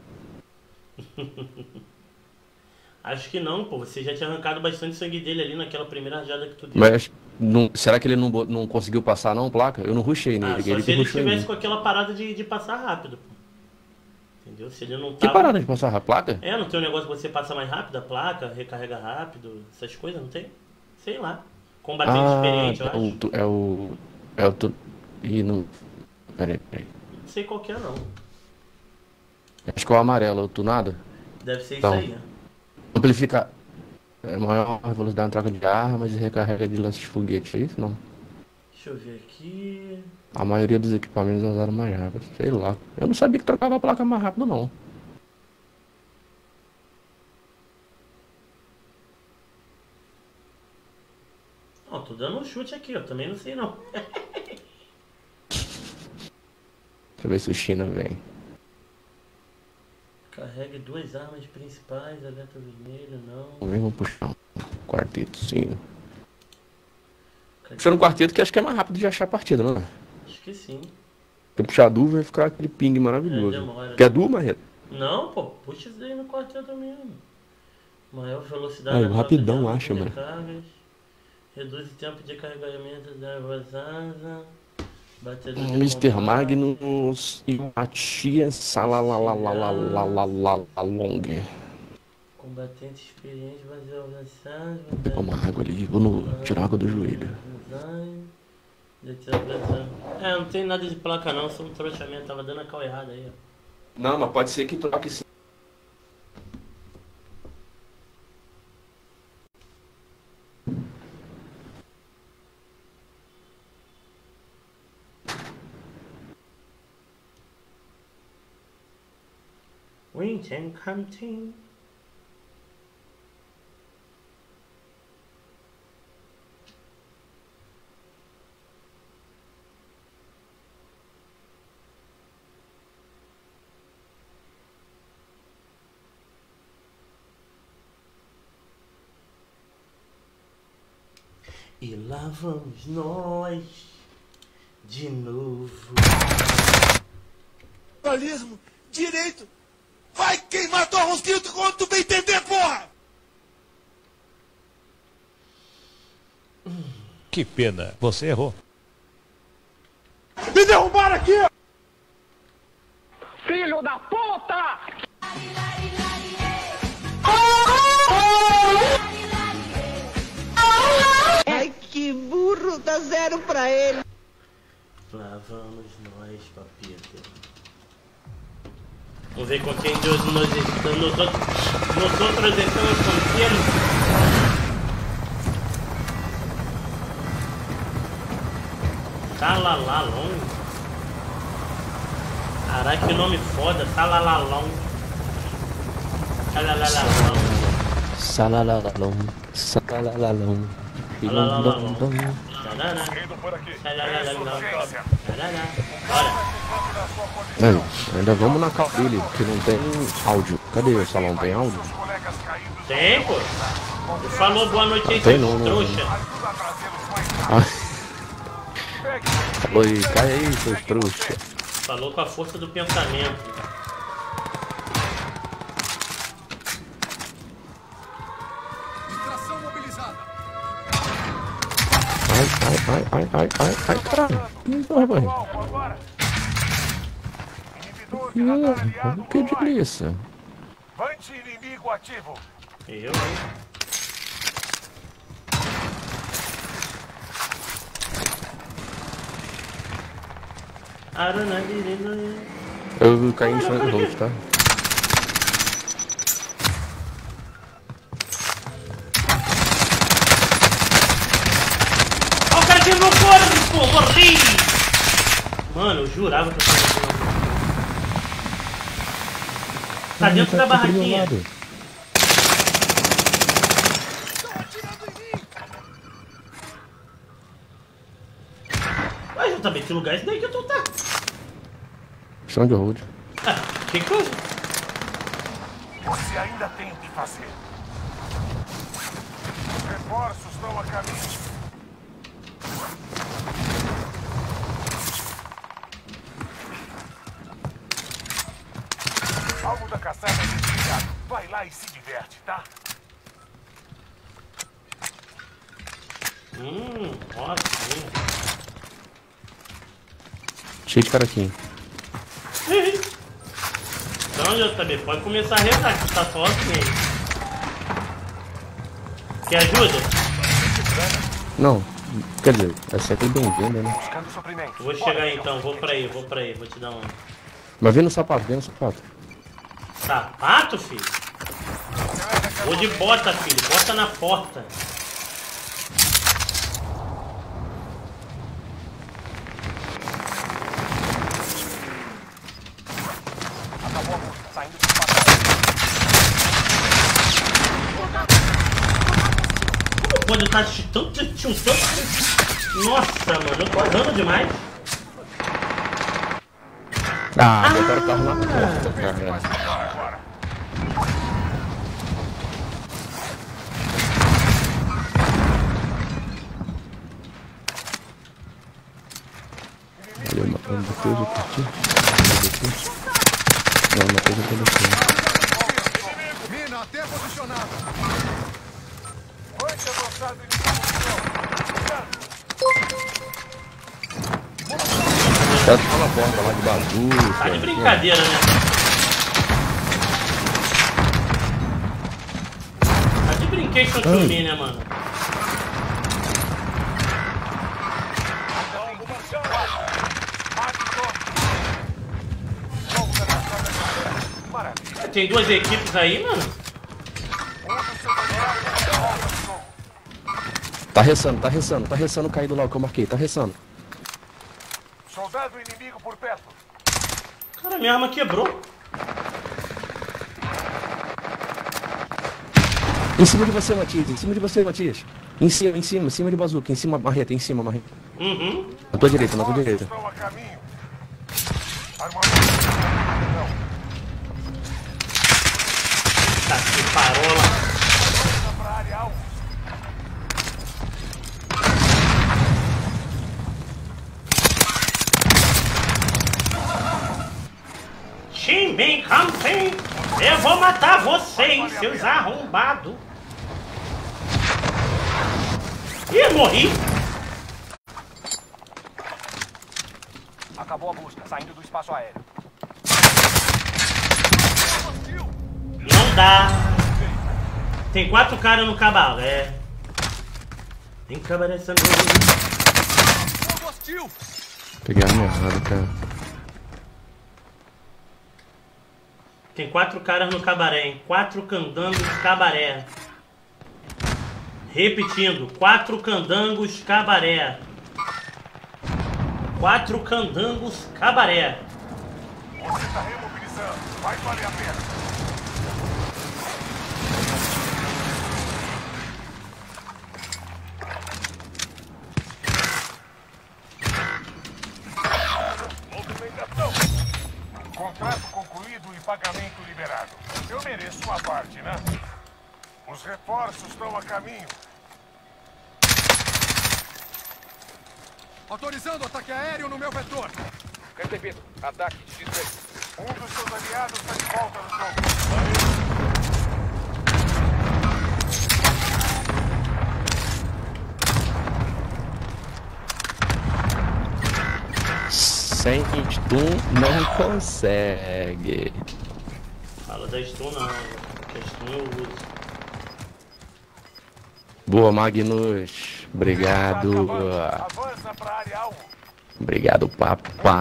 Acho que não, pô. Você já tinha arrancado bastante sangue dele ali naquela primeira rajada que tu deu. Mas será que ele não conseguiu passar não, placa? Eu não rushei nele. Ah, só ele se que ele rushou em estivesse mim. com aquela parada de passar rápido, pô. Entendeu? Se ele não Que tava... parada de passar a placa? É, não tem um negócio que você passa mais rápido a placa, recarrega rápido, essas coisas, não tem? Sei lá. Combatente experiente, eu acho. É o Ih, não. Peraí. Não sei qual que é, não. Acho que é o amarelo, é o tunado. Deve ser Então. isso aí, né? Amplifica. É maior velocidade na troca de armas e recarrega de lances de foguete, é isso? Não. Deixa eu ver aqui... A maioria dos equipamentos usaram mais rápido. Sei lá. Eu não sabia que trocava a placa mais rápido, não. Ó, tô dando um chute aqui, ó. Também não sei, não. Deixa eu ver se o China vem. Carregue duas armas principais, alerta vermelho, não. Vamos puxar um quartetozinho. Puxando um quarteto que acho que é mais rápido de achar a partida, não é? Acho que sim. Se puxar duo, vai ficar aquele ping maravilhoso. É, demora. Quer duo, Marreta? Não, pô, puxa isso aí no quarteto mesmo. Maior velocidade Aí, da troca rapidão, de armas acha, e mano. recargas. Reduz o tempo de carregamento da vazada. Batedor de Mr. combate. Magnus e Matias Salalalalalalalong. Combatente experiente, vazio avançado. Toma água ali, vou tirar água do joelho. É, não tem nada de placa não, só um trouxamento, tava dando a cal errada aí, ó. Não, mas pode ser que troque sim. Winter Counting. E lá vamos nós de novo. Jornalismo, direito. Vai queimar tua rosquinha quando tu bem entender, porra! Que pena, você errou. Me derrubaram aqui! Filho da puta! Ai, que burro, dá 0 pra ele. Lá vamos nós, papito. Vamos ver com quem Deus nos outros estamos confiando. Salalalong. Caraca, que nome foda. Salalalong. Salalalong. Salalalong. Salalalong. aqui. Olha lá, olha lá, Dum, olha lá. dum. Tarará. Indo por aqui. Tarará. Urgência. Tarará. Bora. Aí, ainda vamos na cal dele, que não tem áudio. Cadê o salão? Tem áudio? Tem, pô. Tu falou boa noite aí, Tem seu não, trouxa. Ah. Oi, cai aí, seus trouxas. Falou com a força do pensamento. Distração mobilizada. Ai, caralho. Então, vai. Agora. Inibidor de radar aliado Que online. delícia. Vante inimigo ativo. Eu, Eu caí em cima do rosto, tá? Ó, o cara tem meu corpo, pô, morri! Mano, eu jurava que eu tava aqui. Tá dentro da barraquinha. Mas também, que lugar é esse daí que eu tô, tá? Chão de road. Ah, que coisa? Você ainda tem o que fazer. Os reforços estão a caminho. Alvo da caçada desligado. Vai lá e se diverte, tá? Ótimo. Cheio de cara aqui. Então, já também pode começar a rezar, que tá só assim. Quer ajuda? Não, quer dizer, é sempre bem-vindo, né? Buscando suprimento. Vou chegar aí então, vou pra aí, vou te dar um. Mas vem no sapato, vem no sapato. Sapato, filho? Vou de bota, filho, bota na porta. Acabou a busca, saindo do espaço. Como pode estar chutando? Nossa, mano, eu tô errando demais. Botaram o carro na porta, cara. Valeu, matando uma coisa aqui. Não, uma coisa aqui. Mina até posicionada. Vante avançado inimigo. Os caras estão na porta lá de bazuca. Tá de brincadeira, né? Tá de brinquedo com o Chumi, né, mano? Tem duas equipes aí, mano? Tá ressando caído lá o que eu marquei, tá ressando. Soldado inimigo por perto. Cara, minha arma quebrou. Em cima de você, Matias, Em cima de bazuca, em cima, marreta. Uhum. Na tua direita. Estão a caminho. Tá que parola. Pra área alvo. Shimbin Camping, eu vou matar vocês, seus arrombados. Ih, morri. Acabou a busca, saindo do espaço aéreo. Não dá. Tem 4 caras no cabaré. Tem cabaré essa noite. Peguei a arma errada, cara. Tem 4 caras no cabaré, hein? 4 candangos cabaré. Repetindo, 4 candangos cabaré. 4 candangos cabaré. Você está remobilizando, vai valer a pena. Contrato concluído e pagamento liberado. Eu mereço uma parte, né? Os reforços estão a caminho. Autorizando ataque aéreo no meu vetor. Recebido. Ataque de despejo. Um dos seus aliados está de volta no jogo. 100 stun não consegue. Fala da stun não, porque stun eu uso. Boa, Magnus. Obrigado. Avança para a área alvo. Obrigado, papai.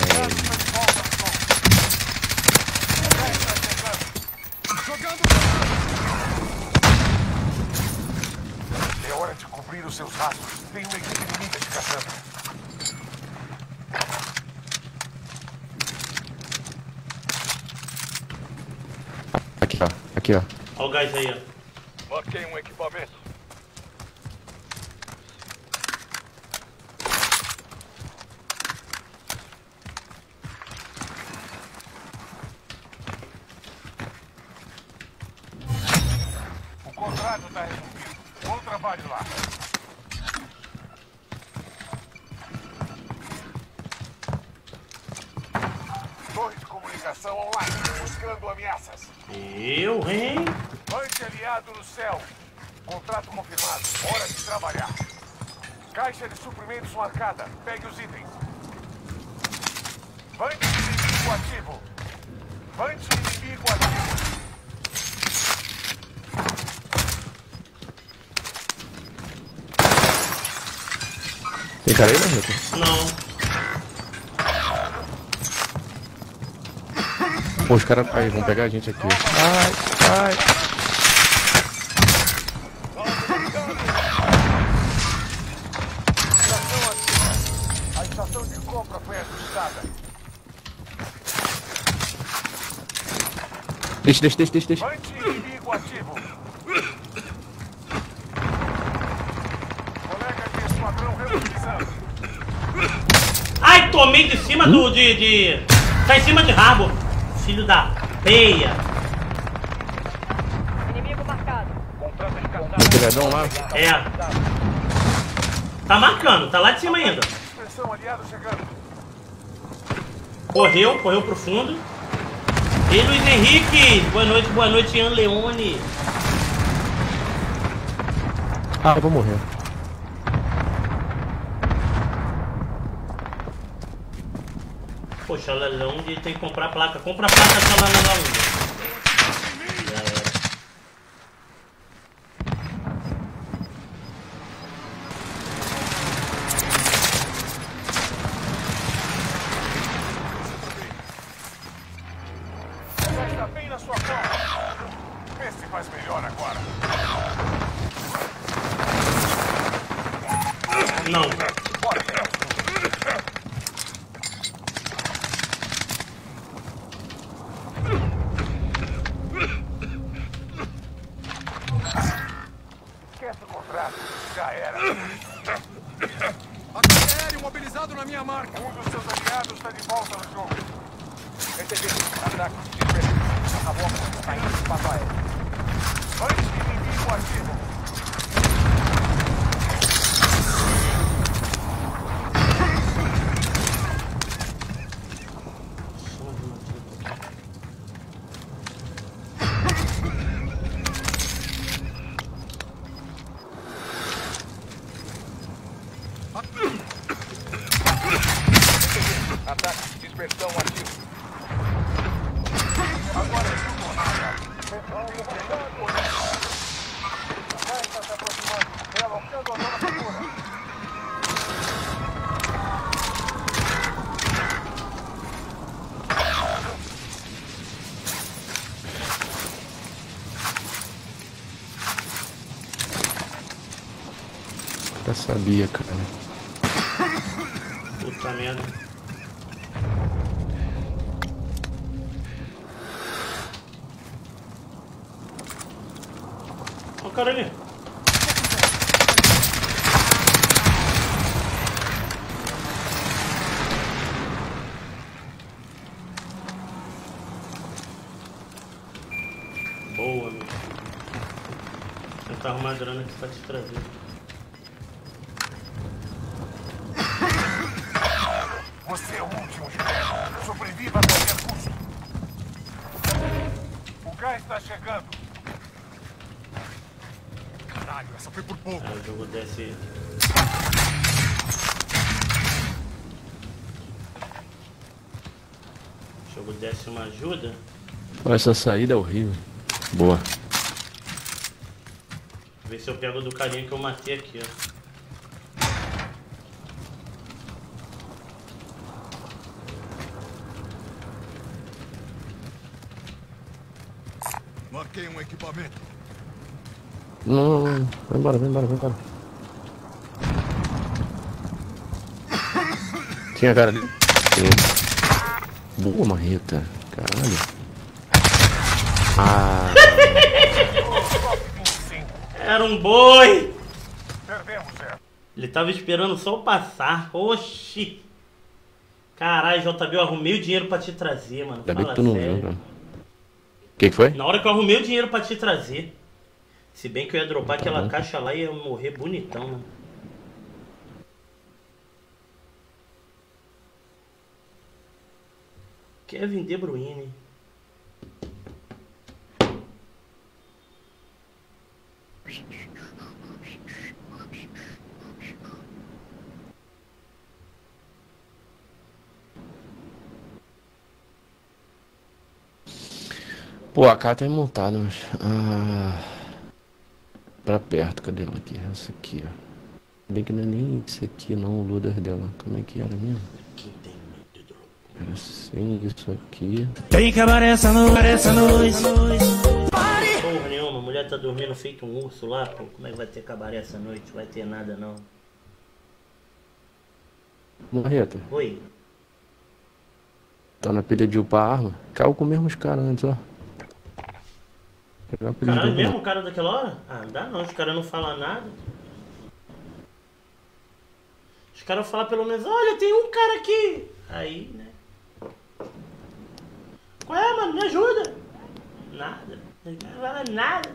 É hora de cobrir os seus rastros. Tem uma equipe inimiga te caçando. Aqui, ó. Aqui, ó. Olha o gás aí, ó. Marquei um equipamento. O contrato está resolvido. Bom trabalho lá. Torre de comunicação online, buscando ameaças. Eu, hein? Anti-aliado no céu. Contrato confirmado. Hora de trabalhar. Caixa de suprimentos marcada. Pegue os itens. Vante inimigo ativo. Vante inimigo ativo. Tem cara aí, Marreta? Não. Pô, os caras aí vão pegar a gente aqui. Ai, ai. A estação de compra foi ajustada. Deixa. Anti-inimigo ativo. Colega de esquadrão remobilizando. Ai, tomei de cima do... Tá em cima de rabo. Filho da peia. Inimigo marcado. Contrato de caçada. O pegadão lá. É. Tá marcando, tá lá de cima ainda. Expressão aliado chegando. Correu pro fundo. E Luiz Henrique. Boa noite, Ian Leone. Ah, eu vou morrer. Poxa, onde tem que comprar placa? Compra a placa só lá na Laúde. Já era. Já está bem na sua forma. Vê se faz melhor agora. Não. Esquece o contrato. Já era. Ataque aéreo mobilizado na minha marca. Um dos seus aliados está de volta no jogo. Recebido. Ataque. Despejo. Acabou a força. Está indo de espaço aéreo. Anti-inimigo ativo. Ataque de dispersão ativo. Agora é tudo ou nada. O gás está se aproximando. Realocando a zona segura. Já sabia, cara. Puta merda. Olha o cara ali. arrumar grana aqui pra te trazer. Você é o último, Juliano. Sobreviva a qualquer custo. O gás está chegando. Caralho, essa foi por pouco. O jogo desce. O jogo desce uma ajuda. Essa saída é horrível. Boa. Ver se eu pego do carinha que eu matei aqui, ó. Marquei um equipamento. Não. Vai embora. Tinha cara ali? Tinha. Boa, marreta. Caralho. Ah. Era um boi! Perdemos, é. Ele tava esperando só eu passar. Oxi! Caralho, JB, eu arrumei o dinheiro pra te trazer, mano. Ainda bem que Fala tu não sério. viu, cara. O que foi? Na hora que eu arrumei o dinheiro pra te trazer. Se bem que eu ia dropar aquela caixa lá e ia morrer bonitão, mano. Kevin De Bruyne. Pô, a carta é montada, mas... pra perto, cadê ela aqui? Essa aqui, ó. Bem que não é nem isso aqui não, o loader dela. Como é que era mesmo? Era assim, isso aqui. Tem que acabar essa noite. Porra nenhuma, a mulher tá dormindo feito um urso lá, pô. Como é que vai ter cabaré essa noite? Vai ter nada não. Marreta. Oi. Tá na pilha de upar a arma. Caiu com os mesmos caras antes, ó. Caralho, mesmo o cara daquela hora? Ah, não dá não, os caras não falam nada. Os caras falam pelo menos, olha, tem um cara aqui. Aí, né? Qual é, mano? Me ajuda. Nada. Não fala nada.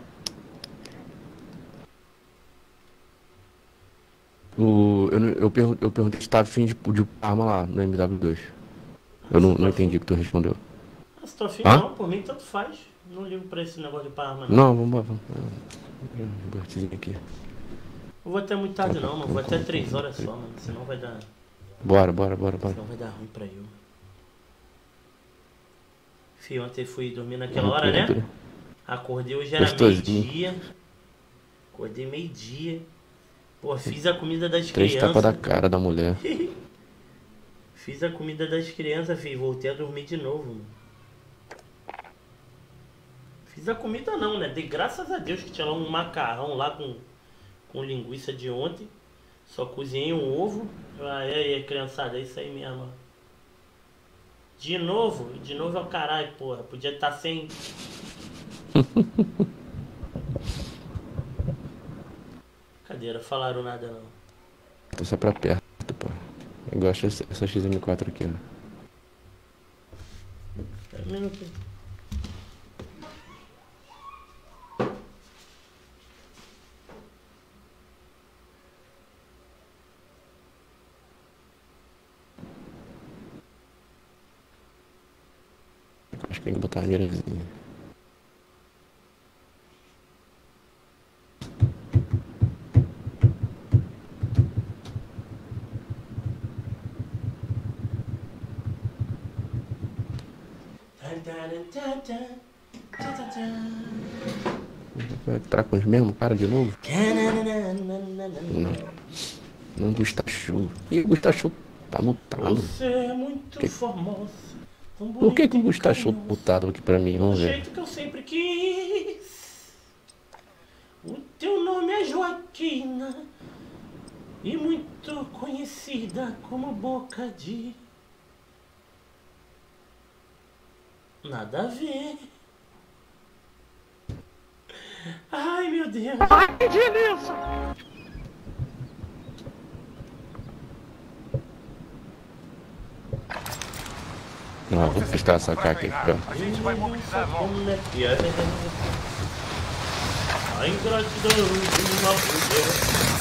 Eu perguntei se tava afim de arma lá no MW2. Eu não entendi o que tu respondeu. Ah, se tô afim não, por mim tanto faz. Não ligo pra esse negócio de par arma não. Não, vamos. Aqui. Não vou até muito tarde não, mano. Vou até 3 horas só, mano. Senão vai dar... Bora. Senão vai dar ruim pra eu. Fih, ontem fui dormir naquela hora, né? Acordei hoje era meio-dia. Acordei meio-dia. Pô, fiz a comida das 3 crianças. tapas da cara da mulher. Fiz a comida das crianças, filho. Voltei a dormir de novo, mano. Fiz a comida não, né? De graças a Deus que tinha lá um macarrão lá com linguiça de ontem. Só cozinhei um ovo. Aí, criançada, é isso aí mesmo. De novo é o caralho, porra. Podia estar sem... Cadeira, falaram nada não. Tô só pra perto, pô. Eu gosto dessa XM4 aqui, ó. Um minuto. Acho que tem que botar uma mirazinha. Vai entrar com os mesmos cara de novo? Não Gustachu. E o Gustachu tá mutado. Você é muito famosa. Por que o Gustachu tá mutado aqui pra mim? Vamos ver. Do jeito que eu sempre quis. O teu nome é Joaquina. E muito conhecida como Boca de... Nada a ver. Ai, meu Deus. Ai, Denilson! Vou testar essa caca aqui, ó. A gente vai mobilizar logo. A ingratidão de uma mulher.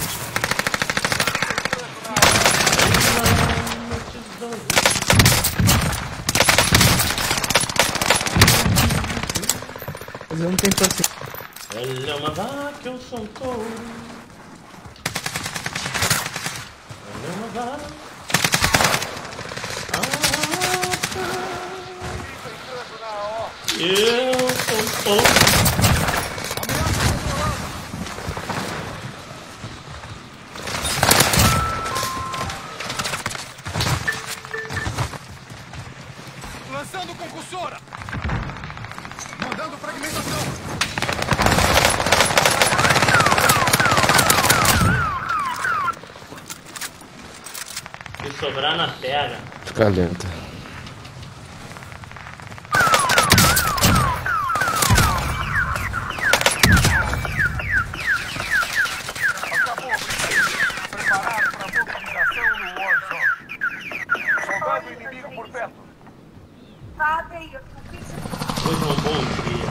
Mas eu não tenho paciência. Ela é uma vaca, eu sou um touro. Ela é uma vaca. Eu sou um touro. Lançando concussora! Mandando fragmentação! Se sobrar na pega. Fica lenta. Preparado para mobilização no Warzone. Soldado inimigo por perto. Hoje é um bom dia.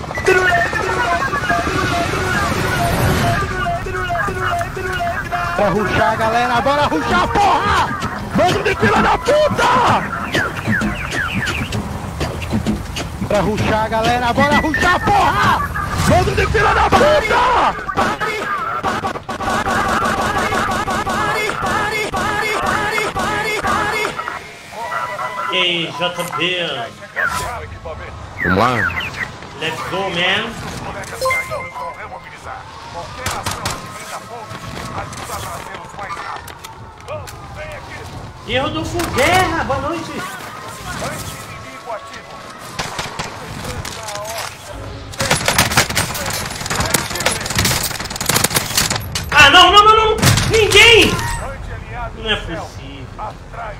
Bora rushar, galera, bora rushar, porra! Bando de filha da puta! Bora rushar, galera, bora rushar, porra! Bando de filha da puta! Ei, JB. Vamos lá? Let's go, man. Qualquer ação que vem da ponte ajuda a trazê-los mais rápido. Vamos, vem aqui. Erro do Fuguerra, boa noite. Anti-inimigo ativo. Ah, não, não, não, não. Ninguém. Não é possível. Atrás.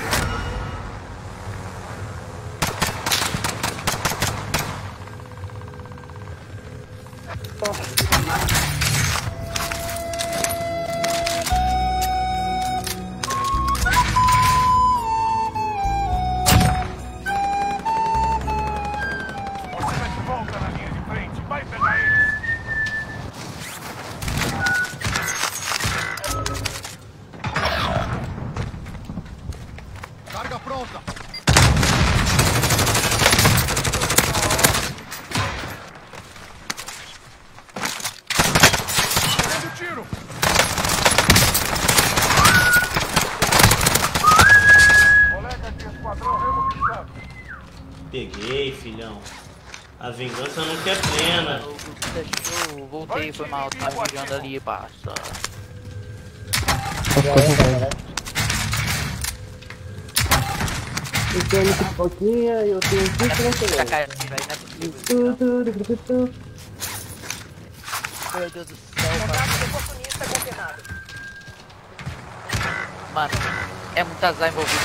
Você vai de volta na linha de frente. Vai pegar eles. Carga pronta! Pegando tiro! Colega de esquadrão remobilizado. Peguei, filhão. A vingança não quer pena. Eu voltei, foi mal, tá jogando ali, passa. Eu tenho pipoquinha e eu tenho tudo. Meu Deus do céu, cara. Mano, é muito azar envolvido.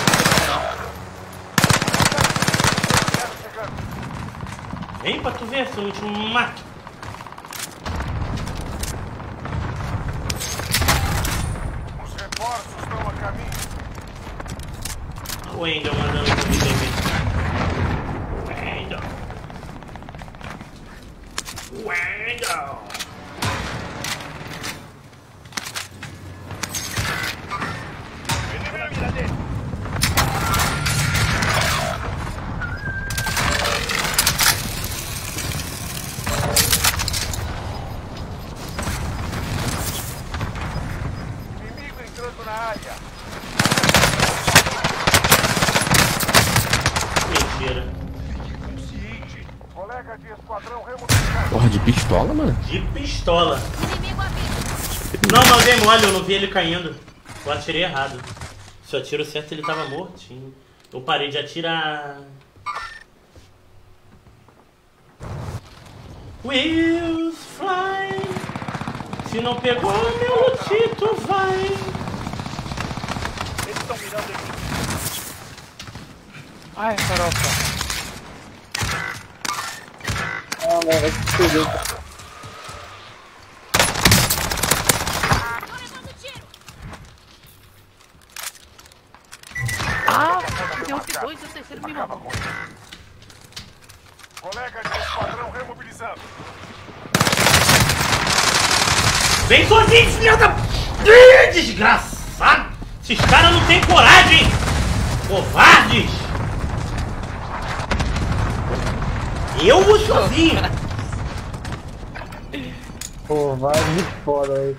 Vem pra tu ver, seu último mato. Os reforços estão a caminho. O Wendel mandando comigo aqui. Wendel. Wendel. Elimina a mira dele. Inimigo entrando na área. Mentira. Colega de esquadrão remobilizado. Porra, de pistola, mano? De pistola. Não, não, dei mole, eu não vi ele caindo. Eu atirei errado. Se eu atiro certo, ele tava mortinho. Eu parei de atirar. Wheels fly. Se não pegou, meu Tito vai. Eles estão mirando em mim. Ai, farofa. Ah, mano, vai se fuder. Ah, tem outro dois, o terceiro me matou. Colega de esquadrão remobilizando. Vem sozinho, filha da... Ih, desgraçado! Esses caras não têm coragem! Covardes! Eu vou sozinho! Pô, vai de foda aí.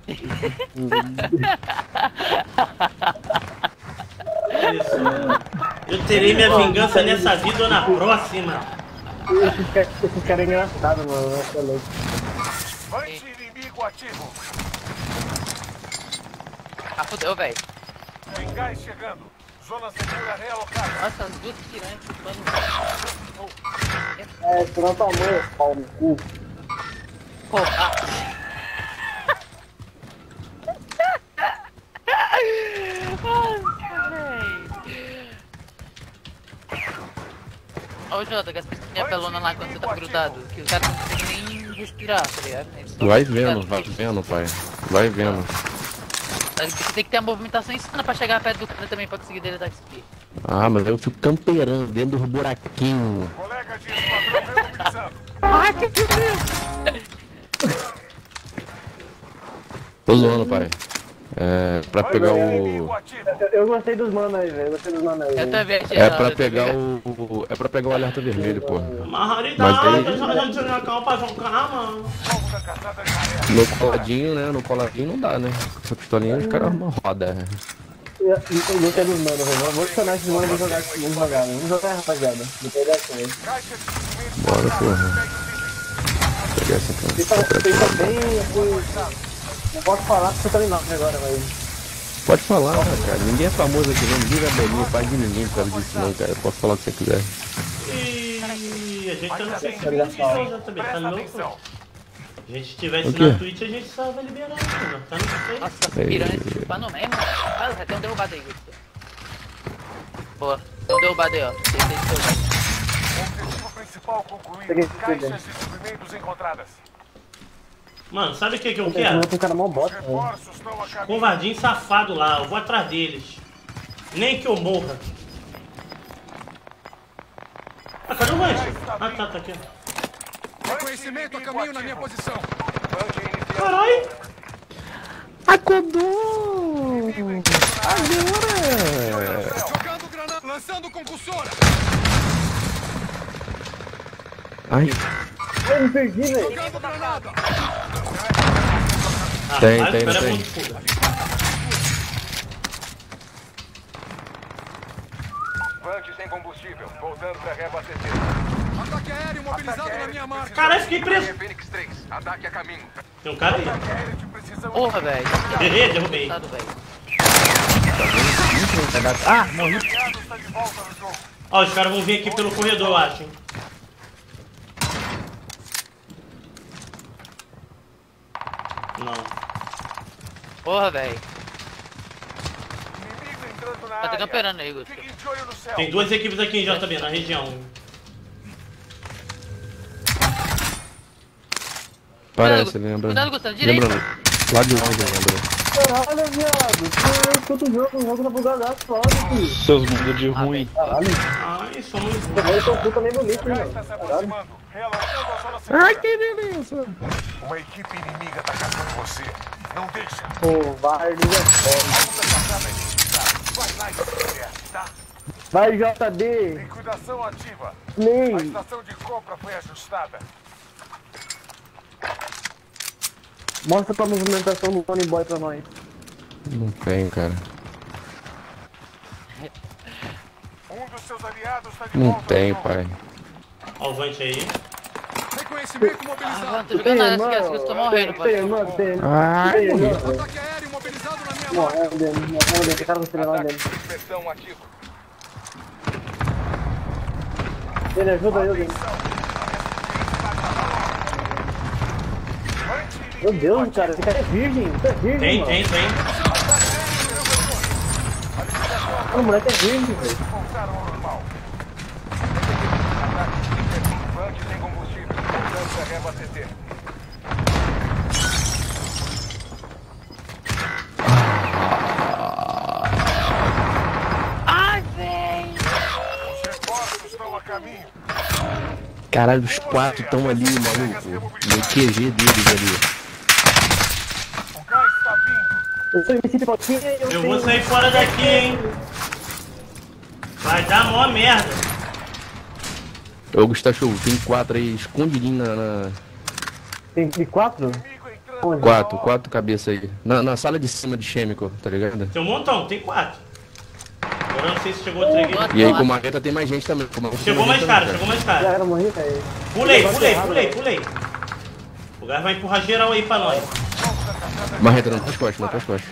Eu terei minha vingança nessa vida ou na próxima. Esse cara é engraçado, mano. Nossa, louco. Anti-inimigo ativo. Ah, fudeu, velho. Tem gás chegando. Zona segura realocada. Nossa, as duas tirantes, mano. É, tu não tá mãe, pau no cu. Porra. Ô Jota, que essa minha pelona lá quando você tá grudado, que os caras não conseguem nem respirar, tá ligado? Vai vendo, pai. Vai vendo. Você tem que ter a movimentação insana pra chegar perto do cara também pra conseguir deletar esse aqui. Ah, mas eu fico camperando dentro dos buraquinhos. Colega de esquadrão remobilizando. Ai, que frio! Tô zoando, pai. É, pra pegar o... Eu gostei dos manos aí, velho. Eu também, é pra pegar o... É pra pegar o alerta vermelho, pô. Mas aí... No coladinho, né? No coladinho não dá, né? Essa pistolinha os caras roda. Eu gostei dos manos, velho. Vou adicionar esses manos e vamos jogar. Vamos jogar, rapaziada. Depois dessa aí. Bora, porra. Pegar essa aqui. Fica bem, assim... Não posso falar porque você tá ligado agora, mas... Pode falar, cara. Ninguém é famoso aqui não. Ninguém é belinho, pai de ninguém por causa disso não, cara. Eu posso falar o que você quiser. E a gente tá no Facebook já também, tá louco? Se a gente estivesse na Twitch, a gente só vai liberar, mano. Tá no Facebook. Nossa, piranha chupando mesmo. Ah, já tem um derrubado aí, Gusto. Boa, tem um derrubado aí, ó. Tem derrubado. Objetivo principal concluído. Caixas de suprimentos encontradas. Mano, sabe o que eu quero? Covardinho safado lá, eu vou atrás deles. Nem que eu morra. Ah, cadê o rancho? Ah, tá aqui. Reconhecimento a caminho na minha posição. Caralho! Acordou! Agora! Jogando granada, lançando concussora. Ai. Eu me perdi, velho. Jogando granada. Tem. Bunch sem combustível, voltando pra reabastecer. Ataque aéreo mobilizado na minha marca. Caralho, fiquei preso. Fênix 3, ataque a caminho. Tem um cara aí. Porra, velho. Derrubei. Ah, morri. Ó, os caras vão vir aqui pelo corredor, eu acho. Não. Porra, velho. Tá camperando aí, Gusto. Tem duas equipes aqui em JB, na região. Parece, lembra. Cuidado, Gustavo, direito. Lembra, lá de longe, lembra. Caralho, viado. Eu escuto o jogo tá bugadaço, foda, filho. Seus mundos de ruim. Caralho. Ai, somos Eu tô puta meio bonito, mano. Caralho. Ai, que beleza. Uma equipe inimiga tá caçando você. Não deixa. Pô, vai, liga foda. Vai lá e se tá? Vai, JD. Liquidação ativa. Play. A estação de compra foi ajustada. Mostra tua movimentação do Tony Boy pra nós. Não tem, cara. Um dos seus aliados tá de Não volta. tem, pai. Ó o Vante aí. Reconhecimento mobilizado. Tô jogando nada, esquece que eu tô morrendo, pai. Tem, mano. Ai, morri. Ataque aéreo mobilizado na minha marca. Morreu dele. Cara, você lá dele. Inspeção ativo. Ele ajuda eu, dele. Meu Deus, cara, esse cara é virgem. Você é virgem, Tem. O moleque é virgem, velho. Voltaram ao normal. Bunch sem combustível. Voltando pra reabastecer. Ai, velho. Os reforços estão a caminho. Caralho, os quatro estão ali, maluco. No QG deles ali. Eu sou MC Pipoquinha e eu vou sair fora daqui, hein? Vai dar mó merda. Ô, Gustavo, tem 4 aí escondidinho na... Tem 4? Onde? 4 cabeças aí. Na sala de cima de Chemical, tá ligado? Tem um montão, tem 4. Agora eu não sei se chegou 3 aqui. E aí com marreta tem mais gente também. Chegou mais cara, chegou mais cara. Já era morrer, velho. Pulei. O cara vai empurrar geral aí pra nós. Marreta não tá as costas, não tá as costas.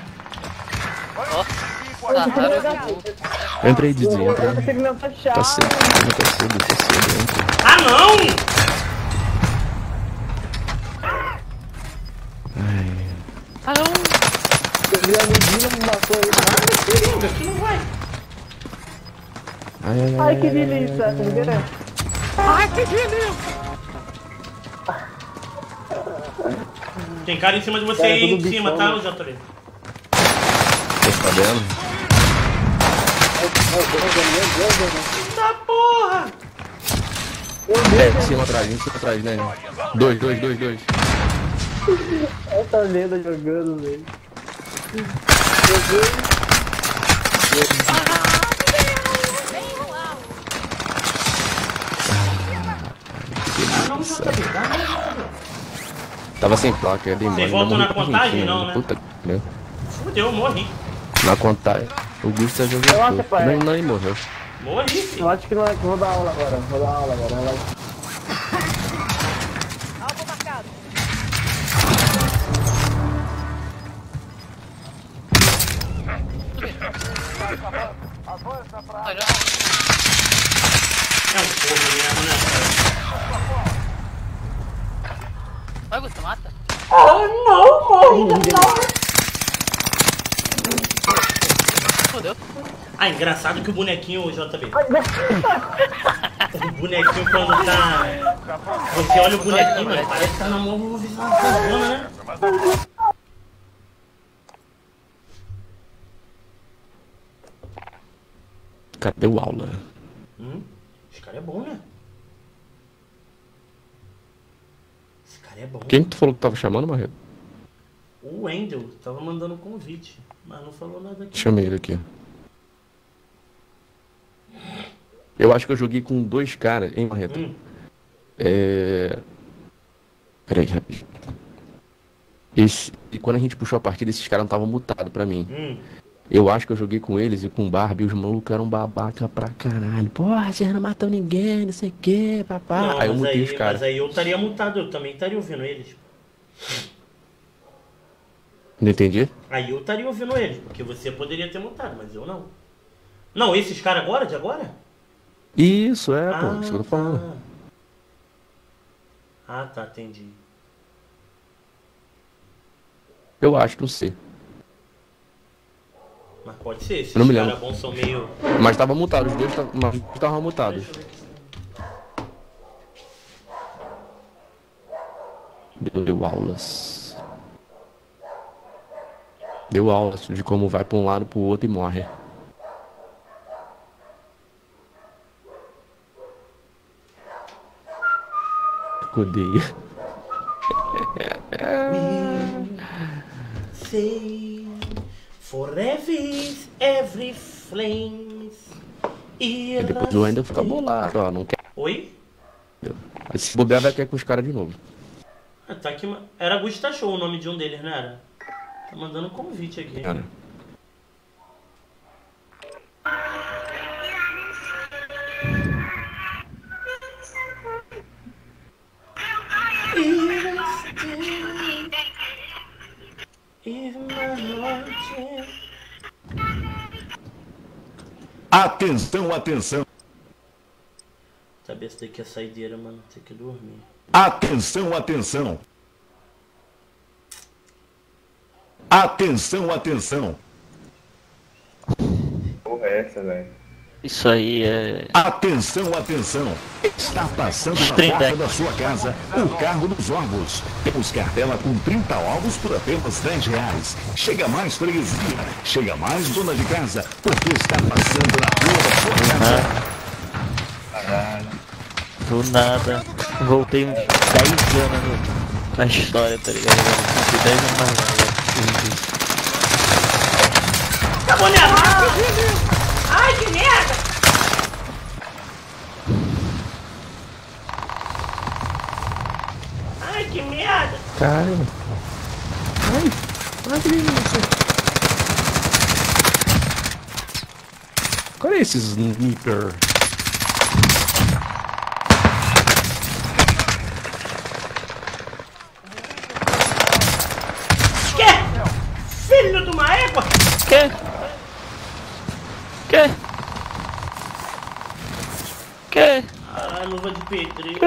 Entra aí, Didi, entra aí. Tá cedo, entra. Ah, não! Ah, não! Aqui não vai. Ai, que delícia, Ai, que delícia! Tem cara em cima de você aí, em cima, tá, JB? Tô sabendo. Eita porra! Em cima atrás, né? 2. Essa lenda jogando, velho. Tava sem placa, é demônio. Você voltou na contagem, não, né? Puta que pariu. Fudeu, eu morri. Na contagem. O Gusta jogou pouco. Não morreu. Morri, filho. Eu acho que não é que vou dar aula agora. Alvo marcado. É um porro mesmo, né? Vai, Gusta, mata. Oh, não, morri. Fodeu. Ah, engraçado que o bonequinho, JB. O bonequinho quando tá... Você olha o bonequinho, mano, parece que tá na mão visão, né? Cara, deu aula. Esse cara é bom, né? Esse cara é bom. Quem que tu falou que tava chamando, Marreto? O Wendel tava mandando convite, mas não falou nada aqui. Chamei ele aqui. Eu acho que eu joguei com 2 caras, hein, Marreto? Peraí, rapidinho. E quando a gente puxou a partida, esses caras não estavam mutados pra mim. Eu acho que eu joguei com eles e com o Barbie e os malucos eram babaca pra caralho. Porra, vocês não matam ninguém, não sei o que, papá. Não, aí eu mutei os caras. Mas aí eu estaria mutado, eu também estaria ouvindo eles. Não entendi? Aí eu estaria ouvindo eles, porque você poderia ter mutado, mas eu não. Não, esses caras agora, de agora? Isso, pô, isso que eu tô falando. Ah, tá, entendi. Eu acho, não sei. Mas pode ser, esses Eu não me caras lembro. bons são meio... Mas tava mutado, os dois estavam mutados. Deu aulas. Deu aulas de como vai pra um lado, pro outro e morre. Odeio. Say forever every flames. E depois o ainda fica bolado, ó, não quer. Oi? Esse bobear vai querer com os caras de novo. Ah, tá aqui. Era Gusta Show o nome de um deles, não era? Tá mandando um convite aqui. Cara. Atenção, atenção. Sabe, essa daqui é a saideira, mano. Tem que dormir. Atenção, atenção. Atenção, atenção. Porra, é essa, velho? Isso aí é... Atenção, atenção. Está passando na porta da sua casa o carro dos ovos. Temos cartela com 30 ovos por apenas R$10. Chega mais freguesia, chega mais dona de casa, porque está passando na rua da sua casa. Caralho. Do nada. Voltei uns 10 anos na história, tá ligado? 10 anos mais velho. microfone errado! Ai, que merda! Ai, que merda! Caramba. Ai, que delícia. Qual é esse sniper? Filho de uma égua! Que? Ah, luva de pedreiro.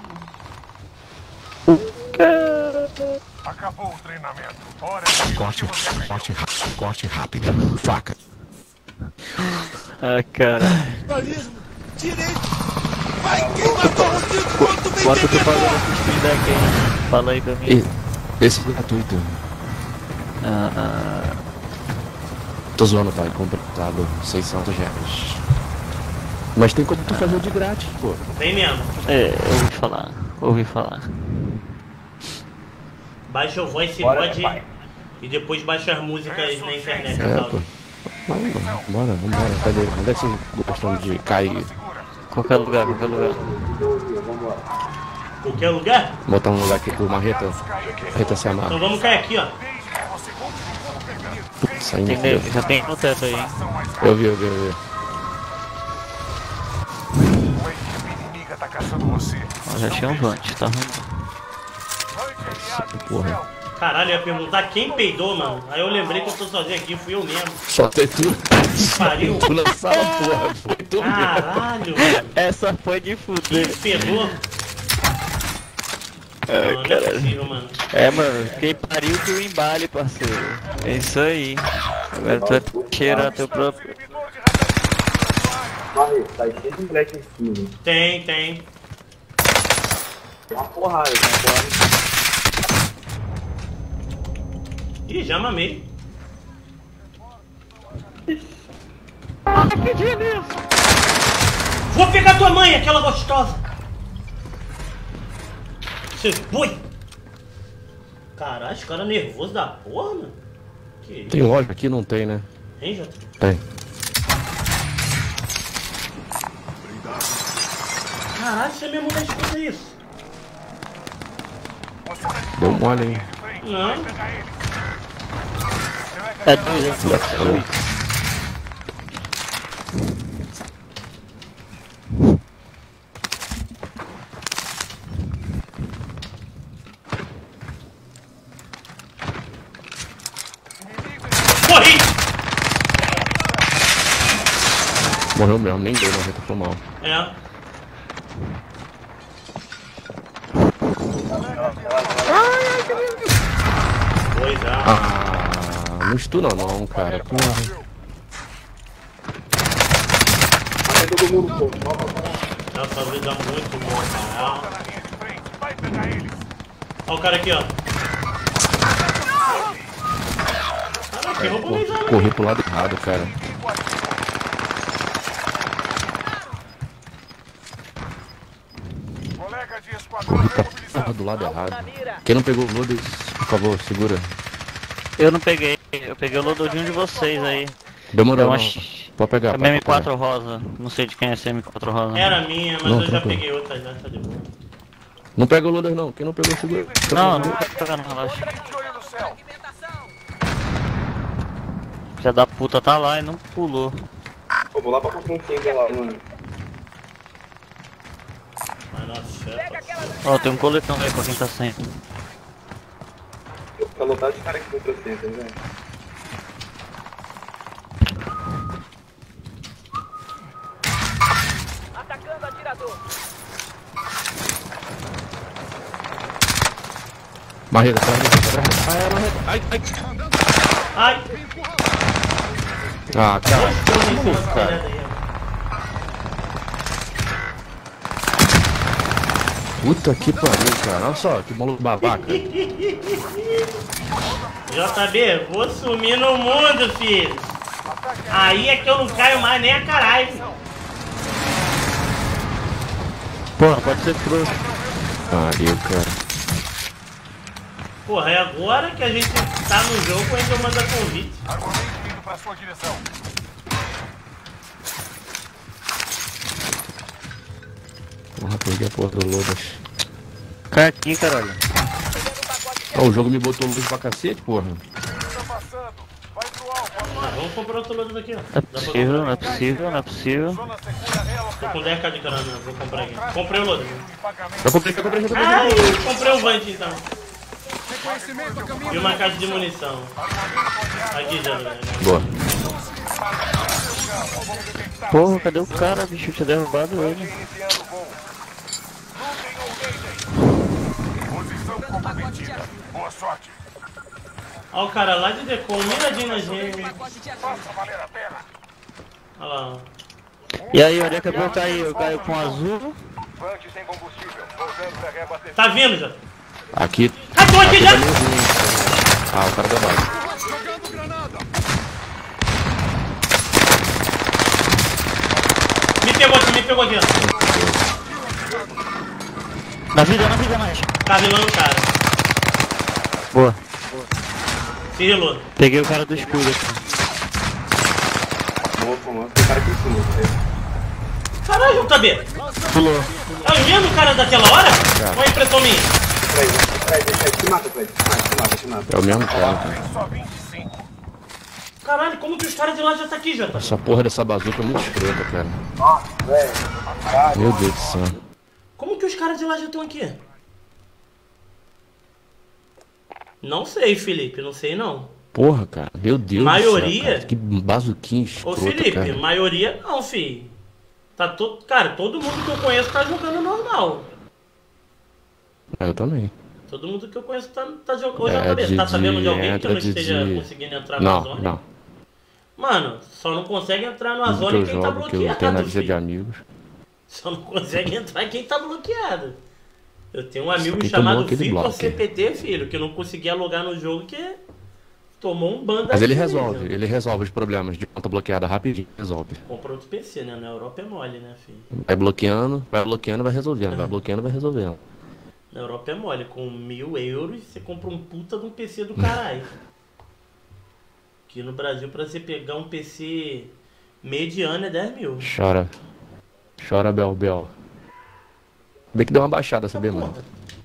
Acabou o treinamento. Hora Corte rápido. Faca. Ah, cara. Direito! Vai quem matou o Tito quanto bem. Quanto tu pagou nesse spin daqui, hein? Fala aí pra mim. Esse é gratuito. Tô zoando, tá? Comprado 600 reais. Mas tem como tu fazer de grátis, pô. Tem mesmo. É, ouvi falar. Baixa o voice mod e depois baixa as músicas na internet. Pô. Vambora. Cadê? Onde é que vocês gostam de cair? Qualquer lugar. Qualquer lugar? Botar um lugar aqui pro Marreta se amarra. Então vamos cair aqui, ó. Já tem no teto aí, hein? Eu vi. Já tinha um vante, tá ruim. Porra. Caralho, eu ia perguntar quem peidou, mano. Aí eu lembrei que eu tô sozinho aqui, fui eu mesmo. Só tem tu. Pariu. Tu na sala, porra. Foi tu mesmo. Caralho, mano. Essa foi de fuder. Quem peidou? Não, não é possível, mano. É, mano, quem pariu que o embale, parceiro. É isso aí. Agora tu vai cheirar teu próprio. Marre, tá cheio de moleque em cima. Tem. Tem uma porrada. Ih, já mamei. Ah, que delícia! Vou pegar tua mãe, aquela gostosa. Você foi? Caralho, esse cara é nervoso da porra, mano. Que isso? Tem loja aqui? Não tem, né? Tem, Jota? Tem. Caralho, você mesmo não escuta isso. Deu mole, hein? Não. É dois. Morri! Morreu mesmo, nem deu, não, foi mal. É. Pois é. Ah, não estuna não, cara. Porra. Essa vida é muito boa, cara. Olha o cara aqui, ó. Caraca, eu vou poder Corri pro lado errado, cara. Corri pra do lado errado. Quem não pegou o loader, por favor, segura. Eu não peguei, eu peguei o loadinho de vocês aí. Demorou, não. Pode pegar. É minha M4 rosa, não sei de quem é essa M4 rosa. Era minha, mas não, eu já peguei outra, já tá de boa. Não pega o loader não, quem não pegou segura. Não vou pegar não, relaxa. Filha da puta tá lá e não pulou. Eu vou lá pra comprar um single lá, mano. Ó, tem um coletão aí pra quem tá sem. Tá lotado de cara que comprou sempre, né? Atacando atirador. Marreta, ai. Ah, cara. Puta que pariu, cara. Olha só, que maluco babaca. JB, vou sumir no mundo, filho. Aí é que eu não caio mais nem a caralho. Porra, pode ser trouxa. Pariu, cara. Porra, é agora que a gente tá no jogo, a gente manda convite. para sua direção. Porra, peguei a porra do Lodas. Cai aqui, caralho. Ó, o jogo me botou luz pra cacete, porra. Vamos comprar outro Lodas aqui, ó. Não é possível, não é possível, não é possível. Tô com 10k de grana, vou comprar aqui. Comprei o Lodas. Já comprei. Ai, comprei o Vant então. Reconhecimento a caminho. E uma caixa de munição. Aqui já, Boa. Porra, cadê o cara, bicho? Eu tinha derrubado ele. Posição comprometida. Boa sorte. Olha o cara lá de Decon, miradinho na gente. Faça valer a pena. Olha lá. E aí, onde é que eu caí? Eu caio com azul. Vante sem combustível. Voltando para reabastecer. Tá vindo já. Aqui. Tô aqui já! Ah, o cara da base. Jogando granada. Me pegou aqui, ó. Na vida mais. Tá rilando o cara. Boa. Se rilou. Peguei o cara do escudo aqui. Boa, tem cara aqui em cima. Caralho, JB. Pulou. É o mesmo cara daquela hora? Ou é impressão minha? Fred, te mata, Fred. Te mata. É o mesmo cara, cara. Caralho, como que os caras de lá já tá aqui, Jota? Essa porra dessa bazuca é muito escrota, cara. Meu Deus do céu. Como que os caras de lá já estão aqui? Não sei, Felipe, não sei não. Porra, cara, meu Deus maioria? do céu, cara. Que bazuquinha escrota, Ô Felipe, cara. maioria não, fi. Tá todo... Cara, todo mundo que eu conheço tá jogando normal. Eu também. Todo mundo que eu conheço tá jogando. Ô, JB, tá sabendo de alguém que eu não esteja conseguindo entrar na zona? Não. Mano, só não consegue entrar na Tudo zona que quem eu tá jogo, que eu tenho na bloqueado, lista de filho. amigos. Só não consegue entrar quem tá bloqueado. Eu tenho um amigo Quem chamado tomou aquele Vitor bloco? CPT, filho, que não conseguia logar no jogo que tomou um bando. Mas ele resolve os problemas de conta bloqueada rapidinho, resolve. Comprou outro PC, né? Na Europa é mole, né, filho? Vai bloqueando, vai resolvendo, vai bloqueando, vai resolvendo. Na Europa é mole, com 1.000 euros você compra um puta de um PC do caralho. Aqui no Brasil, pra você pegar um PC mediano é 10 mil. Chora, Bel. Bem que deu uma baixada, sabia, mano?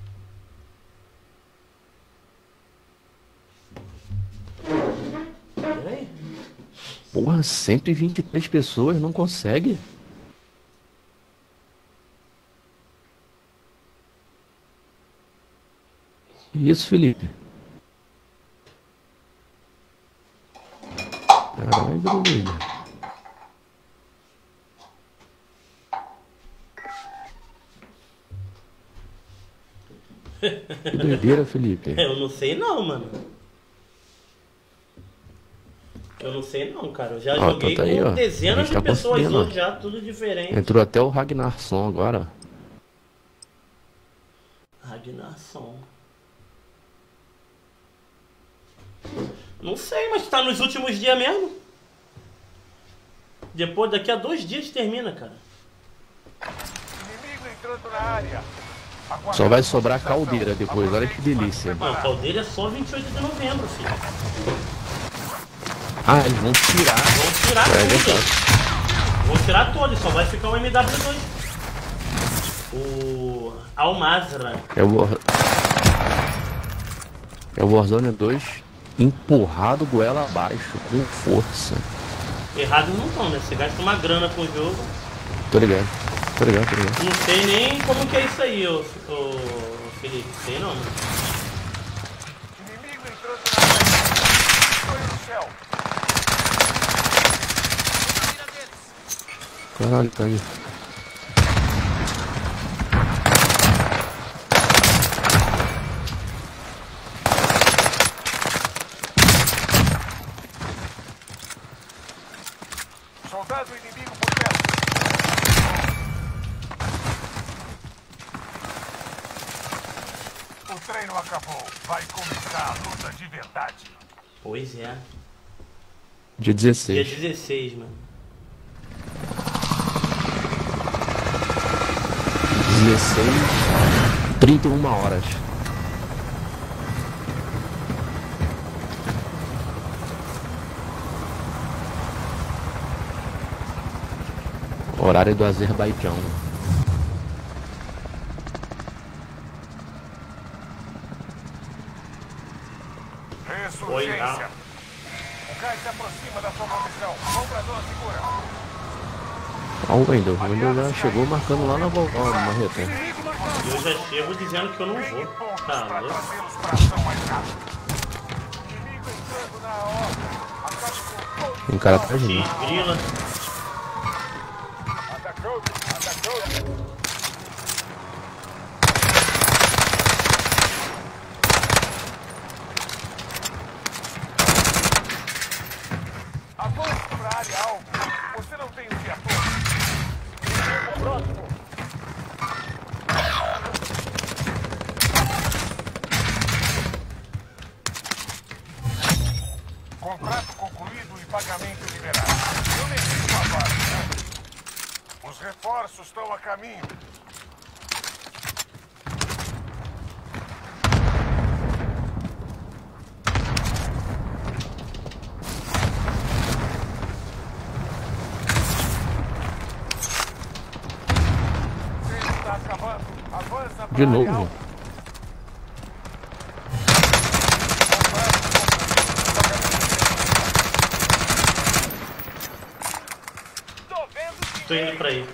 Peraí. Porra, 123 pessoas, não consegue? Que isso, Felipe? Caralho, doido. Que doideira, Felipe. Eu não sei não, mano. Eu não sei não, cara. Eu já joguei tá aí, com ó. dezenas de Tá pessoas conseguindo, hoje já, tudo diferente. Entrou até o Ragnarson agora. Ragnarson. Não sei, mas tá nos últimos dias mesmo. Depois, daqui a 2 dias termina, cara. Inimigo entrando na área. Só vai sobrar caldeira depois, olha que delícia. Não, caldeira é só 28 de novembro, filho. Ah, eles vão tirar. Vão tirar tudo. Vão tirar todos, só vai ficar o MW2. O Almazra. É o Warzone 2 empurrado goela abaixo, com força. Errado não estão, né? Você gasta uma grana com o jogo. Tô ligado. Não sei nem como que é isso aí, ô Felipe. Sei não. Inimigo entrando na área. Foi no céu. Caralho, tá aí. Soldado inimigo por perto. O treino acabou. Vai começar a luta de verdade. Pois é. Dia 16. Dia 16, mano. 16, 31 horas. Horário do Azerbaijão. Ressurgência. O gás se aproxima da sua posição. Vão pra zona segura. Ó o Wendel já chegou marcando lá na Volcão, Marreta. Eu já chego dizendo que eu não vou. Tá louco? Um cara atrás de mim. Grila. Avance pra área alvo. Você não tem o reator. Próximo. Contrato concluído e pagamento liberado. Eu necessito uma base. Os reforços estão a caminho. Está acabando. Avança De novo. Tô indo pra aí.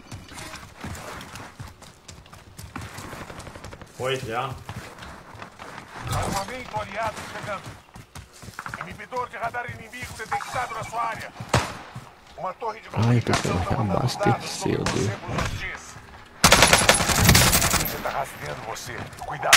Pois é. Armamento aliado chegando. Inibidor de radar inimigo detectado na sua área. Uma torre de Ai, tô comunicação querendo abastecer, Deus. Ele tá rastreando você. Cuidado.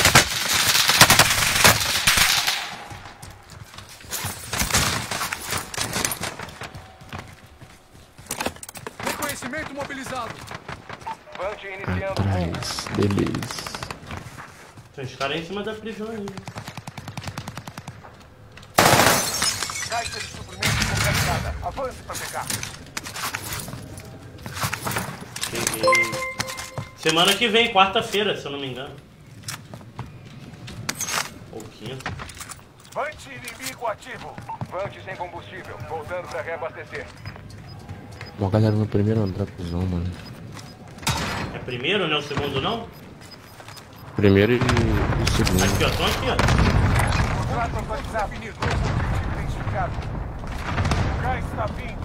Reconhecimento mobilizado. Vante iniciando. Atrás, beleza. Tem os caras em cima da prisão aí. Caixa de suprimento localizada. Avance pra pegar. Cheguei. Semana que vem, quarta-feira, se eu não me engano. Ou quinta. Vante inimigo ativo. Vante sem combustível. Voltando pra reabastecer. Uma galera no primeiro andar da prisão, mano. É primeiro, não é o segundo, não? Primeiro e segundo. Aqui, ó. Tô aqui, ó. Contrato atualizado. Identificado. O gás está vindo.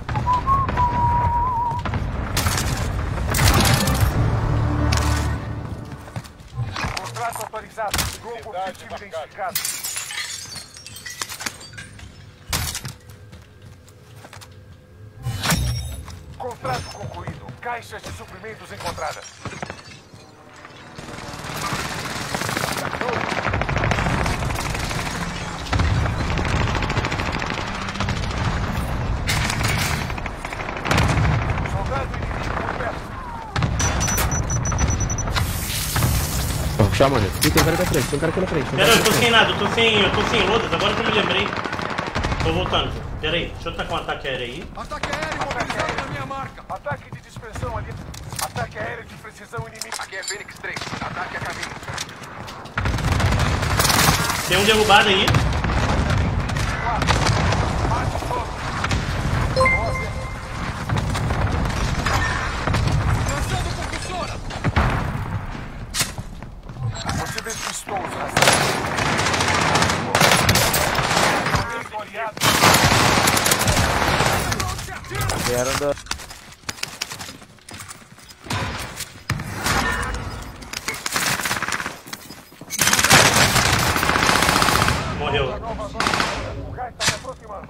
Contrato atualizado. Grupo objetivo identificado. Contrato concluído. Caixas de suprimentos encontradas. Soldado inimigo por perto. Vai puxar, mano. Tem um cara aqui na frente, tem um cara aqui na frente. Pera, eu tô sem nada, eu tô sem lodas, agora que eu me lembrei. Tô voltando. Pera aí, deixa eu tacar um ataque aéreo aí. Ataque aéreo mobilizado na minha marca. Ataque de dispersão ali. Ataque aéreo de precisão inimigo. Aqui é Fênix 3. Ataque a caminho. Tem um derrubado aí. Lançando propulsora. Você despistou os Vieram da... Morreu. O gás está se aproximando.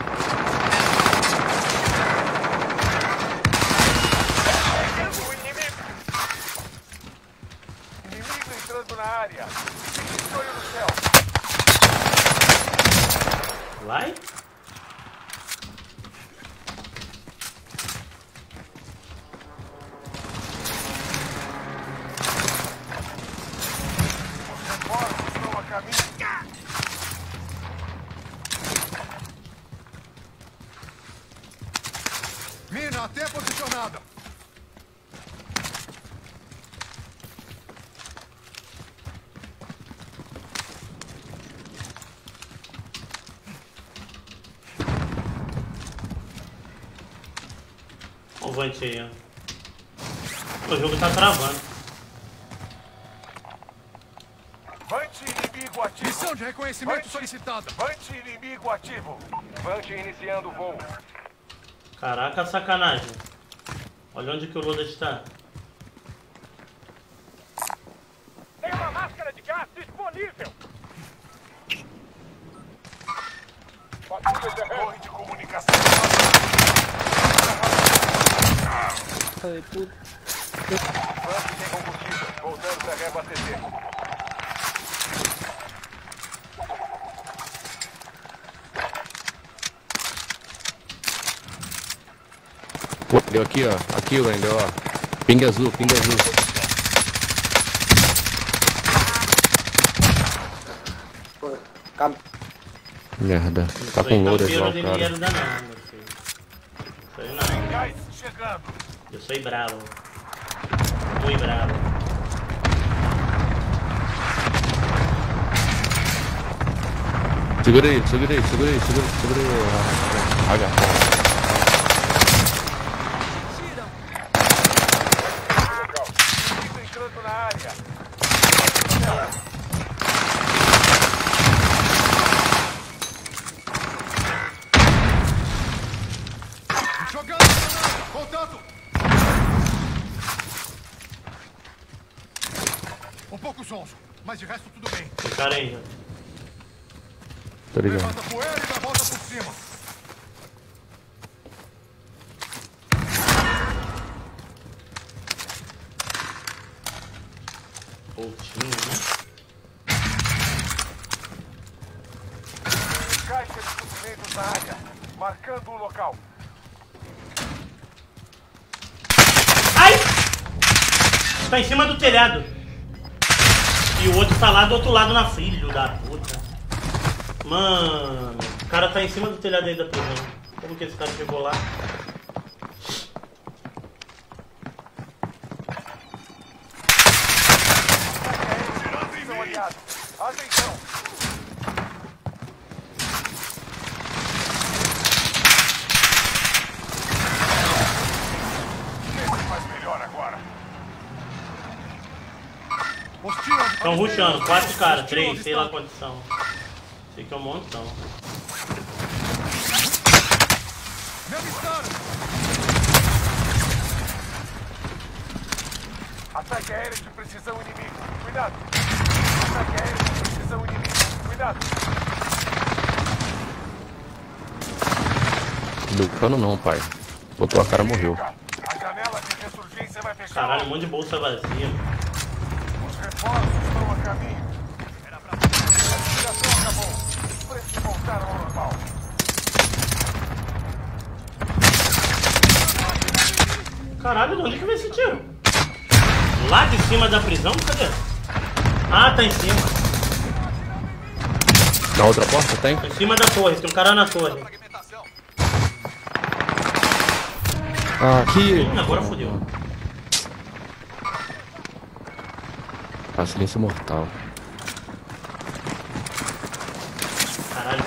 Inimigo entrando na área. Fique de olho no céu. Vai? Os reforços estão a caminho. Mina até posicionada. Olha o Vante aí, ó. O jogo tá travando. Vante inimigo ativo. Missão de reconhecimento solicitada. Vante inimigo ativo. Vante iniciando o voo. Caraca, sacanagem. Olha onde que o Loda está. Tem uma máscara de gás disponível. Torre de comunicação. Foi puto. Vante tem combustível. Voltando a reabastecer. Pô, deu aqui, ó. Aqui, Wendel, ó. Pinga azul, pinga azul. Merda. Tá com loura já, cara. Eu sou bravo. Muito bravo. Segura aí, segura aí, segura aí, segura aí. Entrando na área. Jogando granada! Contato! Um pouco sonso, mas de resto tudo bem. Tem cara aí, já. Tô ligado. Levanta a poeira e dá volta por cima. Pouquinho, né? Caixa de suprimentos na área. Marcando o local. Ai! Tá em cima do telhado. E o outro tá lá do outro lado na filho da puta. Mano, o cara tá em cima do telhado aí da prisão. Como que esse cara chegou lá? Atenção! Faz melhor agora. Estão rushando, 4 caras, 3, sei lá quantos são. Sei que é um montão. Me avistaram! Ataque aéreo de precisão inimigo. Cuidado! Ataque aéreo de precisão inimigo. Cuidado! Do cano não, pai. Botou a cara, morreu. A janela de ressurgência vai fechar. Caralho, um monte de bolsa vazia. Os reforços estão a caminho. A ligação acabou. Os preços voltaram ao normal. Caralho, de onde que veio esse tiro? Lá de cima da prisão? Cadê? Ah, tá em cima. Na outra porta tem? Tá em cima da torre, tem um cara na torre. Aqui. Agora fodeu. Ah, silêncio mortal. Caralho.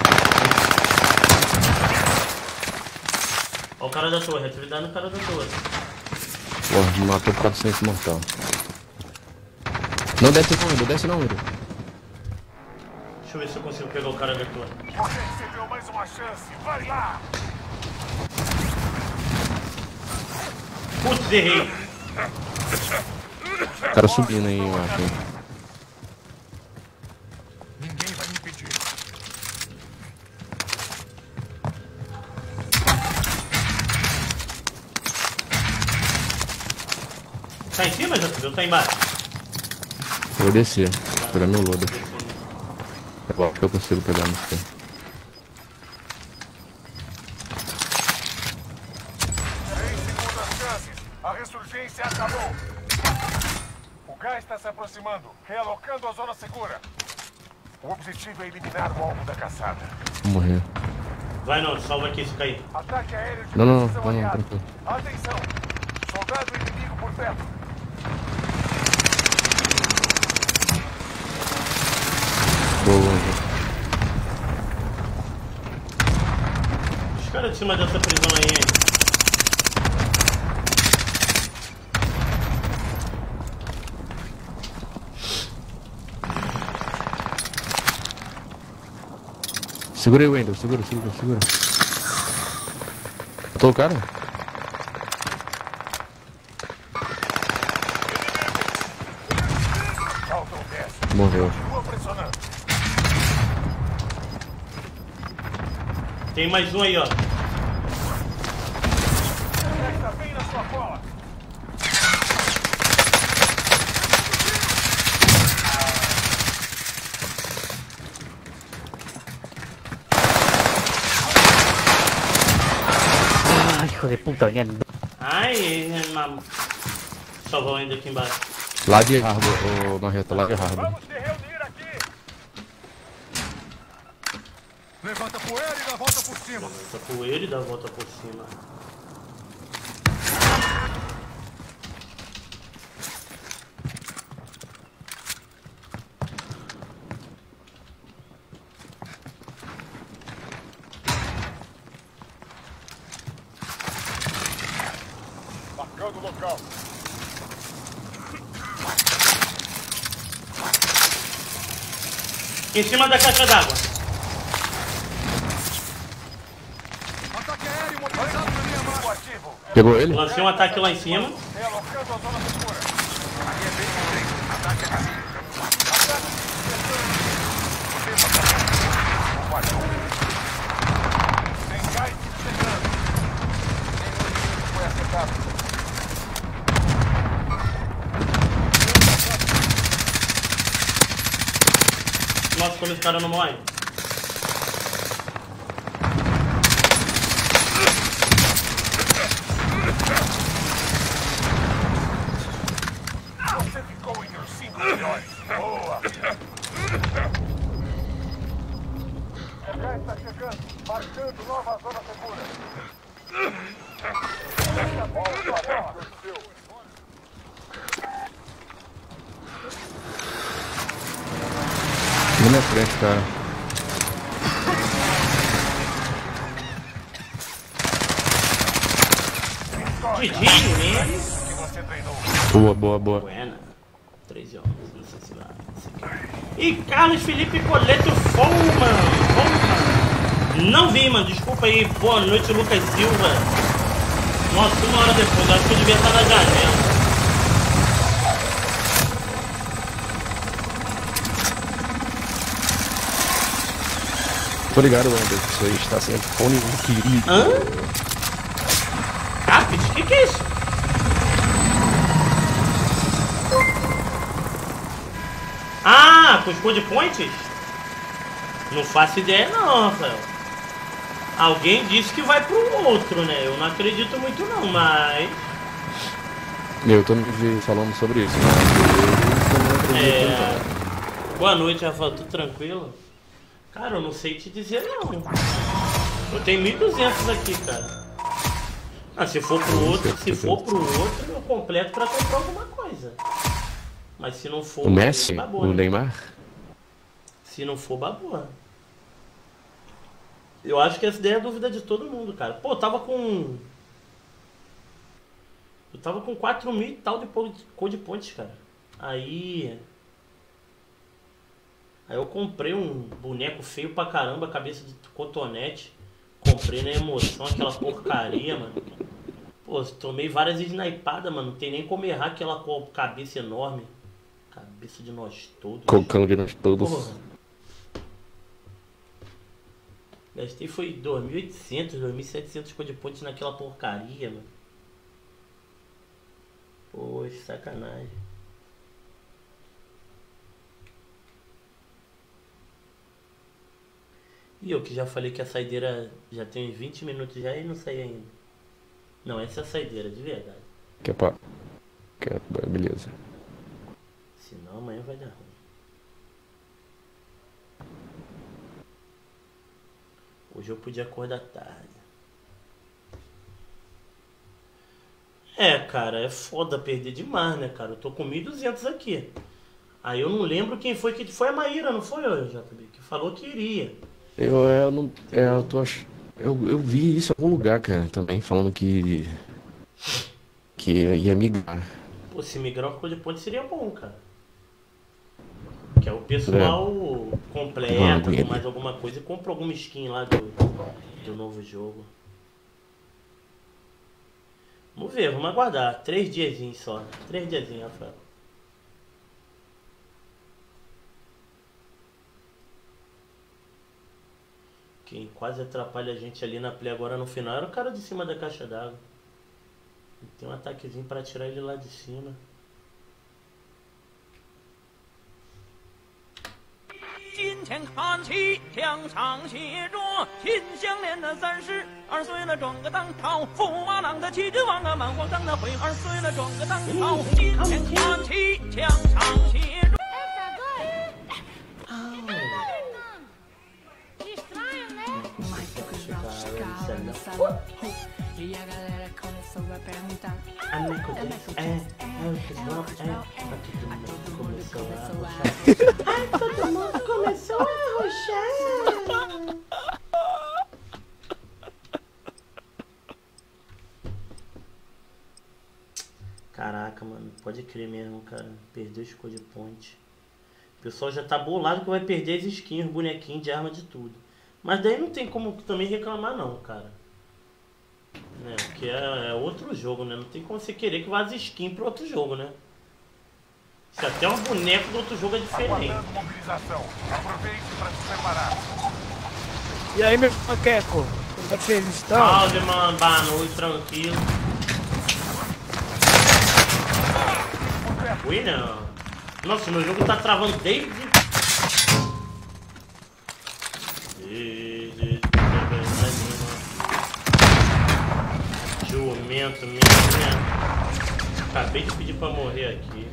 Ó o cara da torre, atividade no cara da torre. Porra, me matou por causa do silêncio mortal. Não desce não, Edu, desce não, Edu. Deixa eu ver se eu consigo pegar o cara da torre. Você recebeu mais uma chance. Vai lá! Putz, errei. O cara subindo aí, eu acho. Ninguém vai me impedir. Tá em cima, Jacques? Ou tá embaixo? Eu vou descer, pegar meu loader. É bom que eu consigo pegar no céu. A ressurgência acabou. O gás está se aproximando, realocando a zona segura. O objetivo é eliminar o alvo da caçada. Vou morrer. Vai não, salva aqui se cair. Ataque aéreo de Não, precisão aliado. tranquilo. Atenção! Soldado inimigo por perto. Tô longe. Os caras de cima dessa prisão aí, hein? Segura aí, Wendel. Segura. Matou o cara? Morreu. Tem mais um aí, ó. Está bem na sua cola. Ai, hijo de puta, venían. Ai, salvou ainda aqui embaixo. Lá de Harbor, ô Marreta, lá de Harbor. Vamos se reunir aqui. Levanta poeira e dá a volta por cima. Levanta poeira e dá a volta por cima. Marcando o local. Em cima da caixa d'água. Ataque aéreo mobilizado na minha marca. Ativo. Pegou ele? Lancei um ataque lá em cima. Realocando a zona segura. Aqui é bem contente. Ataque aqui. Ataque. Sem gás chegando. Nenhum inimigo foi acertado. Nossa, como esse cara não morre. Você ficou entre os 5 melhores. Boa. Já está chegando. Marcando nova zona segura. Essa bola seu. Na minha frente, cara. Didinho, né? Boa. Buena. 13 horas, não sei se lá. E Carlos Felipe Coleto Folman. Não vi, mano. Desculpa aí. Boa noite, Lucas Silva. Nossa, 1 hora depois. Acho que eu devia estar na janela. Tô ligado, Wendel. Isso aí está sendo fone querido. Hã? Capit? O que é isso? Ah, com os code points? Não faço ideia não, Rafael. Alguém disse que vai pro outro, né? Eu não acredito muito não, mas... Eu tô me falando sobre isso, mas eu não acredito. Boa noite, Rafael. Tudo tranquilo? Cara, eu não sei te dizer não. Eu tenho 1.200 aqui, cara. Ah, se for pro outro, eu completo pra comprar alguma coisa. Mas se não for... O Messi? Babou, o né? Neymar? Se não for, babou. Eu acho que essa ideia é a dúvida de todo mundo, cara. Pô, eu tava com 4.000 e tal de code points, cara. Aí eu comprei um boneco feio pra caramba, cabeça de cotonete. Comprei na emoção, aquela porcaria, mano. Pô, tomei várias snipadas, mano. Não tem nem como errar aquela cabeça enorme. Cabeça de nós todos. Cocão de nós todos. Porra. Gastei foi 2.800, 2.700 code points naquela porcaria, mano. Poxa, sacanagem. E eu que já falei que a saideira já tem 20 minutos já e não saí ainda. Não, essa é a saideira, de verdade. Beleza. Senão amanhã vai dar ruim. Hoje eu podia acordar tarde. É, cara, é foda perder demais, né, cara? Eu tô com 1.200 aqui. Aí eu não lembro quem foi que... Foi a Maíra, não foi eu, JB? Que falou que iria. Eu vi isso em algum lugar, cara, também, falando que ia migrar. Pô, se migrar o code ponte seria bom, cara. Que é o pessoal completa com mais alguma coisa e compra alguma skin lá do novo jogo. Vamos ver, vamos aguardar. 3 diazinhos só. 3 diazinhos, Rafael. Quem quase atrapalha a gente ali na play agora no final era o cara de cima da caixa d'água. Tem um ataquezinho pra tirar ele lá de cima. 今天看齐，墙上写着秦香莲的32岁了，转个当朝，驸马郎的旗帜王啊，满皇上的徽2岁了，转个当朝。今天看齐，墙上写着。 E a galera começou a perguntar. Todo mundo começou a arrochar. Caraca, mano, pode crer mesmo, cara. Perdeu o escolha de ponte. O pessoal já tá bolado que vai perder as skins, bonequinhos de arma de tudo. Mas daí não tem como também reclamar não, cara. Né? Porque é outro jogo, né? Não tem como você querer que vá as skins pro outro jogo, né? Se até um boneco do outro jogo é diferente. Mobilização. Aproveite para se preparar. E aí, meu macaco? Como é que vocês estão? Salve, mano. Boa noite, tranquilo. Ui, não. Nossa, meu jogo tá travando desde... Jumento mesmo, né? Acabei de pedir pra morrer aqui.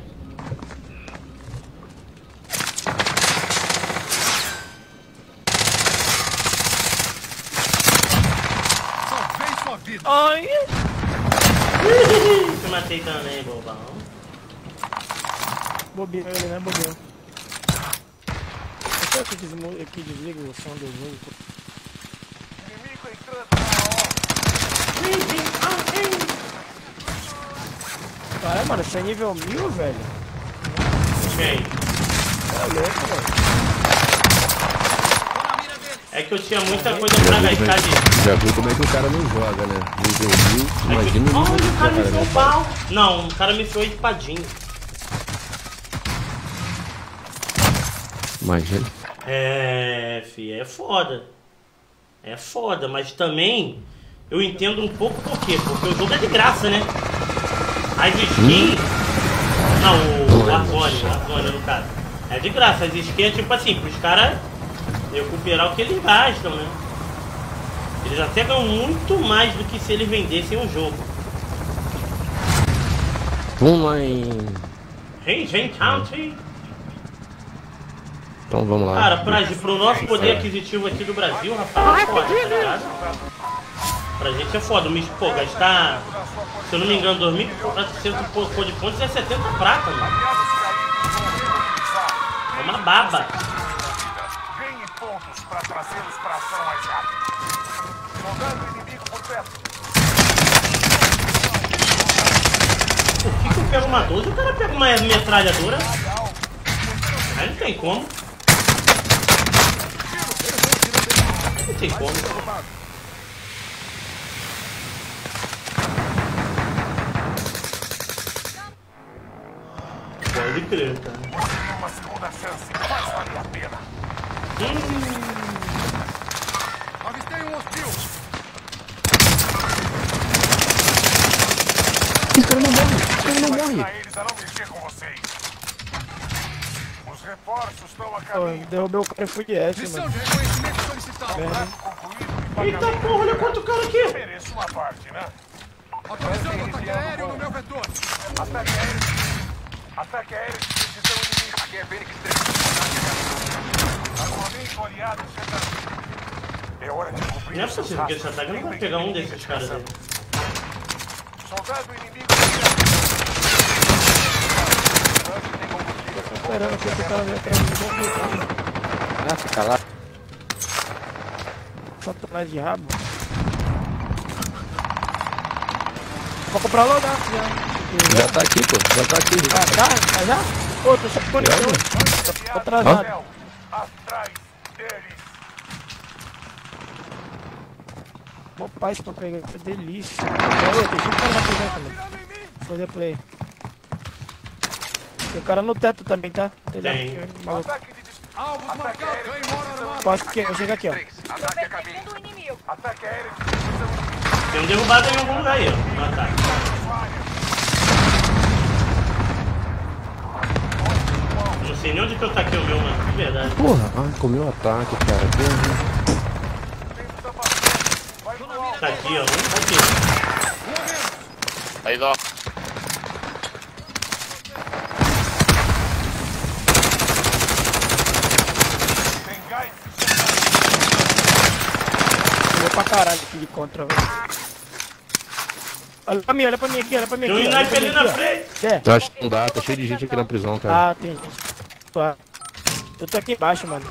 Só vem sua vida. Ai! Te matei também, bobão. Bobeou ele, né? Bobeou. Será que desliga o som do jogo? Inimigo entrando Caralho, mano, você é nível 1000, velho? Quem? É louco, velho. É que eu tinha muita coisa pra gastar de... Já viu como é que o cara não joga, né? Nível 1000, imagina o nível o cara me do enfiou pau. Não, o cara me enfiou espadinho. Imagina. É, fi, é foda. É foda, mas também eu entendo um pouco por quê. Porque o jogo é de graça, né? As skins... Não, o Argônio no caso. É de graça, as skins é tipo assim, pros caras recuperar o que eles gastam, né? Eles até ganham muito mais do que se eles vendessem o jogo. Vamos lá em... Country. Então vamos lá. Cara, pro nosso poder aquisitivo aqui do Brasil, rapaz, é foda, tá ligado? Pra gente é foda, mas, pô, gastar, se eu não me engano, 2.400 de pontos é 70 prata, mano. É uma baba. Ganhe pontos para trazê-los para ação mais rápido. Soldado inimigo por perto. Por que eu pego uma 12 e o cara pega uma metralhadora? Aí não tem como. Não tem como. Pode crer, cara. Você tem uma segunda chance, mas vale a pena. Avistei um hostil. Esse cara não morre, esse cara não morre. Eles a não mexer com vocês. Os reforços estão a caminho. Derrubei o cara e fui de S, Missão mano. de reconhecimento solicitada. Eita porra, olha quanto cara aqui. Mereço uma parte, né? Autorizando ataque aéreo no meu vetor. Ataque aéreo. Ataque aéreo de precisão inimigo. Aqui é Fênix 3. Armamento aliado chegando. É hora de cumprir. Não é possível que esse ataque não vai pegar um desses caras aí. Soldado inimigo. Tô esperando aqui que o cara vem atrás de mim. Ah, fica lá. Satanás de rabo. Vou comprar logo já. Já tá aqui, pô. Já tá aqui. Tá já? Ô, tô sem conexão. Tô atrasado. Vou paz pra pegar, que delícia. Olha, tem um cara na prisão também. Fazer play. Tem um cara no teto também, tá? Tem. Maluco. Posso que eu chego aqui, ó. Tem um derrubado em algum lugar aí, ó. No ataque. Não sei nem onde que eu taquei o meu, mano. De verdade. Porra, comeu o ataque, cara. Tá aqui, ó. Um tá aqui. Aí, ó. Olha pra caralho aqui de contra, velho. Olha pra mim aqui, olha pra mim aqui. Tem um sniper ali na frente. Eu acho que não dá, tá cheio de gente aqui na prisão, cara. Ah, tem gente. Eu tô aqui embaixo, mano.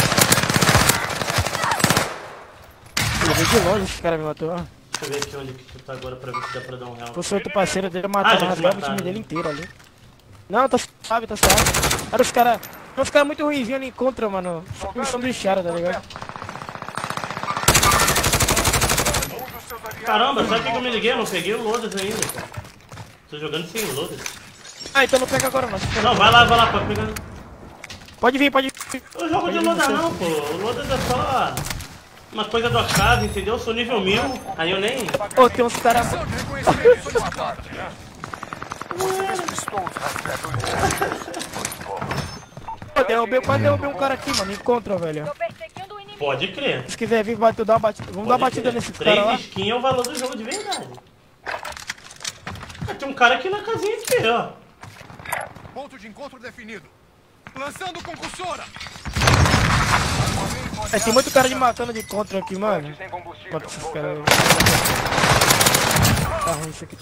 Eu vi de longe esse cara me matou, ó. Deixa eu ver aqui onde que tu tá agora pra ver se dá pra dar um real. Se fosse outro parceiro dele, matar o time dele inteiro ali. Não, tá suave, tá suave. Cara, os caras muito ruinzinhos ali contra, mano. Só me sanduicharam, tá ligado? Caramba, sabe o que eu me liguei? Eu não peguei o Lodas ainda. Tô jogando sem Lodas. Ah, então não pega agora não. Não, vai lá, pode pegar. Pode vir. Eu jogo de Lodas não, pô. O Lodas é só uma coisa do acaso, entendeu? Eu sou nível 1000, aí eu nem... Ô, tem uns caras... Quase derrubei um cara aqui, mano. Encontra, velho. Pode crer. Se quiser vir, vai tu dar uma batida. Vamos dar uma batida nesse cara lá. 3 skins é o valor do jogo de verdade. Tem um cara aqui na casinha aqui, ó. Ponto de encontro definido. Lançando concursora. Tem muito cara de matando de contra aqui, mano. Bota esses caras aí. Tá ruim isso aqui.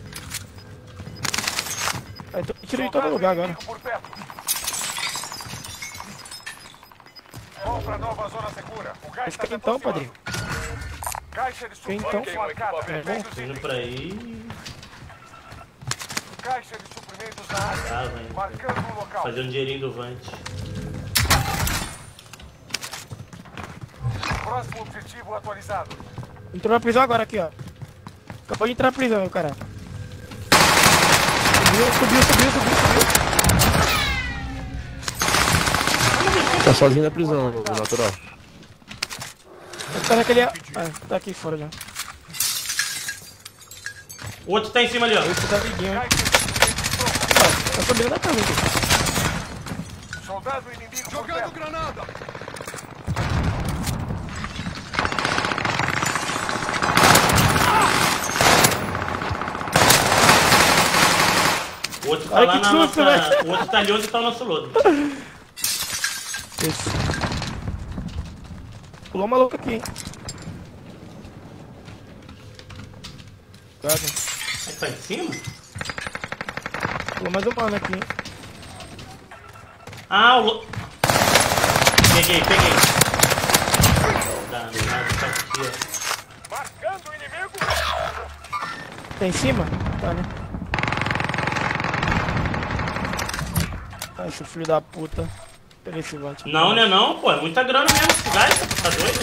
Tiro de todo lugar agora. Compra nova zona segura. O gás esse então, padrinho. Caixa de então. Indo pra aí. Caixa de suprimentos na área. Ah, velho. Marcando o local. Fazer um dinheirinho do Vante. Próximo objetivo atualizado. Entrou na prisão agora aqui, ó. Acabou de entrar na prisão, cara. Subiu. Tá sozinho na prisão, o natural. O cara aquele... Ah, tá aqui fora já. O outro tá em cima ali, ó. Esse tá liguinho, hein. Tá subindo da casa aqui. Soldado inimigo jogando granada. O outro tá lá na nossa... O outro tá ali onde tá o nosso lodo. Esse. Pulou maluco aqui, hein. Cuidado. Aí tá em cima? Pulou mais um mano aqui, hein. Ah, o lodo... Peguei. Tá aqui, ó. Marcando o inimigo. Tá em cima? Tá, né? Ah, esse filho da puta. Pega esse Vante. Não, né não, pô. É muita grana mesmo esse gás, tá doido?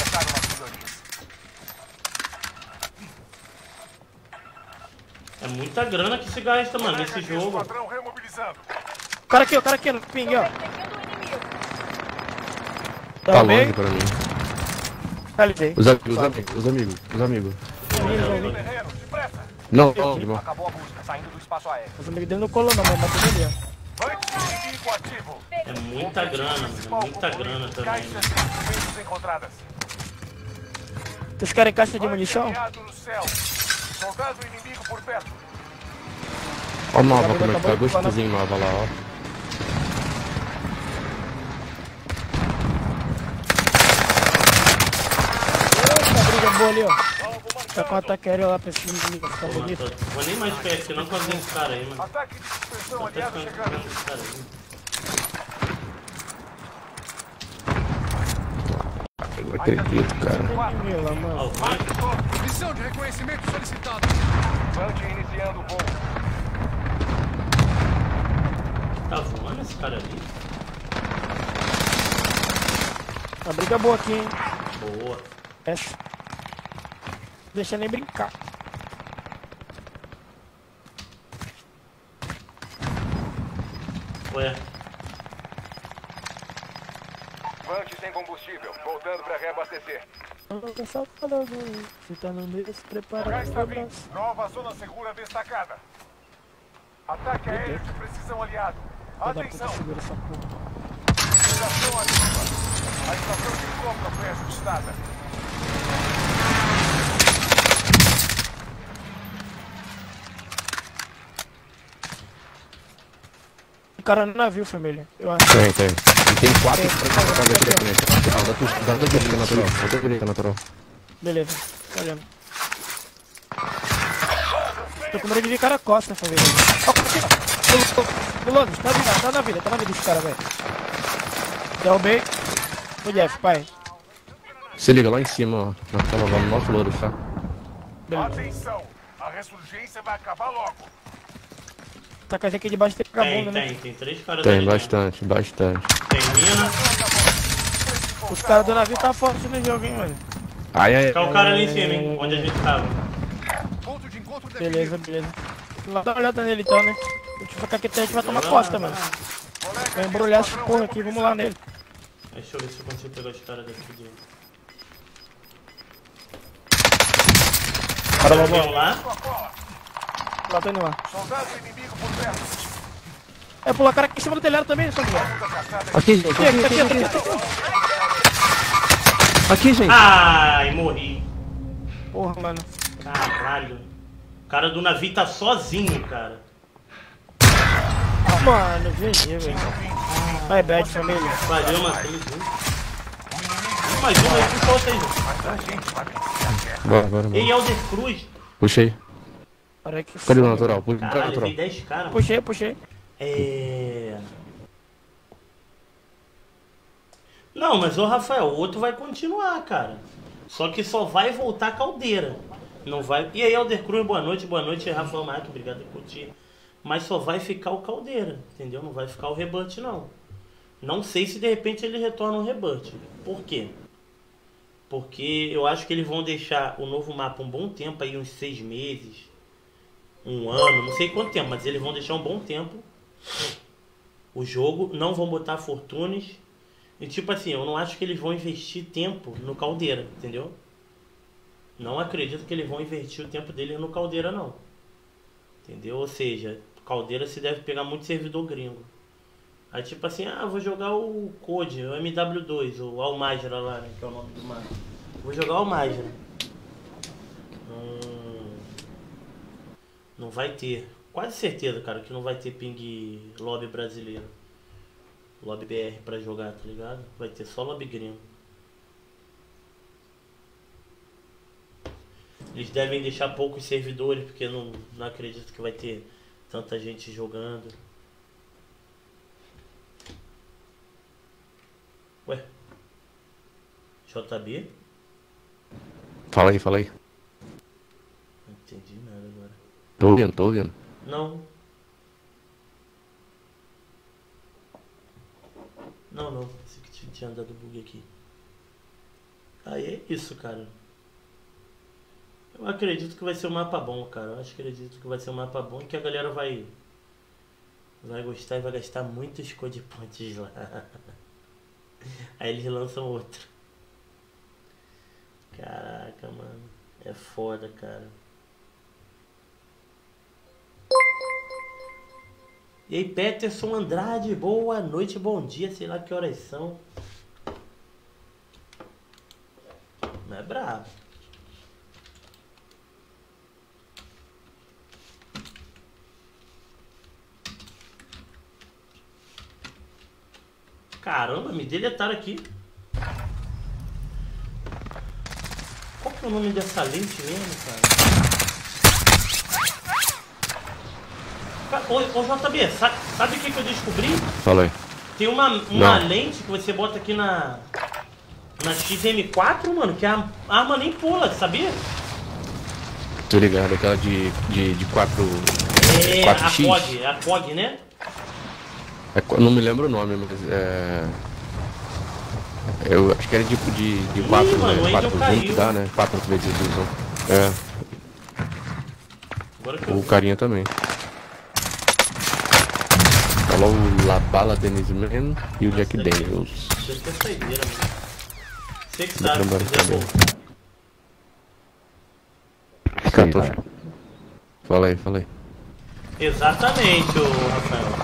É muita grana que se gasta, mano, nesse jogo. O cara aqui, no ping, ó. Tá longe pra mim. Os amigos. Não, irmão. Acabou a busca, saindo do espaço aéreo. Os amigos dele não colou não, mas bateu ali, ó. É muita grana, mano. É muita grana também. Vocês querem caixa de munição? Soldado inimigo por perto. Ó, nova, como é que tá gostosinho nova lá, ó. Essa briga boa ali, ó. Tá com um ataque aéreo lá pra esse inimigo, tá bonito. Vou nem mais perto, não fazer esse cara aí, mano. Ataque de suspensão aliado chegando. Eu não acredito, cara. Missão de reconhecimento solicitada. Vante iniciando o voo. Tá voando esse cara ali? Uma briga boa aqui, hein? Boa. Essa. Deixa nem brincar. Ué. Vante sem combustível, voltando pra reabastecer. Você tá no meio, se prepara. Já está vindo. Nova zona segura destacada. Ataque aéreo de precisão aliado. Atenção! Estação ativa. A estação de compra foi ajustada. O cara no navio, família. Eu acho. Tem. E tem 4 da direita natural. Da direita natural. Beleza, tá olhando. Tô com medo de vir cara costa, família. Ó, Londres, tá na vida esse cara, velho. Derrubei. O Jeff, pai. Se liga lá em cima, ó. Nós estamos lá no nosso louro, tá? Atenção! A ressurgência vai acabar logo. Tá com a gente aqui debaixo tem vagabundo, né? Tem 3 caras Tem, ali, bastante. Tem mina. Os caras do navio tá forte no jogo, hein, mano. Ai. Tá o cara ali em cima, hein? Onde a gente tava. Beleza. Vou dar uma olhada nele então, né? Se a gente ficar aqui, a gente vai tomar costa, mano. Vai embrulhar essa porra aqui, vamos lá nele. Deixa eu ver se eu consigo pegar os caras daqui dele. Para logo lá. Lá, tô indo lá. Soldado inimigo por perto. É pular cara aqui em cima do telhado também, só que. Aqui, gente. Aqui, gente. Ai, morri. Porra, mano. Caralho. O cara do navio tá sozinho, cara. Mano, GG, velho. Vai, bad, família. Valeu, matei. Mais um aí, que solta aí, Bora. Ei, Elder Cruz. Puxei. Cadê o natural? Caralho, levei 10 caras. Puxei. Não, mas ô Rafael, o outro vai continuar, cara. Só que só vai voltar a caldeira. Não vai. E aí, Elder Cruz, boa noite, Rafael Mato, obrigado por curtir. Mas só vai ficar o caldeira, entendeu? Não vai ficar o rebut, não. Não sei se de repente ele retorna um rebut. Por quê? Porque eu acho que eles vão deixar o novo mapa um bom tempo, aí uns 6 meses, 1 ano, não sei quanto tempo, mas eles vão deixar um bom tempo o jogo, não vão botar fortunes. E tipo assim, eu não acho que eles vão investir tempo no caldeira, entendeu? Não acredito que eles vão investir o tempo dele no caldeira, não. Entendeu? Ou seja, caldeira se deve pegar muito servidor gringo. Aí tipo assim, vou jogar o Code, o MW2, o Almagira lá, né, que é o nome do mapa. Vou jogar o Almagira. Não vai ter. Quase certeza, cara, que não vai ter ping lobby brasileiro. Lobby BR pra jogar, tá ligado? Vai ter só lobby gringo. Eles devem deixar poucos servidores, porque não acredito que vai ter tanta gente jogando. Ué? JB? Fala aí. Não entendi nada agora. Tô ouvindo. Não. Pensei que tinha dado bug aqui. Aí é isso, cara. Eu acredito que vai ser um mapa bom, cara. Eu acredito que vai ser um mapa bom e que a galera vai gostar e vai gastar muitos code points lá. Aí eles lançam outro. Caraca, mano. É foda, cara. E aí, Peterson Andrade, boa noite, bom dia, sei lá que horas são. Não é brabo. Caramba, me deletaram aqui. Qual que é o nome dessa lente mesmo, cara? Ô JB, sabe o que eu descobri? Fala aí. Tem uma lente que você bota aqui na XM4, mano, que a arma nem pula, sabia? Tô ligado, aquela de 4... É, 4X. a COG, né? Não me lembro o nome, mas é... Eu acho que era tipo de 4, mano, né? 4 Angel junto caiu. dá, né? 4 vezes ilusão. É. Agora que eu O carinha também. Falou o La Bala Denise Man e o Jack Daniels. Isso aqui é saideira, mano. Você que Dá sabe, pra se lembrar quiser também. voltar. Fala aí. Exatamente, ô Rafael.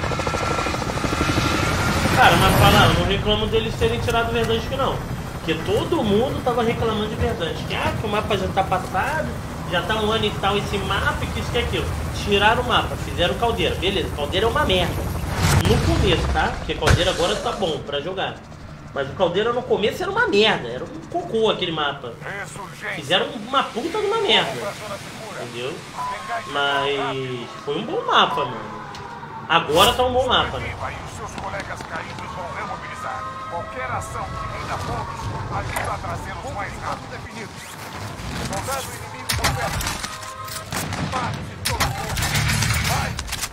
Cara, mas fala, eu não reclamo deles terem tirado o Verdansk não. Porque todo mundo tava reclamando de Verdansk. Que o mapa já tá passado, já tá um ano e tal esse mapa, e que isso que é aquilo. Tiraram o mapa, fizeram Caldeira. Beleza, Caldeira é uma merda. No começo, tá? Porque Caldeira agora tá bom pra jogar. Mas o Caldeira no começo era uma merda, era um cocô aquele mapa. Fizeram uma puta de uma merda. Entendeu? Mas foi um bom mapa, mano. Agora tá um bom mapa, né? Seus colegas caídos vão remobilizar. Qualquer ação que renda pontos ajuda a trazê-los mais rápido definidos. Soldado inimigo por perto. Mate todo mundo. Vai!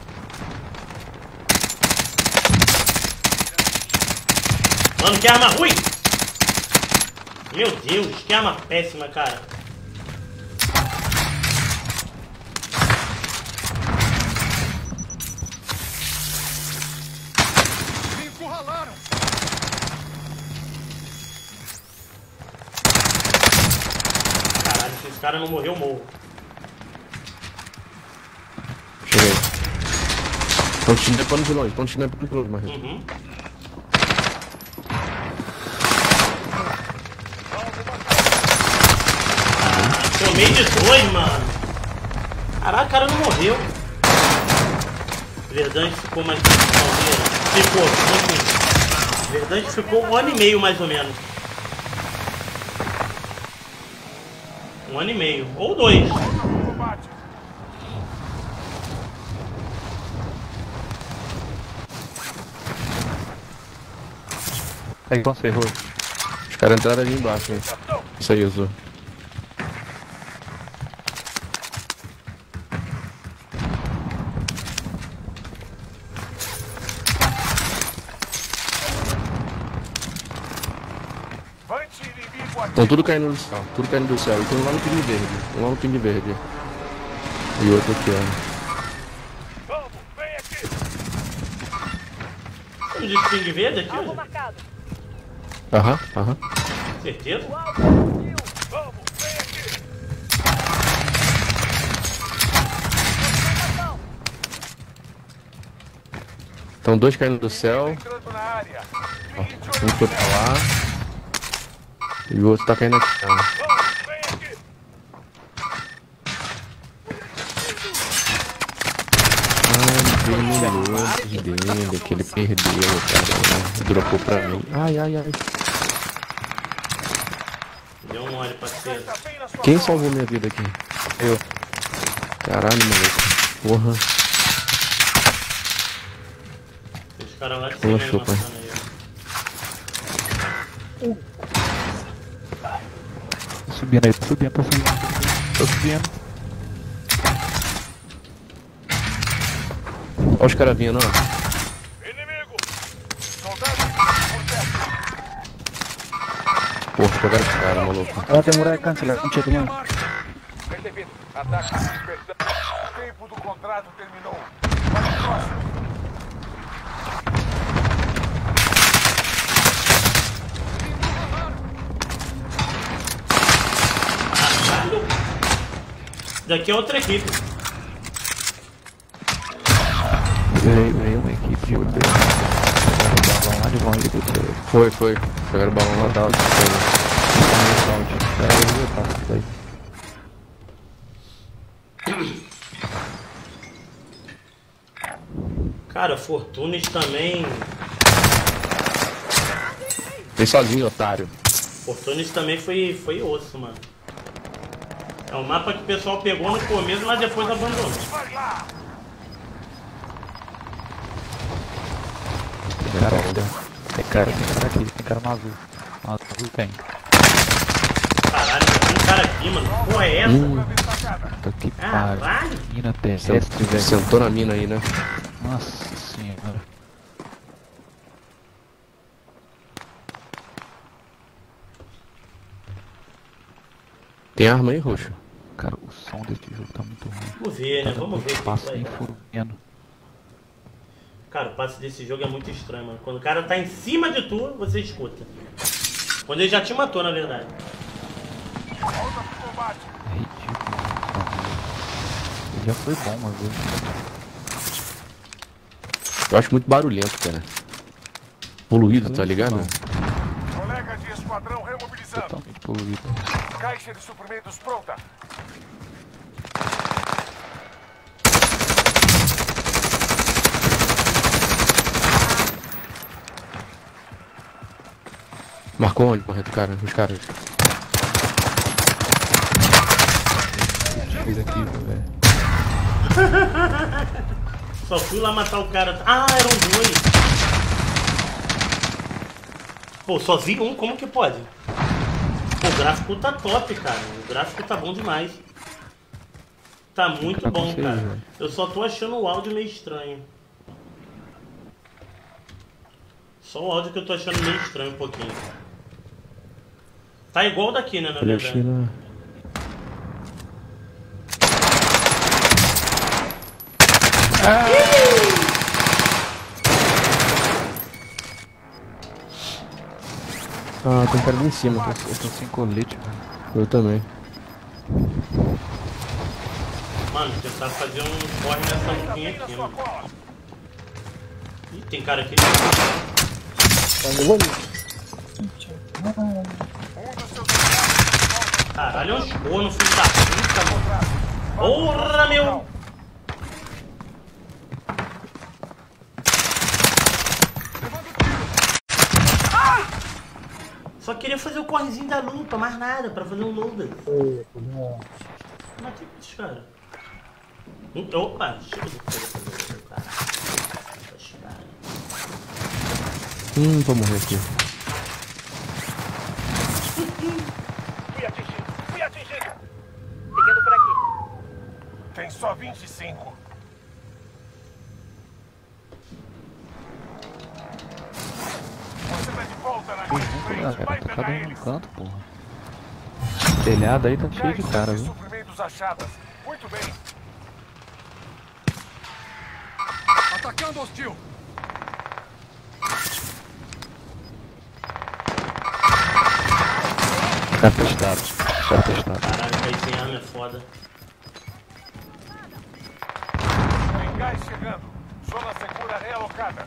Mano, que arma ruim! Meu Deus, que arma péssima, cara. Me encurralaram! Caralho, se esse cara não morreu, eu morro. Cheguei. Estão te depondo de longe, Marreto. Uhum. Tomei de 2, mano. Caraca, o cara não morreu. Verdansk ficou mais Caldeira. Ficou. Verdansk ficou 1 ano e meio mais ou menos. 1 ano e meio. Ou 2. Aí, ferrou. Os caras entraram ali embaixo, hein? Isso aí, Azul. Estão tudo caindo do céu, E tem um lá no pingue verde. E outro aqui, ó. Como disse pingue verde aqui? Aham. Certeza? Estão 2 caindo do céu. Ó, um foi pra lá. E o outro tá caindo aqui. Dele, que ele perdeu, cara. Dropou pra mim. Ai. Deu um mole, parceiro. Quem salvou minha vida aqui? Eu. Caralho, maluco. Porra. Os caras lá de cima me matando aí, ó. Tô subindo aí, tô subindo. Olha os caras vindo, ó. Porra, pegaram esse cara, maluco. Ela tem muralha cancelada, não tinha mano. Recebido. Ataque de dispersão. O tempo do contrato terminou. Vai pro próximo. Daqui é outra equipe. Veio uma equipe de balão lá de longe. Foi. Pegaram o balão lá da alta. Cara, Fortunes também. Vem sozinho, otário. Fortunes também foi osso, mano. É um mapa que o pessoal pegou no começo, mas depois abandonou. Tem cara aqui, tem cara no azul. No azul tem. Caralho, tem um cara aqui, mano. Que porra é essa? Que Caralho. mina terrestre, velho. Sentou na mina aí, né? Nossa senhora. Tem arma aí, Roxo? Cara, o som desse jogo tá muito ruim. Vamos ver, né? Vamos ver. Passo nem furando. Cara, o passe desse jogo é muito estranho, mano. Quando o cara tá em cima de tu, você escuta. Quando ele já te matou, na verdade. É ridículo. Ele já foi bom uma vez. Eu acho muito barulhento, cara. Poluído, tá ligado? Colega de esquadrão remobilizando. Totalmente poluído. Caixa de suprimentos pronta. Marcou onde, correto, cara? Os caras. Fiz aqui, velho. Só fui lá matar o cara. Ah, eram dois. Pô, só vi um, como que pode? Pô, o gráfico tá top, cara. O gráfico tá bom demais. Tá muito bom, cara. Eu só tô achando o áudio meio estranho. Só o áudio que eu tô achando meio estranho um pouquinho. Tá igual daqui, né, na verdade. Ah, tem cara ali em cima. Eu tô sem colete, velho. Eu também. Mano, tentar fazer um corre nessa luzinha aqui, mano. Ih, tem cara aqui. Caralho, é uns corno, filho da puta, mano. Porra, meu! Só queria fazer o correzinho da luta, mais nada, pra fazer um loader. Matei esses caras. Opa, chega de fazer o cara. Vou morrer aqui. Fui atingido. Seguindo por aqui. Tem só 25. Você tá de volta na linha de frente. Galera, Vai tá cada pegar um no eles. canto, porra. Telhado aí tá cheio de cara, viu? Suprimentos achadas. Muito bem. Atacando hostil. Tá testado. Tá testado. Caralho, cair sem arma é foda. Tem gás chegando. Zona segura realocada.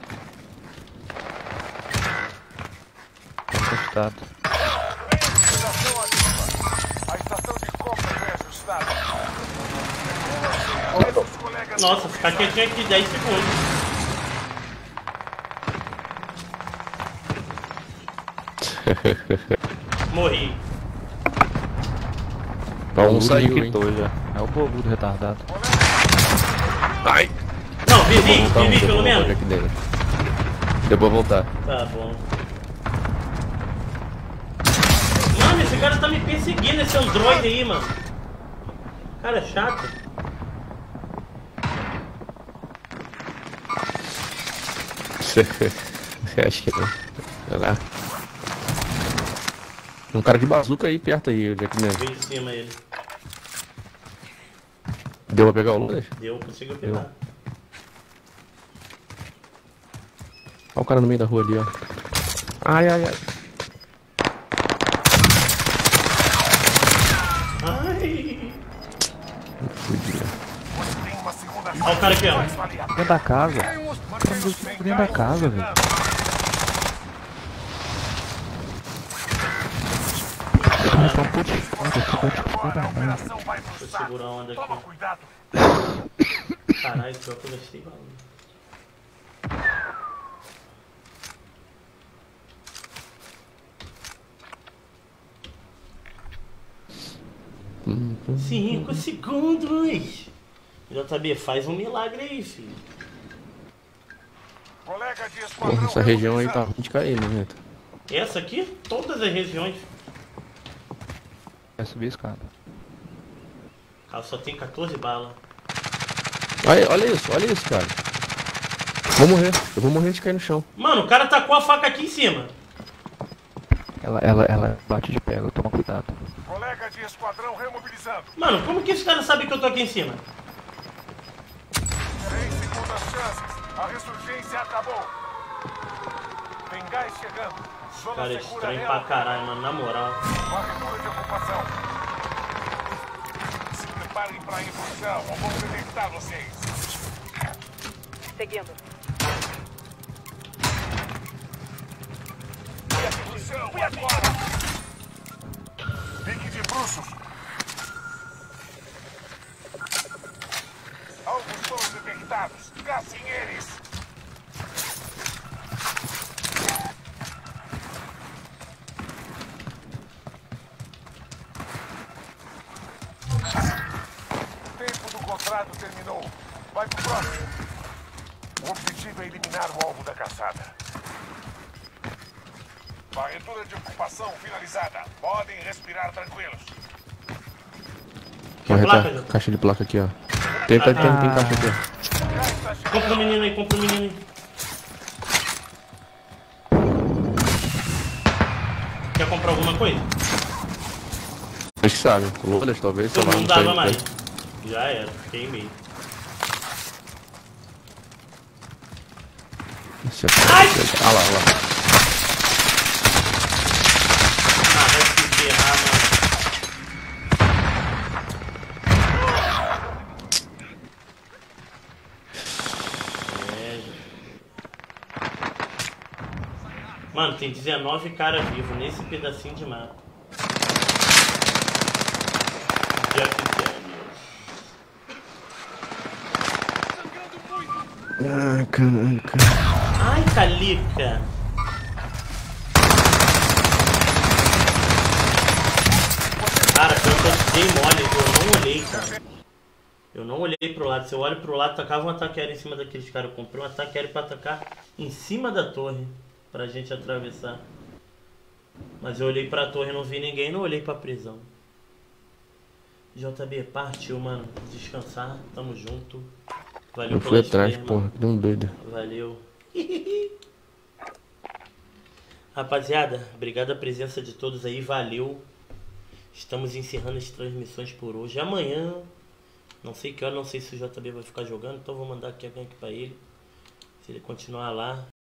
Testado. Estação ativa. A estação de compra foi ajustada. Os colegas Nossa, ficar quietinho aqui 10 segundos. Morri. Um saiu, hein? Já. É o bobudo retardado. Ai! Não, vivi pelo menos. Aqui dentro. Deu pra voltar. Tá bom. Mano, esse cara tá me perseguindo, esse android aí, mano. Cara, é chato. Acho que não. Vai lá. Tem um cara de bazuca aí perto aí, Jack mesmo. Veio em cima ele. Deu pra pegar o Lucas? Deu, conseguiu pegar. Olha o cara no meio da rua ali, ó. Ai, ai, ai. Ai. Fudia. Olha o cara aqui, ó. Dentro da casa. Dentro da casa, velho. Eles estão todos foda, Deixa eu segurar a onda aqui. Caralho, pior que eu gastei baú. Cinco segundos. JB, faz um milagre aí, filho. Colega de Porra, essa região aí tá ruim de cair, né, Neto? Essa aqui? Todas as regiões. Vai subir a escada. Cara, só tem 14 balas. Olha isso, cara. Vou morrer, eu vou morrer de cair no chão. Mano, o cara tacou a faca aqui em cima. Ela bate de pega, toma cuidado. Colega de esquadrão remobilizando. Mano, como que esse cara sabe que eu tô aqui em cima? 6 segundas chances. A ressurgência acabou. Tem gás chegando. Zona Cara, segura estranho pra caralho, mano, na moral. Varredura de ocupação. Se preparem pra ir pro chão, ou vou detectar vocês. Seguindo. No chão, agora. Pique de bruxos. Alvos foram detectados. Caçem eles. O tempo do contrato terminou. Vai pro próximo. O objetivo é eliminar o alvo da caçada. Varredura de ocupação finalizada. Podem respirar tranquilos. Correta, caixa de placa aqui, ó. Tem caixa aqui, ó. Compra o menino aí, compra o menino aí. Quer comprar alguma coisa? Acho que sabe. Lolas, talvez, sei lá. Não dava mais. Já era, queimei. Ai! Ah lá, lá. Ah, vai se ferrar, mano. Mano, tem 19 caras vivos nesse pedacinho de mapa. Ah, caraca. Ai, Calica. Cara, eu dei mole, eu não olhei, cara. Eu não olhei pro lado. Se eu olho pro lado, tacava um ataque aéreo em cima daqueles caras. Eu comprei um ataque aéreo pra atacar em cima da torre. Pra gente atravessar. Mas eu olhei pra torre e não vi ninguém. Não olhei pra prisão. JB, partiu, mano. Descansar. Tamo junto. Valeu eu fui atrás, porra. Deu um doido. Valeu. Rapaziada, obrigado a presença de todos aí. Valeu. Estamos encerrando as transmissões por hoje. Amanhã, não sei que hora, não sei se o JB vai ficar jogando. Então vou mandar aqui a gank pra ele. Se ele continuar lá.